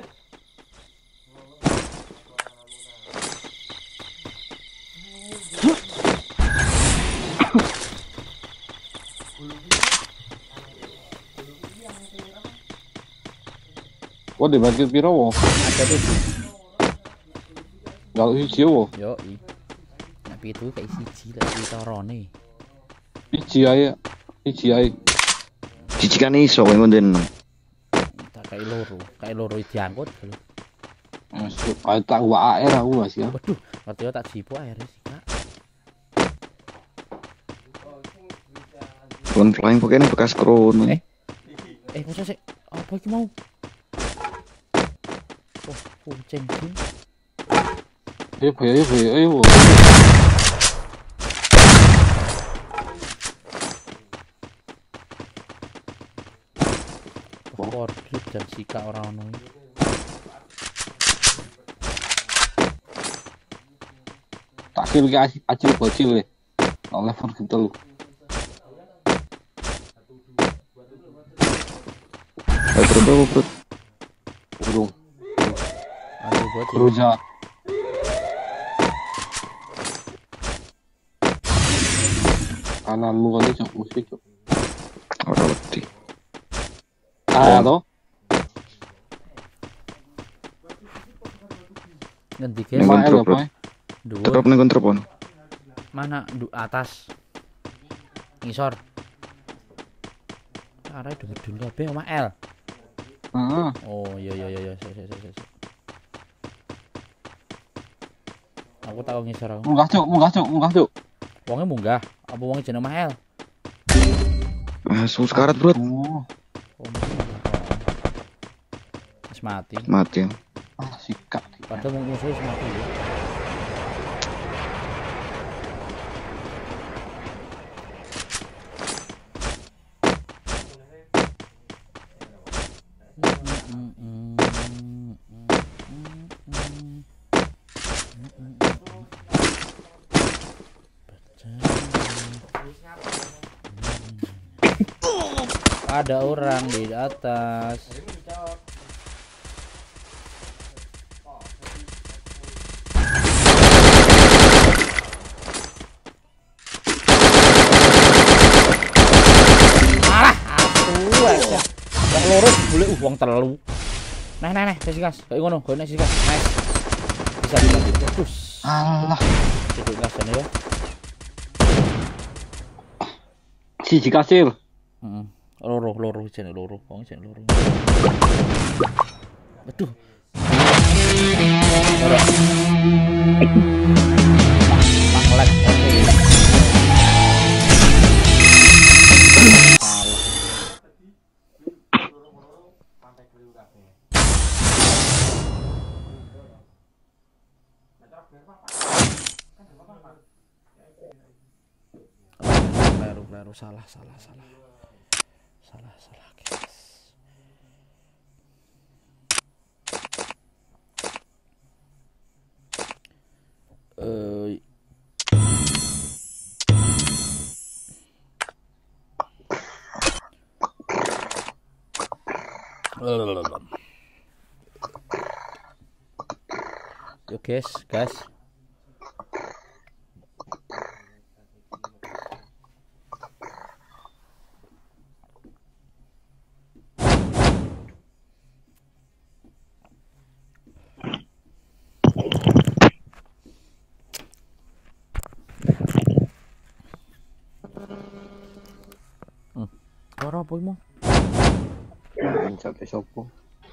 Wah, di bagian piro wo? Ada tuh. Kalau hiji wo? Yo i. Nek pitu kayak siji lek ditorone. Hiji ae. Hiji ae. Cici kan iso kowe ngono enem. Tak kayak loro, kayak loro diangkut. Wes ae tak wa air aku Mas ya. Waduh, ngerti yo tak jipo air sih, Kak. Kon flying pokoknya bekas krono. Eh. Eh, masa sih apa iki mau? Oh, kucing iki. Ayo, ayo, ayo, ayo. Power grip dan sika ora ono. Tak kira ki acil acil bocil le. Oleh for gitu lu. Ayo bro, bro. Burung. Aduh, buat Ruja. Kananmu kan cok musik cok. Ora wedi. Ah to. ngendi Ning guys? Lima kontrol, L bro. apa? Dhuwur. Tetep ning kontrol pon. Mana? Du atas. Ngisor. Arah dulu kabeh omah L. Heeh. Oh, iya iya iya, sik sik sik sik. Aku tak ngisor aku. Munggah cok, munggah cok, munggah cok. Wonge munggah, apa wonge jeneng omah L? Ah, sus karat, bro. Oh, Oh, wis mati. Mati ya. ah sikat. Padahal musuh wis mati ya. Ada orang di atas. Alah, aku aja. Wong loro boleh uh wong telu. Nah, nah, nah, sisi gas. Kayak ngono, gono sisi gas. Nice. Bisa bisa. Terus. Alah, Cukup gas ya. siji kasir. Heeh. Loro, loro jane loro, wong jane loro. Aduh. Loro. nge-lag. Oke. Kleru, kleru, salah, salah, salah. Salah, salah, guys. Eh Yuk guys, guys. Hmm. Ora apa mau? Pencet sopo?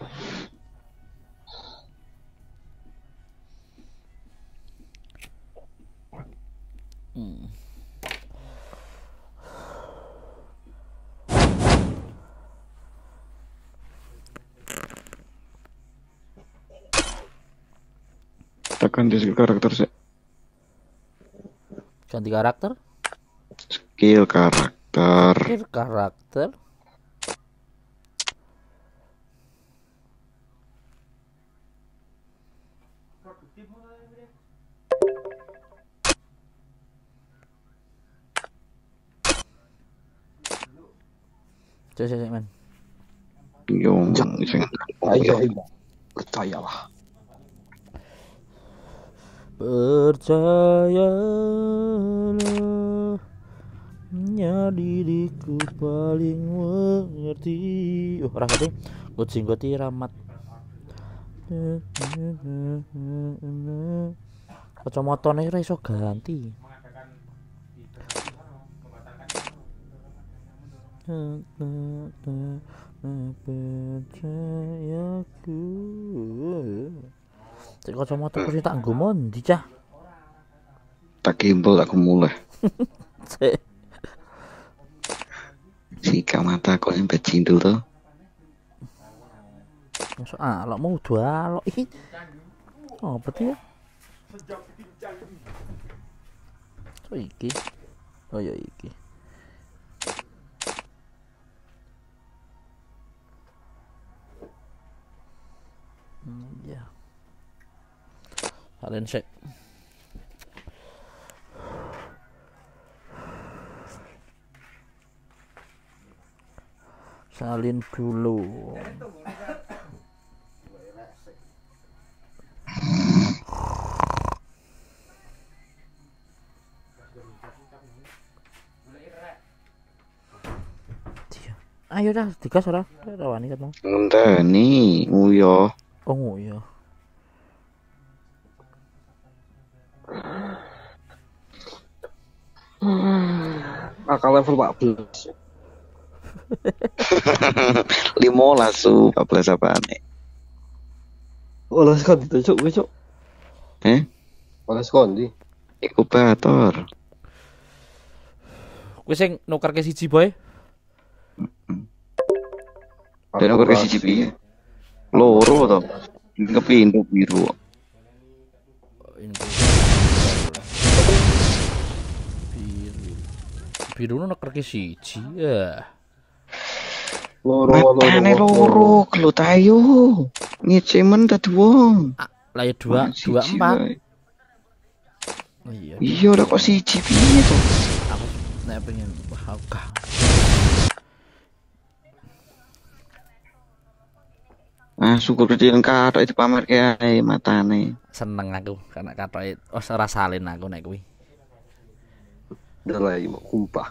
Hmm. Tekan di skill karakter sih. Ganti karakter? Skill karakter. Skill karakter. Coba coba men. Yung iseng. Ayo, ayo. Percayalah. Percayalah, hanya diriku paling mengerti. Oh, rasanya kucing gue tiramat. Kacamata nih iso ganti. Percayaku. Cek kacamata ku tak nggo mondi cah. Tak gimbal aku mulai. Sika mata kok sampai cindul tuh. Masuk alok mau dua alok ih. Oh, apa tuh ya? So iki. Oh ya iki. Hmm, ya. Salin sih. Salin dulu. Ayo dah, digas ora? Ora wani kan. Ngenteni, uyo. Oh iya. Akal level empat belas. Limolas su, empat belas apaan nih? Olah sekali itu cuk, cuk. Eh? Olah sekali. Inkubator. Kowe sing nukerke siji boy. Dan aku kasih C P ya. Loro toh. Kepindu biru. Biru. Biru nukerke siji ya. Loro Matane loro, gelut ayo. Ngecemen dadi wong. Lah ya dua, dua empat. Oh iya. Iya udah kok siji piye to? Aku nek pengen wah gak. Ah, syukur kecil katok itu pamer kae matane. Seneng aku karena katoke wis ora salin aku nek kuwi. Delay mau kumpah.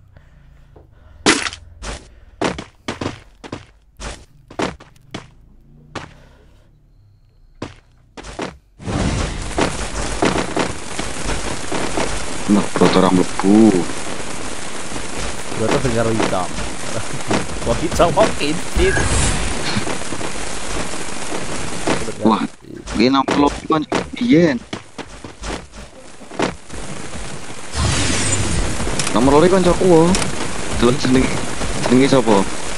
Nah, foto orang mlebu. Gua tuh dengar hitam. Kok hitam kok kintit. Wah, gini nampak kan biyen. Nomor loro kancaku wo. Delok jeneng jenenge sapa?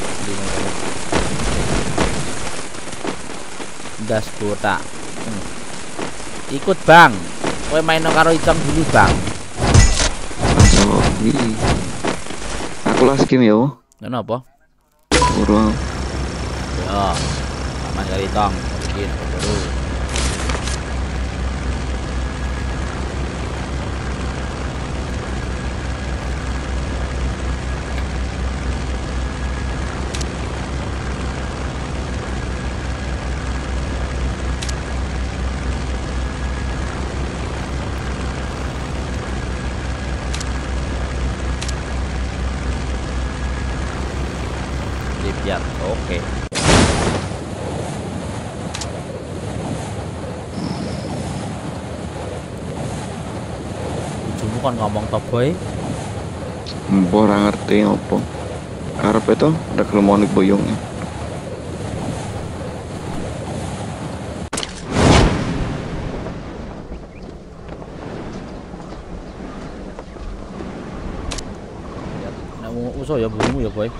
Das botak. Hmm. Ikut bang. Kowe main karo Icong dulu bang. Oh, iki. Aku lah skim yo. Kenapa? Ora. Yo. Aman kali Tong. Bikin baru. Lihat, oke. Ujungmu kan ngomong to boy. Mbok ora ngerti opo. Karep itu ada kelemahan boyongnya. Nek uso ya bunyimu ya boy.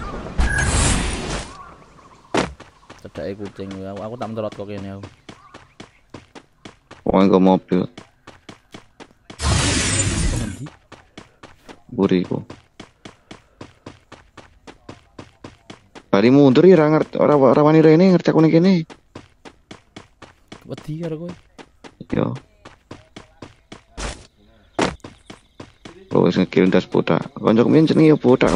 Cedake kucing aku, aku tak menterot kok kene aku. Wong nggo mobil. Kok ngendi? Buriku. Bari mundur ya ora ngerti ora ora wani rene ngerti aku ning kene. Wedi karo kowe. Yo. Wes ngekirim das botak. Kancaku men jenenge yo botak.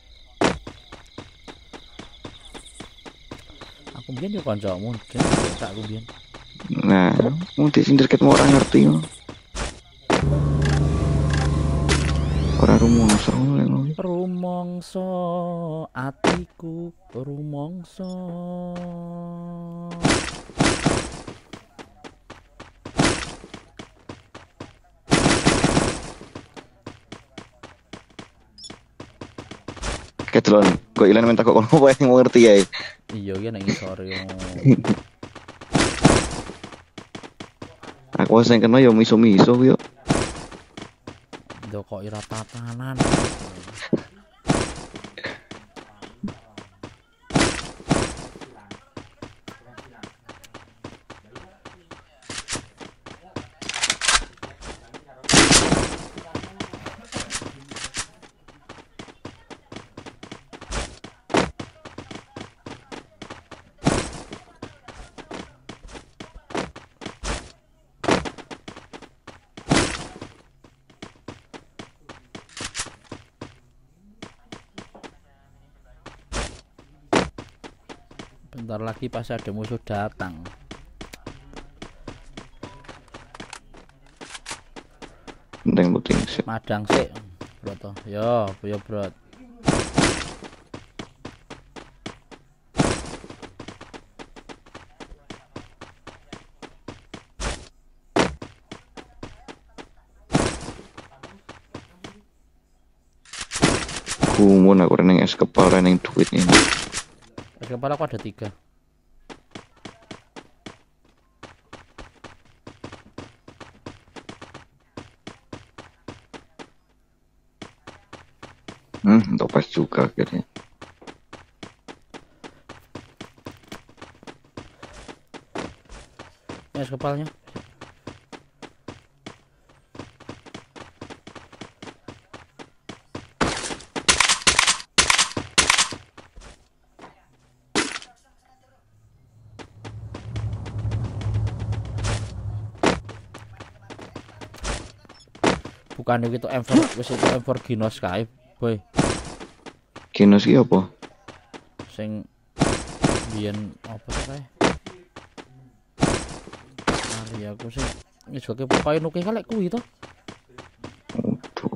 Aku biyen yo kancamu, kan tak aku biyen. Nah, mau disindir ket mau orang ngerti yo. Ora rumongso lho. Rumongso atiku, rumongso. Ketelon, kok ilan minta kok kono wae mau ngerti ya. Iya ya nek ngisor yo. Aku sing kena yo miso-miso yo. Ndok kok ira tatanan. Bentar lagi pas ada musuh datang. Ndeng penting sih. Madang sik, bro to. Yo, yo bro. Kumun aku reneng es kepal reneng duit ini. Es kepala aku ada tiga. Hmm, topas juga akhirnya. Es kepalanya. Bukan itu M empat, wis itu M empat Ginos kae, boy. Ginos iki apa? Sing biyen apa to kae? Mari aku sing wis oke pokoke nuke kalek kuwi to. Waduh.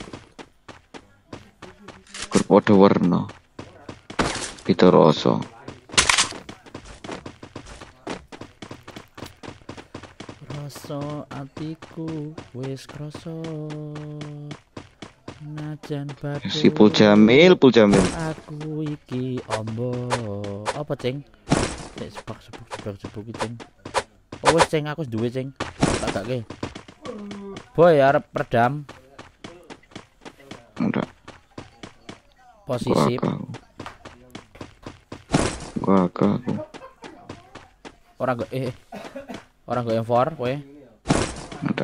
Kur padha warna. Pita rasa. Rasa atiku wis krasa najan batu. Si Pul Jamil, Pul Jamil. Aku iki ombo. Apa, Ceng? Nek sebak sebuk sebak sebuk iki, Ceng. Oh wis, Ceng, aku wis duwe, Ceng. Tak gake. Boy arep redam. Udah. Posisi Gua agak aku. orang gak eh orang gak M empat kowe. Ada.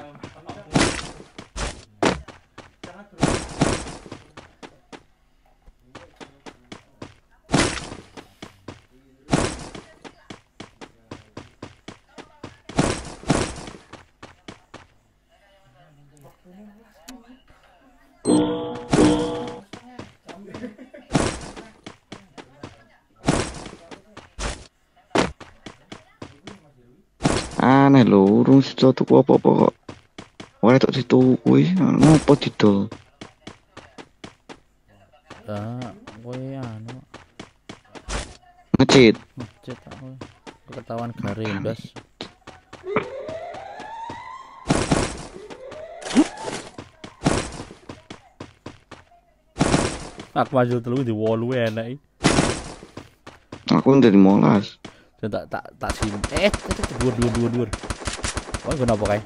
Aneh lho, urung sida tuku apa-apa kok. Ora tok dituku kuwi, ngopo didol? Ah, kowe anu Ngecit. ngecet kowe. Ketahuan garendas. Aku maju telu di wolu enak. Aku dari molas. Dan tak tak tak sim. Eh, dur dur dur dur. Oh, kenapa kae?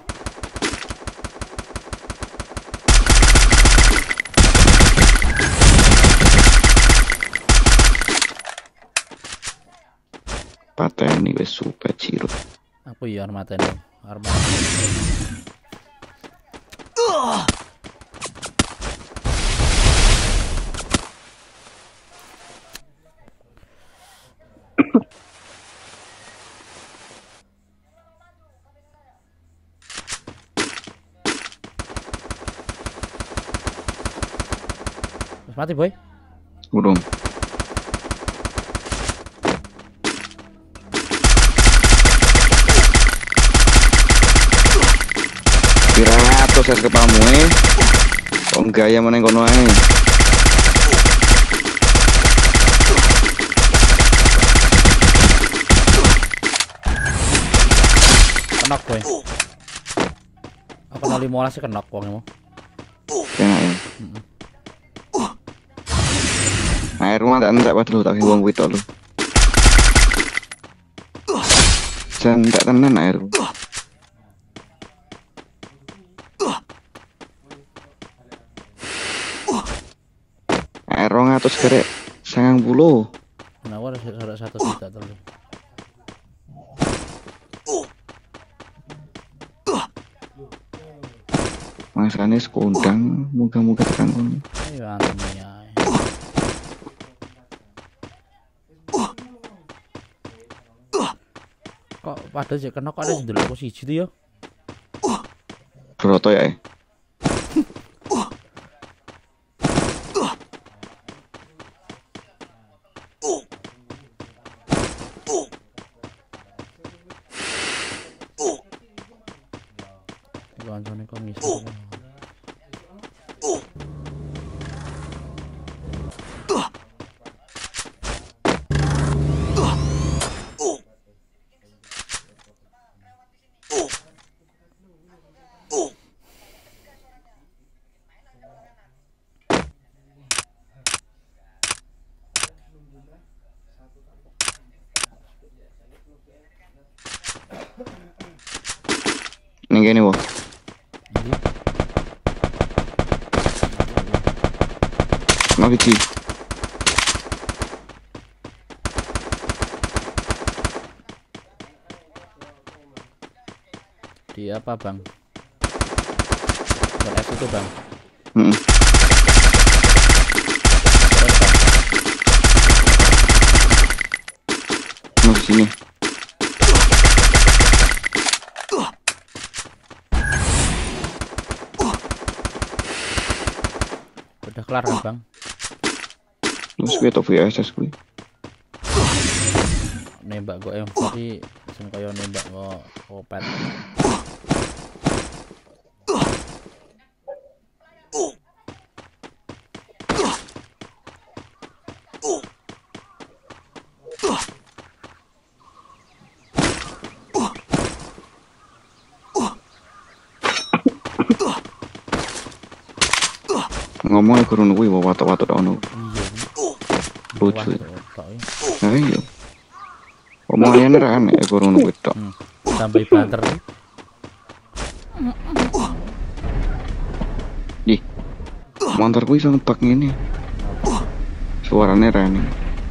Pateni wis super ciro. Apa ya armatene? Armat. Wis mati, boy. Urung. Piratus es kepamu eh. Kok gaya meneng kono ae. Kenok, boy. Apa nol lima belas kenok wong emu. Kena ya. Air rumah tak entek padahal tak wong kuwi tok lho. Jan tak tenan air. Air rong atus kerek sangang puluh. Nah, ada ada satu juta telu. Masane sekondang, muga-muga tekan kono. Ayo antemi ya. Kok padahal sih kenok ada sing delok siji tuh ya. Broto ya. Eh. Kancane kok ngisor. Ning kene wo. Mau biji. Di apa, Bang? Buat F itu, Bang. Heeh. Terus, Bang. Mau sini. Udah kelar kan, Bang? Terus kuwi to V S S kuwi. Nembak gue M empat iki sing kaya nembak kok opet. Ngomong guru kuwi watok-watok tok ono. Iya. Lucu. Tok iki. Nah iya. Omongane ra aneh guru kuwi tok. Hmm. Sampai banter. Ih. Motor kuwi iso ngebak ngene. Suaranya Rani.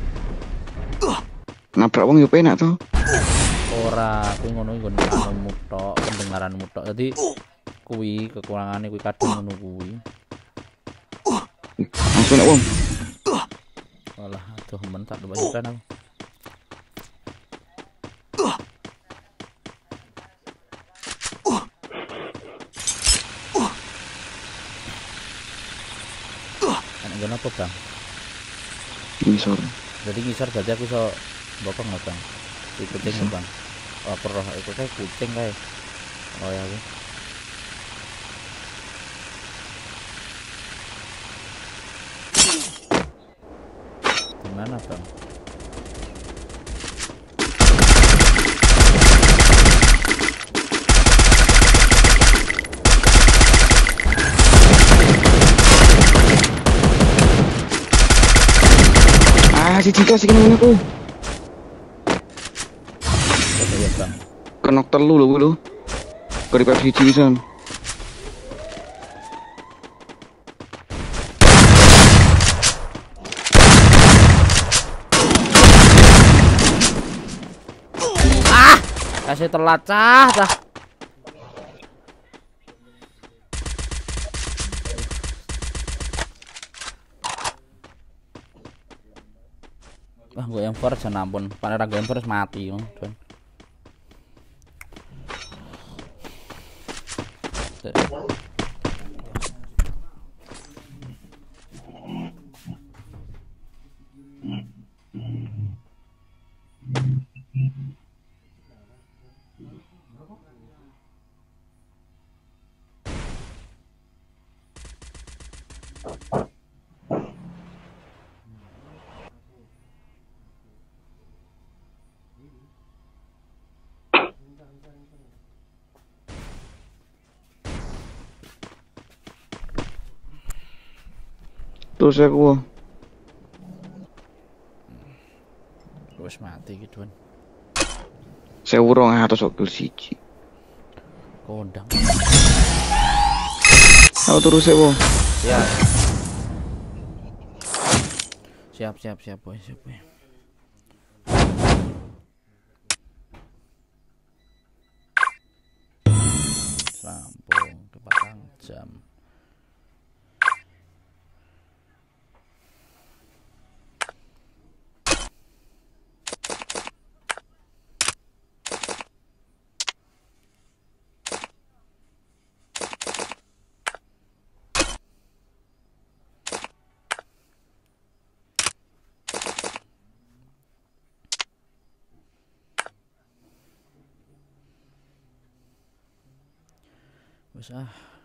Nabrak wong yo penak to. Ora, kuwi ngono iku anu tok, pendengaran tok. Dadi kuwi kekurangane kuwi kadang ngono kuwi. Langsung nek wong. Walah, aduh men tak kebanyakan aku. Enak gak apa bang? Ngisor. Jadi ngisor berarti aku iso bokong nggak bang? Si kucing nggak bang? Oh aku roh itu kayak kucing kayak. Oh ya aku. Gimana bang? Ah, si Cika sih kena aku. Coba ya bang. Kenok telu lho lho. Keripet siji pisan. Kasih telat cah cah. Wah gue yang first ya ampun, panera gue yang first mati oh, tuan. Terus aku. Wes mati gitu kan. sewu rong atus kok siji. Kondang. Aku terus ya, Bo. Siap. Siap siap siap boy, siap boy. Sambung ke batang jam. Wes ah.